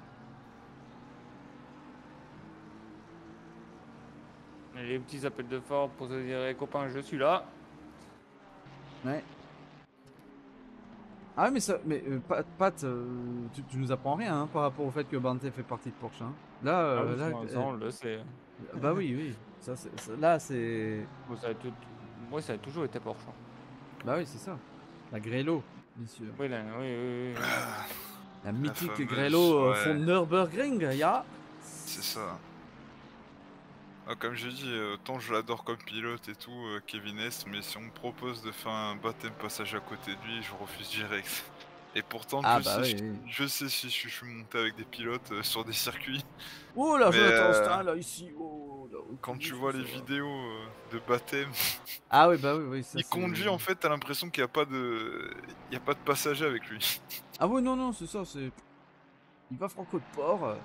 Et les petits appels de fort pour se dire, copain, je suis là. Ouais. Ah ouais, mais ça, mais euh, Pat, Pat, euh, tu, tu nous apprends rien hein, par rapport au fait que Bante fait partie de Porsche. Hein. Là, Ah euh, oui, là, ça, ça, euh, on le sait. bah oui, oui. Ça, c'est- ça- là, c'est, Bon, ça a tout... Moi, ça a toujours été Porsche. hein. bah oui, c'est ça. La Grello, bien sûr. Oui, là, oui, oui, oui. La mythique fameuse, Grello euh, ouais. von Nürburgring, ya. C'est ça. Ah, comme j'ai dit, euh, autant je l'adore comme pilote et tout, euh, Kevin Hess, mais si on me propose de faire un baptême passage à côté de lui, je refuse direct. Et pourtant, Ah je, bah sais, oui, je, oui. je sais si je suis monté avec des pilotes euh, sur des circuits. Oh là, Mais, Jonathan euh, Austin, là, ici. Oh, là, oh, Quand comment tu est-ce vois que les ça va vidéos euh, de baptême, Ah oui, bah oui, oui. Ça, il c'est- conduit en fait, t'as l'impression qu'il n'y a pas de, il y a pas de passager avec lui. Ah oui, non, non, c'est ça, c'est. Il va franco de port. euh.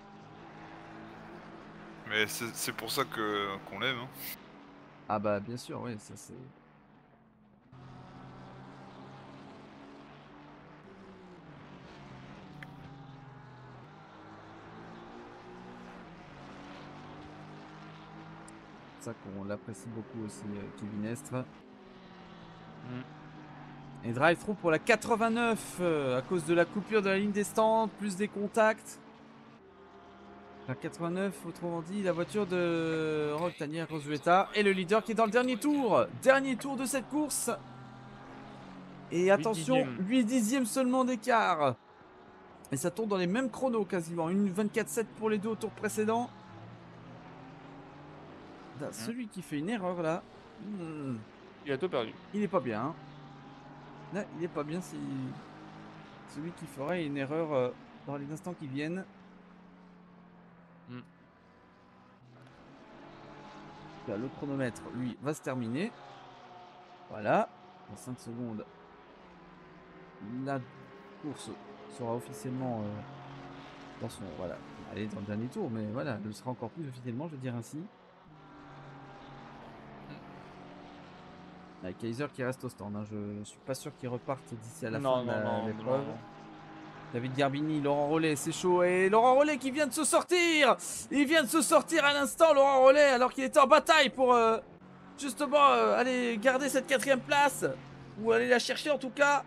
Mais c'est c'est pour ça que qu'on l'aime. Hein. Ah bah bien sûr, oui, ça c'est. C'est ça qu'on l'apprécie beaucoup aussi, euh, Kevin Estre. Mm. Et drive-through pour la quatre-vingt-neuf euh, à cause de la coupure de la ligne des stands, plus des contacts. La quatre-vingt-neuf, autrement dit, la voiture de Rock Tanier Rosueta et le leader qui est dans le dernier tour. Dernier tour de cette course. Et attention, dixièmes. huit dixièmes seulement d'écart. Et ça tourne dans les mêmes chronos quasiment. Une vingt-quatre sept pour les deux au tour précédent. Là, celui qui fait une erreur là, hmm, Il a tout perdu. il est pas bien. Hein. Là, il est pas bien si celui qui ferait une erreur euh, dans les instants qui viennent. Mm. Là, le chronomètre, lui, va se terminer. Voilà. Dans cinq secondes, la course sera officiellement euh, dans son. Voilà. Elle est dans le dernier tour, mais voilà, elle sera encore plus officiellement, je veux dire ainsi. Avec Kaiser qui reste au stand. Hein. Je suis pas sûr qu'il reparte d'ici à la non, fin de non, la- non, l'épreuve. non. David Garbini, Laurent Rollet, c'est chaud. Et Laurent Rollet qui vient de se sortir. Il vient de se sortir à l'instant, Laurent Rollet, alors qu'il était en bataille pour euh, justement euh, aller garder cette quatrième place. Ou aller la chercher en tout cas.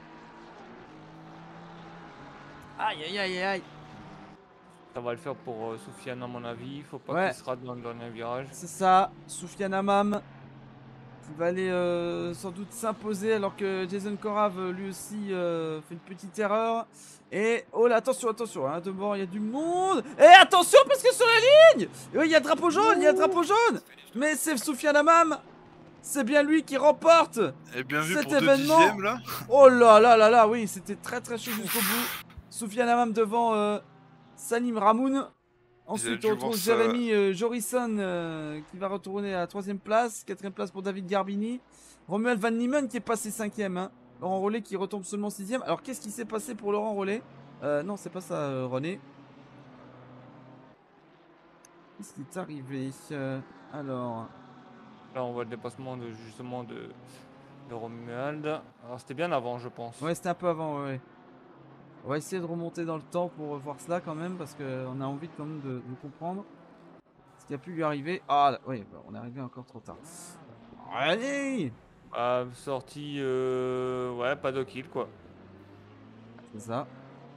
Aïe, aïe, aïe, aïe. Ça va le faire pour euh, Soufiane à mon avis. Faut pas Ouais. qu'il se rate dans le dernier virage. C'est ça, Soufiane Amam qui va aller euh, sans doute s'imposer alors que Jason Corave lui aussi euh, fait une petite erreur. Et oh là, attention, attention, hein, devant il y a du monde. Et attention parce que sur la ligne, oui, il y a le drapeau jaune, il y a le drapeau jaune. Mais c'est Soufiane Amam, c'est bien lui qui remporte Et bien vu cet pour deux événement. dixièmes là. Oh là là là là, oui, c'était très très chaud jusqu'au bout. Soufiane Amam devant euh, Salim Ramoun. Ensuite, dû on voir retrouve ça. Jérémy euh, Jorison euh, qui va retourner à la troisième place. Quatrième place pour David Garbini. Romuald Van Niemen qui est passé cinquième. Hein. Laurent Rollet qui retombe seulement sixième. Alors, qu'est-ce qui s'est passé pour Laurent Rollet euh, Non, c'est pas ça, euh, René. Qu'est-ce qui est arrivé euh, Alors, Là, on voit le dépassement de justement de, de Romuald. Alors, c'était bien avant, je pense. ouais, c'était un peu avant, ouais, ouais. On va essayer de remonter dans le temps pour voir cela quand même, parce qu'on a envie quand même de, de comprendre ce qui a pu lui arriver. Ah, là, oui, bah, on est arrivé encore trop tard. Allez! Ah, sortie, euh, ouais, pas d'O'Kill quoi. C'est ça.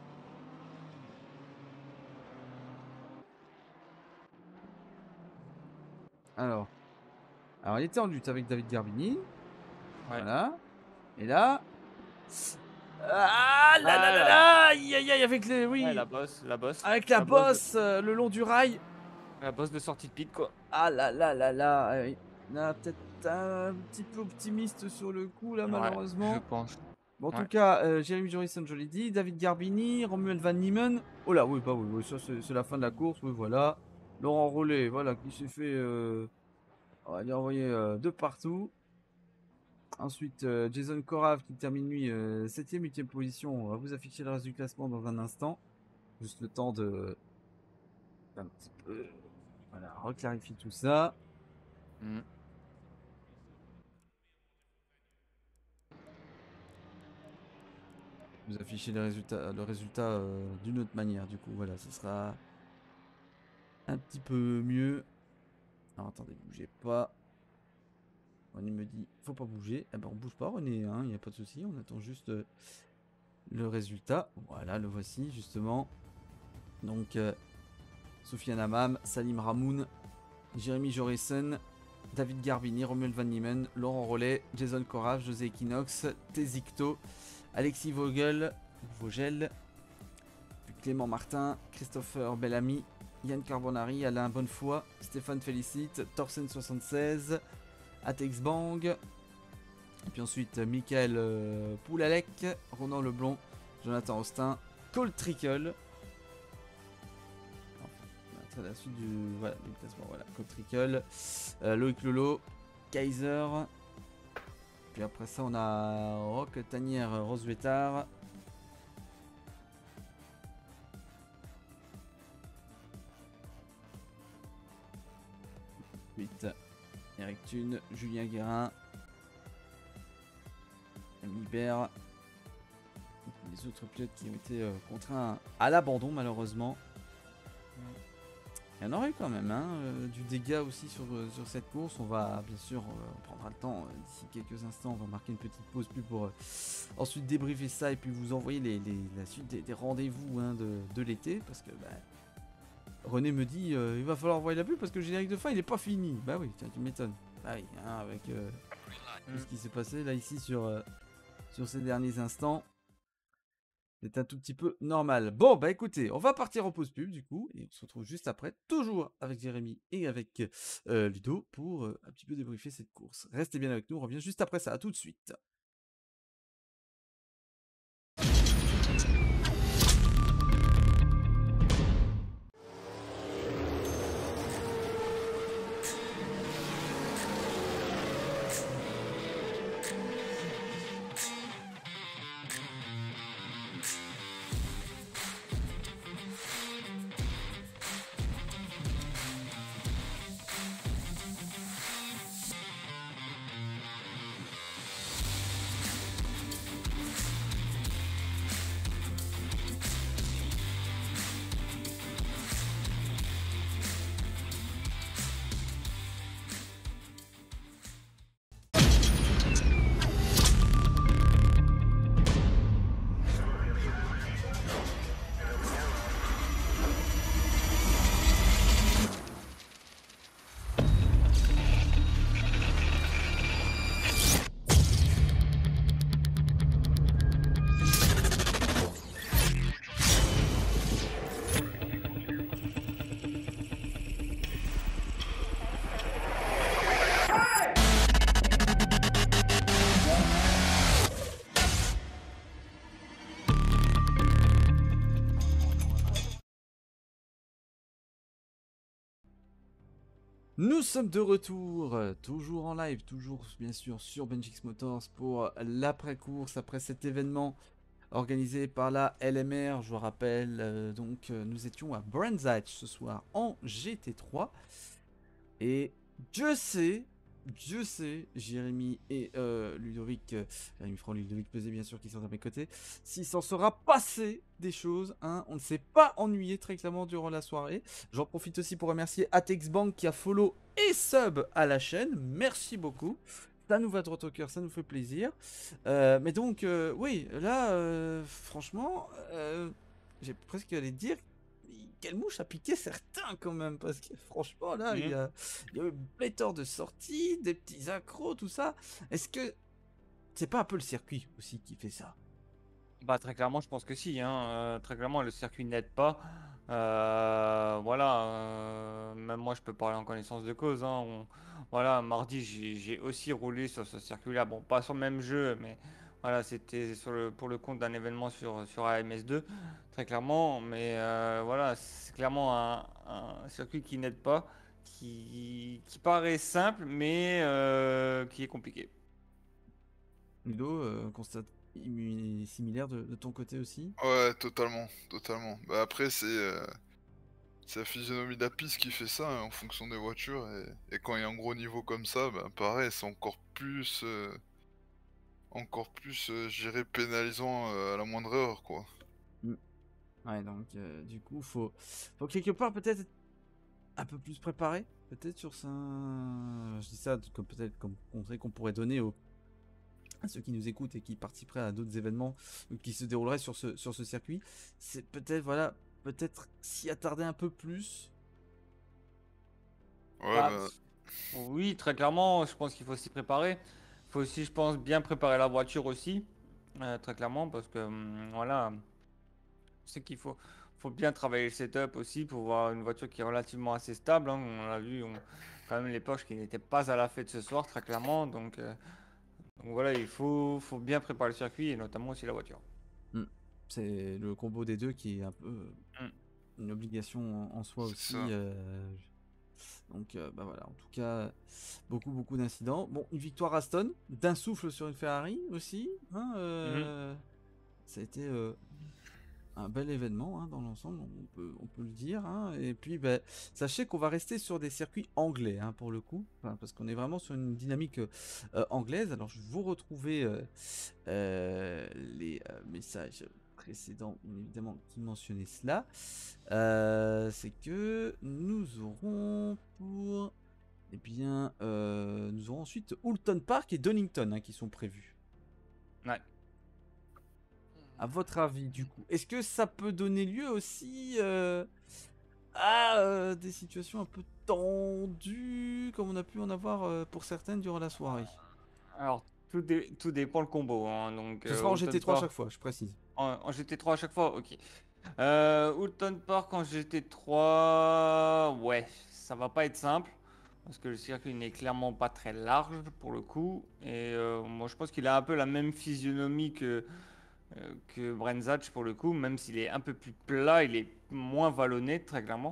Alors. Alors, il était en lutte avec David Garbini. Ouais. Voilà. Et là. Ah là là Ah, là la... là aïe aïe aïe avec les. ouais, Oui. la bosse, la bosse. Avec la, La bosse de, bosse euh, le long du rail. la bosse de sortie de pit quoi. Ah là là là là. euh, Là, peut-être un petit peu optimiste sur le coup, là, Ouais, je malheureusement. pense. Bon, en Ouais. tout cas, euh, Jeremy Jorrison, je l'ai dit. David Garbini, Romuald Van Niemen. Oh là, oui, bah oui, oui ça c'est c'est la fin de la course. Oui, voilà. Laurent Rollet, voilà, qui s'est fait. Euh, on va dire envoyer euh, de partout. Ensuite, euh, Jason Korav qui termine lui euh, septième, huitième position. On va vous afficher le reste du classement dans un instant. Juste le temps de. Un petit peu. Voilà, reclarifier tout ça. Mm. Vous afficher les résultats, le résultat euh, d'une autre manière. Du coup, voilà, ce sera un petit peu mieux. Alors attendez, bougez pas. René me dit, faut pas bouger. Eh ben on bouge pas, René, hein, il n'y a pas de souci. On attend juste euh, le résultat. Voilà, le voici justement. Donc, euh, Sofiane Amam, Salim Ramoun, Jeremy Jorrison, David Garbini, Romuald Van Niemen, Laurent Rollet, Jason Korav, José Equinox, Tezicto, Alexis Vogel, Vogel, puis Clément Martin, Christopher Bellamy, Yann Carbonari, Alain Bonnefoy, Stéphane Félicite, Torsen soixante-seize, Atex Bang, et puis ensuite Michael euh, Poulalec, Ronan Leblond, Jonathan Austin, Cole Trickle. À la suite du, voilà, du classement, voilà, Cole Trickle, euh, Loïc Lolo, Kaiser. Puis après ça, on a Rock Tanière Rosevetard. Ensuite, Eric Thune, Julien Guérin, Libert. Les autres pilotes qui ont été euh, contraints à l'abandon, malheureusement. Il y en aurait quand même, hein, euh, du dégât aussi sur, euh, sur cette course. On va bien sûr, euh, on prendra le temps euh, d'ici quelques instants. On va marquer une petite pause plus pour euh, ensuite débriefer ça et puis vous envoyer les, les, la suite des, des rendez-vous hein, de, de l'été. Parce que bah, René me dit euh, il va falloir envoyer la pub parce que le générique de fin il est pas fini. Bah oui, tiens, tu m'étonnes. Bah oui, hein, avec euh, tout ce qui s'est passé là ici sur, euh, sur ces derniers instants. C'est un tout petit peu normal. Bon, bah écoutez, on va partir en pause pub du coup, et on se retrouve juste après, toujours avec Jérémy et avec euh, Ludo pour euh, un petit peu débriefer cette course. Restez bien avec nous, on revient juste après ça, à tout de suite. Nous sommes de retour, euh, toujours en live, toujours bien sûr sur Benchix Motors pour l'après-course, après cet événement organisé par la L M R. Je vous rappelle, euh, donc euh, nous étions à Brands Hatch ce soir en G T trois. Et Dieu sait, Dieu sait, Jérémy et euh, Ludovic, euh, Jérémy Franck, Ludovic Pesé bien sûr qui sont à mes côtés, s'il s'en sera passé des choses, hein, on ne s'est pas ennuyé très clairement durant la soirée. J'en profite aussi pour remercier Atex Bank qui a follow et sub à la chaîne, merci beaucoup. Ça nous va droit au cœur, ça nous fait plaisir. Euh, mais donc, euh, oui, là, euh, franchement, euh, j'ai presque allé dire quelle mouche a piqué certains quand même, parce que franchement, là, il y Mhm. a, il y a eu pléthore de sorties, des petits accros, tout ça. Est-ce que c'est pas un peu le circuit aussi qui fait ça? Bah, très clairement, je pense que si, hein. Euh, très clairement, le circuit n'aide pas. Euh, voilà, euh, même moi, je peux parler en connaissance de cause, hein. On- voilà, mardi, j'ai j'ai aussi roulé sur ce circuit-là. Bon, pas sur le même jeu, mais voilà, c'était sur le, pour le compte d'un événement sur, sur A M S deux, très clairement. Mais euh, voilà, c'est clairement un, un circuit qui n'aide pas, qui, qui paraît simple, mais euh, qui est compliqué. Ludo, euh, constat immu- similaire de, de ton côté aussi? Ouais, totalement, totalement. Bah après, c'est euh, c'est la physionomie de la piste qui fait ça hein, en fonction des voitures. Et, et quand il y a un gros niveau comme ça, bah pareil, c'est encore plus, euh, encore plus, euh, je dirais, pénalisant euh, à la moindre erreur, quoi. Mm. Ouais, donc euh, du coup, faut, faut quelque part peut-être être un peu plus préparé, peut-être sur ça. Je dis ça comme peut-être comme conseil qu'on pourrait donner aux à ceux qui nous écoutent et qui participeraient à d'autres événements euh, qui se dérouleraient sur ce, sur ce circuit. C'est peut-être, voilà, peut-être s'y attarder un peu plus. Ouais, Bah, bah, oui, très clairement, je pense qu'il faut s'y préparer. Il faut aussi, je pense, bien préparer la voiture aussi, euh, très clairement, parce que hum, voilà, je sais qu'il faut, faut bien travailler le setup aussi pour avoir une voiture qui est relativement assez stable, hein. On a vu, on, quand même les Porsche qui n'étaient pas à la fête ce soir, très clairement. Donc, euh, donc voilà, il faut, faut bien préparer le circuit et notamment aussi la voiture. Mm. C'est le combo des deux qui est un peu euh, Hum. une obligation en, en soi c'est aussi. ça. euh, Donc, euh, bah voilà, en tout cas, beaucoup, beaucoup d'incidents. Bon, une victoire Aston, d'un souffle sur une Ferrari aussi. Hein, Mhm. euh, Ça a été euh, un bel événement hein, dans l'ensemble, on peut, on peut le dire. Hein. Et puis, bah, sachez qu'on va rester sur des circuits anglais hein, pour le coup, enfin, parce qu'on est vraiment sur une dynamique euh, anglaise. Alors, je vais vous retrouver euh, euh, les euh, messages précédents, bien évidemment, qui mentionnaient cela. Euh, c'est que nous aurons pour eh bien, euh, nous aurons ensuite Houlton Park et Donington hein, qui sont prévus. Ouais. À votre avis, du coup, est-ce que ça peut donner lieu aussi euh, à euh, des situations un peu tendues, comme on a pu en avoir euh, pour certaines durant la soirée? Alors, tout, dé- tout dépend le combo, hein. Donc, Ce euh, sera en Houlton G T trois à Park chaque fois, je précise. en, en G T trois à chaque fois, ok. Euh, Houlton Park en G T trois, ouais, ça va pas être simple. Parce que le circuit n'est clairement pas très large pour le coup. Et euh, moi je pense qu'il a un peu la même physionomie que, euh, que Brenzatch pour le coup. Même s'il est un peu plus plat, il est moins vallonné très clairement.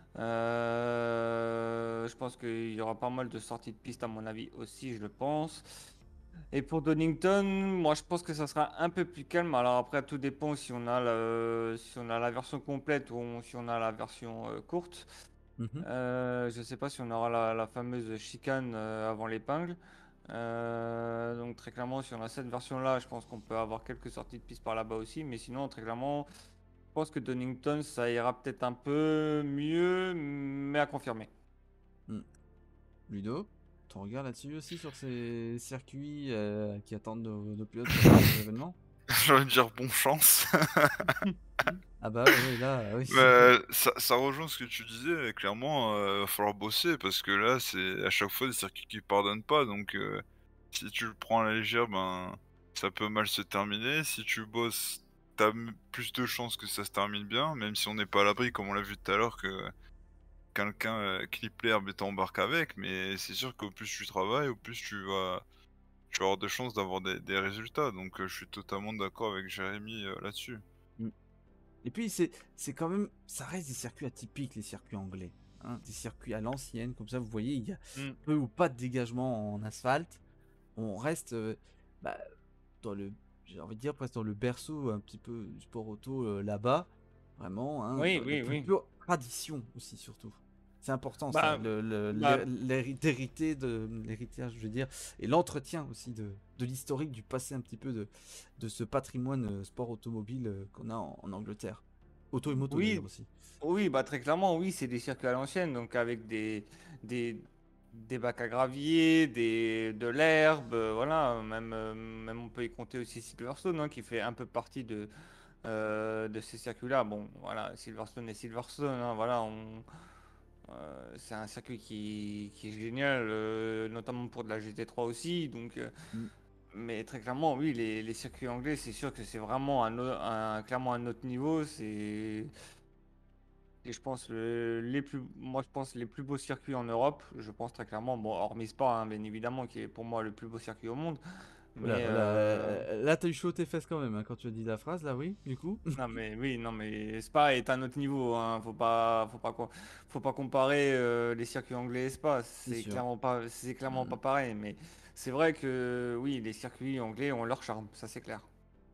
Euh, je pense qu'il y aura pas mal de sorties de piste à mon avis aussi, je le pense. Et pour Donington, moi je pense que ça sera un peu plus calme. Alors après, tout dépend si on a, le- si on a la version complète ou on- si on a la version euh, courte. Mhm. Euh, je ne sais pas si on aura la, la fameuse chicane euh, avant l'épingle. Euh, donc très clairement, si on a cette version-là, je pense qu'on peut avoir quelques sorties de piste par là-bas aussi. Mais sinon, très clairement, je pense que Donington, ça ira peut-être un peu mieux, mais à confirmer. Mm. Ludo, ton regard là-dessus aussi sur ces circuits euh, qui attendent nos, nos pilotes pour les prochains événements? J'ai envie de dire bon chance. Ah bah oui, oui, là, oui. Mais ça, ça rejoint ce que tu disais, et clairement, euh, va falloir bosser parce que là, c'est à chaque fois des circuits qui pardonnent pas. Donc, euh, si tu le prends à la légère, ben, ça peut mal se terminer. Si tu bosses, t'as m- plus de chances que ça se termine bien, même si on n'est pas à l'abri, comme on l'a vu tout à l'heure, que quelqu'un euh, clip l'herbe et t'embarque avec. Mais c'est sûr qu'au plus tu travailles, au plus tu vas, tu vas avoir de chances d'avoir des, des résultats. Donc, euh, je suis totalement d'accord avec Jérémy euh, là-dessus. Mm. Et puis c'est c'est quand même, ça reste des circuits atypiques, les circuits anglais. Hein, des circuits à l'ancienne, comme ça vous voyez, il y a Mm. peu ou pas de dégagement en asphalte. On reste euh, bah, dans le, j'ai envie de dire presque dans le berceau un petit peu du sport auto euh, là-bas. Vraiment, hein, Oui, de, de oui, plus oui. pure tradition aussi surtout. C'est important ça, Bah, le, le- bah, l'hé- l'héri- d'hériter de l'héritage, je veux dire, et l'entretien aussi de, de l'historique du passé un petit peu de, de ce patrimoine euh, sport automobile euh, qu'on a en, en Angleterre. Auto et moto d'ailleurs oui, aussi. oui, bah très clairement, oui, c'est des circuits à l'ancienne, donc avec des, des, des bacs à gravier, des, de l'herbe, euh, voilà. Même, euh, même on peut y compter aussi Silverstone, hein, qui fait un peu partie de, euh, de ces circuits-là. Bon, voilà, Silverstone et Silverstone, hein, voilà, on, euh, c'est un circuit qui, qui est génial, euh, notamment pour de la G T trois aussi. Donc, euh, Mm. mais très clairement, oui, les, les circuits anglais, c'est sûr que c'est vraiment un, au- un- clairement un autre niveau. C'est, et je pense le- les plus, moi je pense les plus beaux circuits en Europe. Je pense très clairement, bon, hormis Spa, hein, bien évidemment, qui est pour moi le plus beau circuit au monde. Voilà, Mais voilà. euh, euh, Là, t'as eu chaud aux tes fesses quand même, hein, quand tu as dit la phrase, là, oui, du coup. non, mais oui, non, mais Spa est un autre niveau. Hein. Faut pas, faut pas, co- faut pas comparer euh, les circuits anglais et Spa. C'est C'est sûr. clairement pas, c'est clairement Mm. pas pareil. Mais c'est vrai que oui, les circuits anglais ont leur charme, ça c'est clair.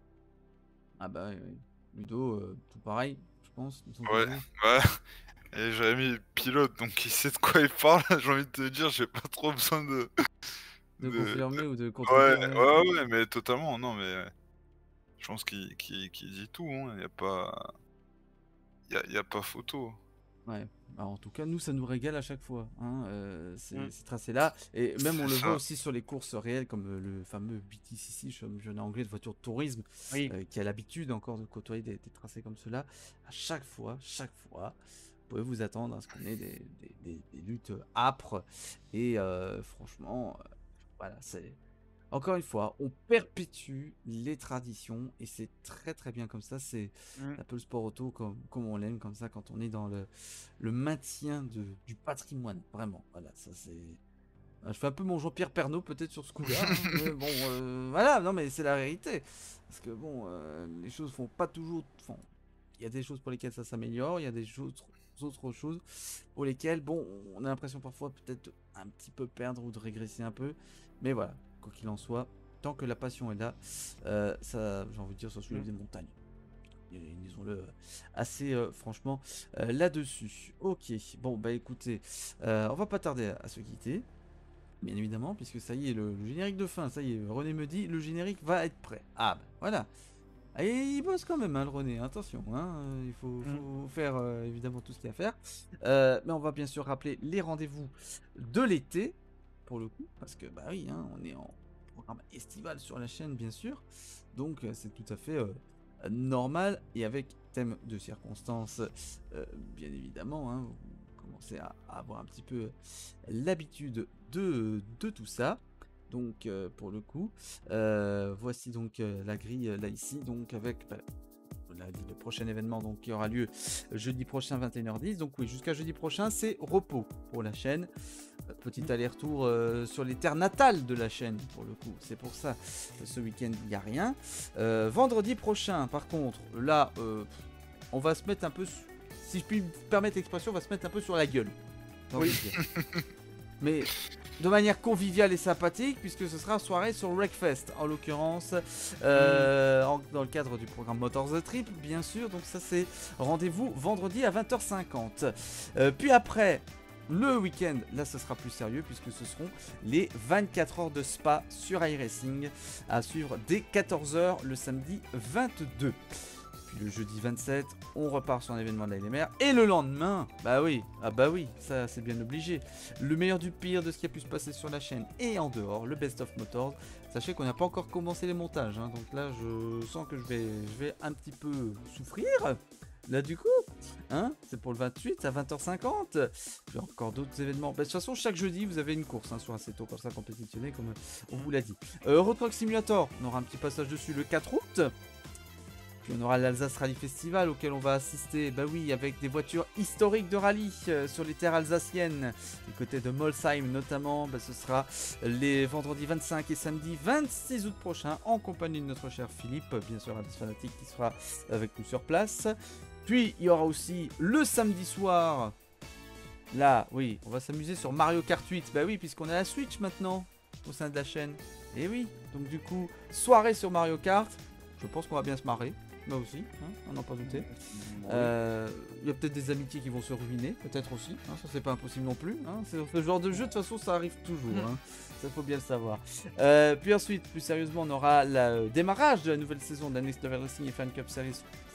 Ah bah oui, oui. Ludo, euh, tout pareil, je pense, de son Ouais, côté. ouais. Et Jérémy est pilote, donc il sait de quoi il parle. J'ai envie de te dire, j'ai pas trop besoin de. De de... confirmer ou de Ouais, contredire, ouais. ouais, ouais, mais totalement, non, mais je pense qu'il qu'il- qu'il dit tout, hein. Y a pas, y a, y a pas photo. Ouais. Bah, en tout cas, nous, ça nous régale à chaque fois, hein, euh, ces, Mm. ces tracés-là. Et même, on C'est le voit ça. aussi sur les courses réelles, comme euh, le fameux B T C C, championnat anglais de voiture de tourisme, Oui. euh, qui a l'habitude encore de côtoyer des, des tracés comme cela. À chaque fois, chaque fois, vous pouvez vous attendre à ce qu'on ait des, des- des- des luttes âpres. Et euh, franchement, euh, voilà, c'est. Encore une fois, on perpétue les traditions et c'est très très bien comme ça. C'est Mm. un peu le sport auto comme, comme on l'aime, comme ça, quand on est dans le, le maintien de, du patrimoine. Vraiment, voilà, ça c'est. Je fais un peu mon Jean-Pierre Pernaut peut-être sur ce coup-là, hein, mais bon, euh, voilà, non mais c'est la vérité. Parce que bon, euh, les choses font pas toujours. Enfin, il y a des choses pour lesquelles ça s'améliore, il y a des choses, autres choses pour lesquelles, bon, on a l'impression parfois peut-être un petit peu perdre ou de régresser un peu. Mais voilà, quoi qu'il en soit, tant que la passion est là, euh, ça, j'ai envie de dire, ça soulève Mm. des montagnes. Et disons-le euh, assez euh, franchement euh, là-dessus. Ok, bon bah écoutez, euh, on va pas tarder à, à se quitter. Bien évidemment, puisque ça y est, le, le générique de fin, ça y est, René me dit, le générique va être prêt. Ah bah voilà. Et il bosse quand même, hein, le René, attention, hein, euh, il faut, Mm. faut faire euh, évidemment tout ce qu'il y a à faire. Euh, mais on va bien sûr rappeler les rendez-vous de l'été, pour le coup, parce que bah oui, hein, on est en programme estival sur la chaîne, bien sûr. Donc euh, c'est tout à fait euh, normal, et avec thème de circonstances, euh, bien évidemment, hein, vous commencez à, à avoir un petit peu l'habitude de, de tout ça. Donc euh, pour le coup, euh, voici donc euh, la grille euh, là ici, donc avec bah, on l'a dit, le prochain événement donc qui aura lieu jeudi prochain vingt et une heures dix. Donc oui, jusqu'à jeudi prochain, c'est repos pour la chaîne. Euh, Petit aller-retour euh, sur les terres natales de la chaîne pour le coup. C'est pour ça euh, ce week-end il n'y a rien. Euh, vendredi prochain, par contre, là, euh, on va se mettre un peu, su- si je puis me permettre l'expression, on va se mettre un peu sur la gueule. j'ai envie de dire. Mais de manière conviviale et sympathique, puisque ce sera soirée sur Wreckfest, en l'occurrence, euh, en- dans le cadre du programme Motors the Trip, bien sûr. Donc ça, c'est rendez-vous vendredi à vingt heures cinquante. Euh, puis après, le week-end, là, ce sera plus sérieux, puisque ce seront les vingt-quatre heures de Spa sur iRacing, à suivre dès quatorze heures le samedi vingt-deux. Puis le jeudi vingt-sept, on repart sur un événement de la L M R. Et le lendemain, bah oui, ah bah oui, ça c'est bien obligé. Le meilleur du pire de ce qui a pu se passer sur la chaîne et en dehors, le Best of Motors. Sachez qu'on n'a pas encore commencé les montages, hein, donc là je sens que je vais, je vais un petit peu souffrir. Là du coup, hein, c'est pour le vingt-huit à vingt heures cinquante. Puis encore d'autres événements. Bah, de toute façon, chaque jeudi, vous avez une course hein, sur Assetto, comme ça compétitionné, comme on vous l'a dit. Euh, Euro Truck Simulator, on aura un petit passage dessus le quatre août. Puis on aura l'Alsace Rally Festival auquel on va assister, bah oui, avec des voitures historiques de rallye euh, sur les terres alsaciennes. Du côté de Molsheim notamment, bah, ce sera les vendredis vingt-cinq et samedi vingt-six août prochain en compagnie de notre cher Philippe, bien sûr Alice Fanatic qui sera avec nous sur place. Puis il y aura aussi le samedi soir, là oui, on va s'amuser sur Mario Kart huit, bah oui, puisqu'on a la Switch maintenant au sein de la chaîne. Et oui, donc du coup, soirée sur Mario Kart, je pense qu'on va bien se marrer. Là aussi, hein, on n'en pas douté. Euh, Il y a peut-être des amitiés qui vont se ruiner, peut-être aussi. Hein, ça c'est pas impossible non plus. Hein, ce genre de jeu, de toute façon, ça arrive toujours. Hein, ça faut bien le savoir. Euh, puis ensuite, plus sérieusement, on aura le démarrage de la nouvelle saison de la Next Level Racing et Fan Cup Series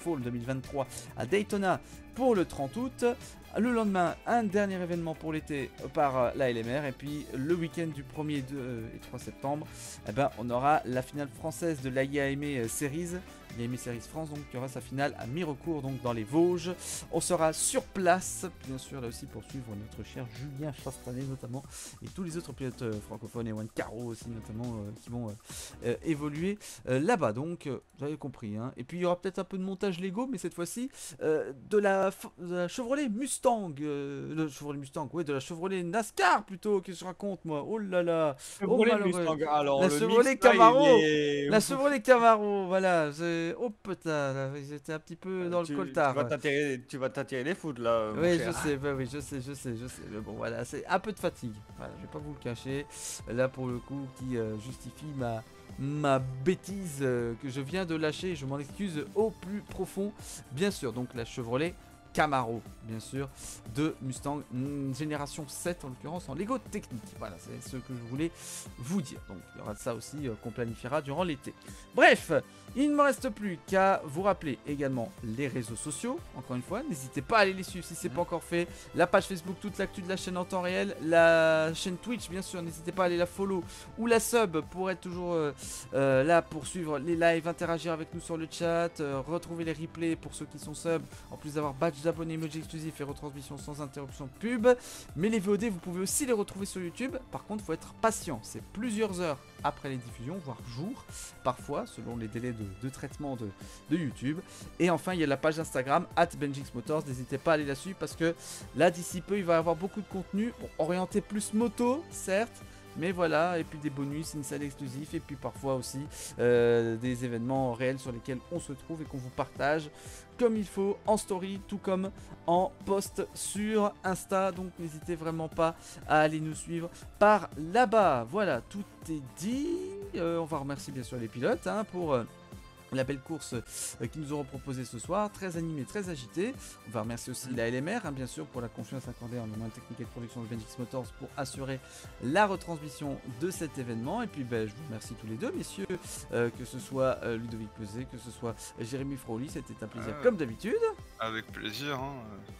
Fall deux mille vingt-trois à Daytona pour le trente août. Le lendemain, un dernier événement pour l'été par la L M R. Et puis le week-end du premier, deux et trois septembre, eh ben, on aura la finale française de l'A I A M E Series. l'I A M E Series France, donc il y aura sa finale à Mirecourt, donc dans les Vosges. On sera sur place, bien sûr, là aussi pour suivre notre cher Julien Chastanet notamment, et tous les autres pilotes euh, francophones, et Juan Caro aussi notamment, euh, qui vont euh, euh, évoluer euh, là-bas. Donc, euh, vous avez compris. Hein. Et puis il y aura peut-être un peu de montage Lego, mais cette fois-ci euh, de, la de la Chevrolet Mustang, euh, de Chevrolet Mustang, oui, de la Chevrolet NASCAR plutôt, que je raconte moi. Oh là là, oh, Mustang. Alors, la le Chevrolet mix, là, Camaro, il est- la Chevrolet Camaro, voilà. j'ai- Oh putain, là, j'étais un petit peu dans tu, le tu coltard. vas t'attirer, tu vas t'attirer les foudres là. mon Oui, cher. je sais, bah oui, je sais, je sais, je sais. Mais bon, voilà, c'est un peu de fatigue. Voilà, je vais pas vous le cacher. Là, pour le coup, qui euh, justifie ma, ma bêtise euh, que je viens de lâcher. Je m'en excuse au plus profond, bien sûr. Donc, la Chevrolet Camaro, bien sûr, de Mustang mm, génération sept, en l'occurrence, en Lego technique. Voilà, c'est ce que je voulais vous dire. Donc, il y aura ça aussi euh, qu'on planifiera durant l'été. Bref, il ne me reste plus qu'à vous rappeler également les réseaux sociaux. Encore une fois, n'hésitez pas à aller les suivre si ce n'est pas encore fait. La page Facebook, toute l'actu de la chaîne en temps réel. La chaîne Twitch, bien sûr, n'hésitez pas à aller la follow ou la sub pour être toujours euh, euh, là pour suivre les lives, interagir avec nous sur le chat, euh, retrouver les replays pour ceux qui sont sub, en plus d'avoir badge d'abonnés, emoji exclusif et retransmission sans interruption pub. Mais les V O D, vous pouvez aussi les retrouver sur YouTube. Par contre, il faut être patient. C'est plusieurs heures après les diffusions, voire jours, parfois, selon les délais de, de traitement de, de YouTube. Et enfin, il y a la page Instagram, arobase benjix motors. N'hésitez pas à aller la suivre parce que là, d'ici peu, il va y avoir beaucoup de contenu. Bon, orienté plus moto, certes. Mais voilà, et puis des bonus, une salle exclusive, et puis parfois aussi euh, des événements réels sur lesquels on se trouve et qu'on vous partage comme il faut en story, tout comme en post sur Insta. Donc n'hésitez vraiment pas à aller nous suivre par là-bas. Voilà, tout est dit. Euh, on va remercier bien sûr les pilotes hein, pour... Euh, la belle course euh, qu'ils nous auront proposé ce soir, très animée, très agitée. On va remercier aussi la L M R, hein, bien sûr, pour la confiance accordée en moment technique et de production de Benjix Motors pour assurer la retransmission de cet événement. Et puis, ben, je vous remercie tous les deux, messieurs, euh, que ce soit euh, Ludovic Pesé, que ce soit Jérémy Froli, c'était un plaisir Ah, comme d'habitude. Avec plaisir, hein.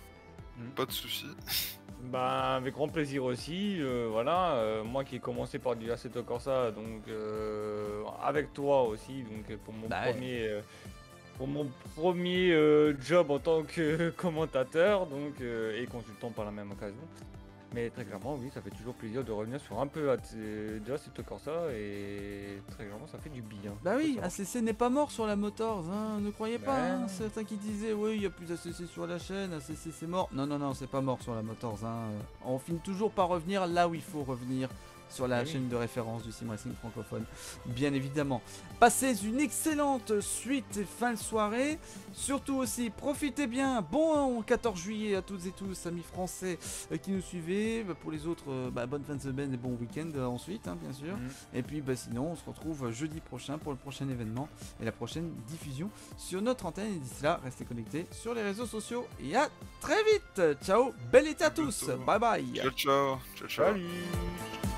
Mm. Pas de soucis. Bah, avec grand plaisir aussi, euh, voilà, euh, moi qui ai commencé par du Assetto Corsa, donc euh, avec toi aussi, donc pour mon Bah ouais. premier, euh, pour mon premier euh, job en tant que commentateur, donc euh, et consultant par la même occasion. Mais très clairement, oui, ça fait toujours plaisir de revenir sur un peu de Assetto Corsa et très clairement, ça fait du bien. Bah Faut oui, savoir. A C C n'est pas mort sur la Motors, hein, ne croyez pas, Ben hein, non. certains qui disaient oui, il n'y a plus d'A C C sur la chaîne, A C C c'est mort. Non, non, non, c'est pas mort sur la Motors, hein. On finit toujours par revenir là où il faut revenir, sur la Oui. chaîne de référence du sim racing francophone, bien évidemment. Passez une excellente suite et fin de soirée, surtout aussi, profitez bien, bon quatorze juillet à toutes et tous, amis français euh, qui nous suivez, bah, pour les autres, euh, bah, bonne fin de semaine et bon week-end euh, ensuite, hein, bien sûr. Mhm. Et puis bah, sinon, on se retrouve jeudi prochain pour le prochain événement et la prochaine diffusion sur notre antenne. Et d'ici là, restez connectés sur les réseaux sociaux et à très vite. Ciao, bel été à tous. bientôt. Bye bye. Ciao, ciao. Ciao, ciao. Salut.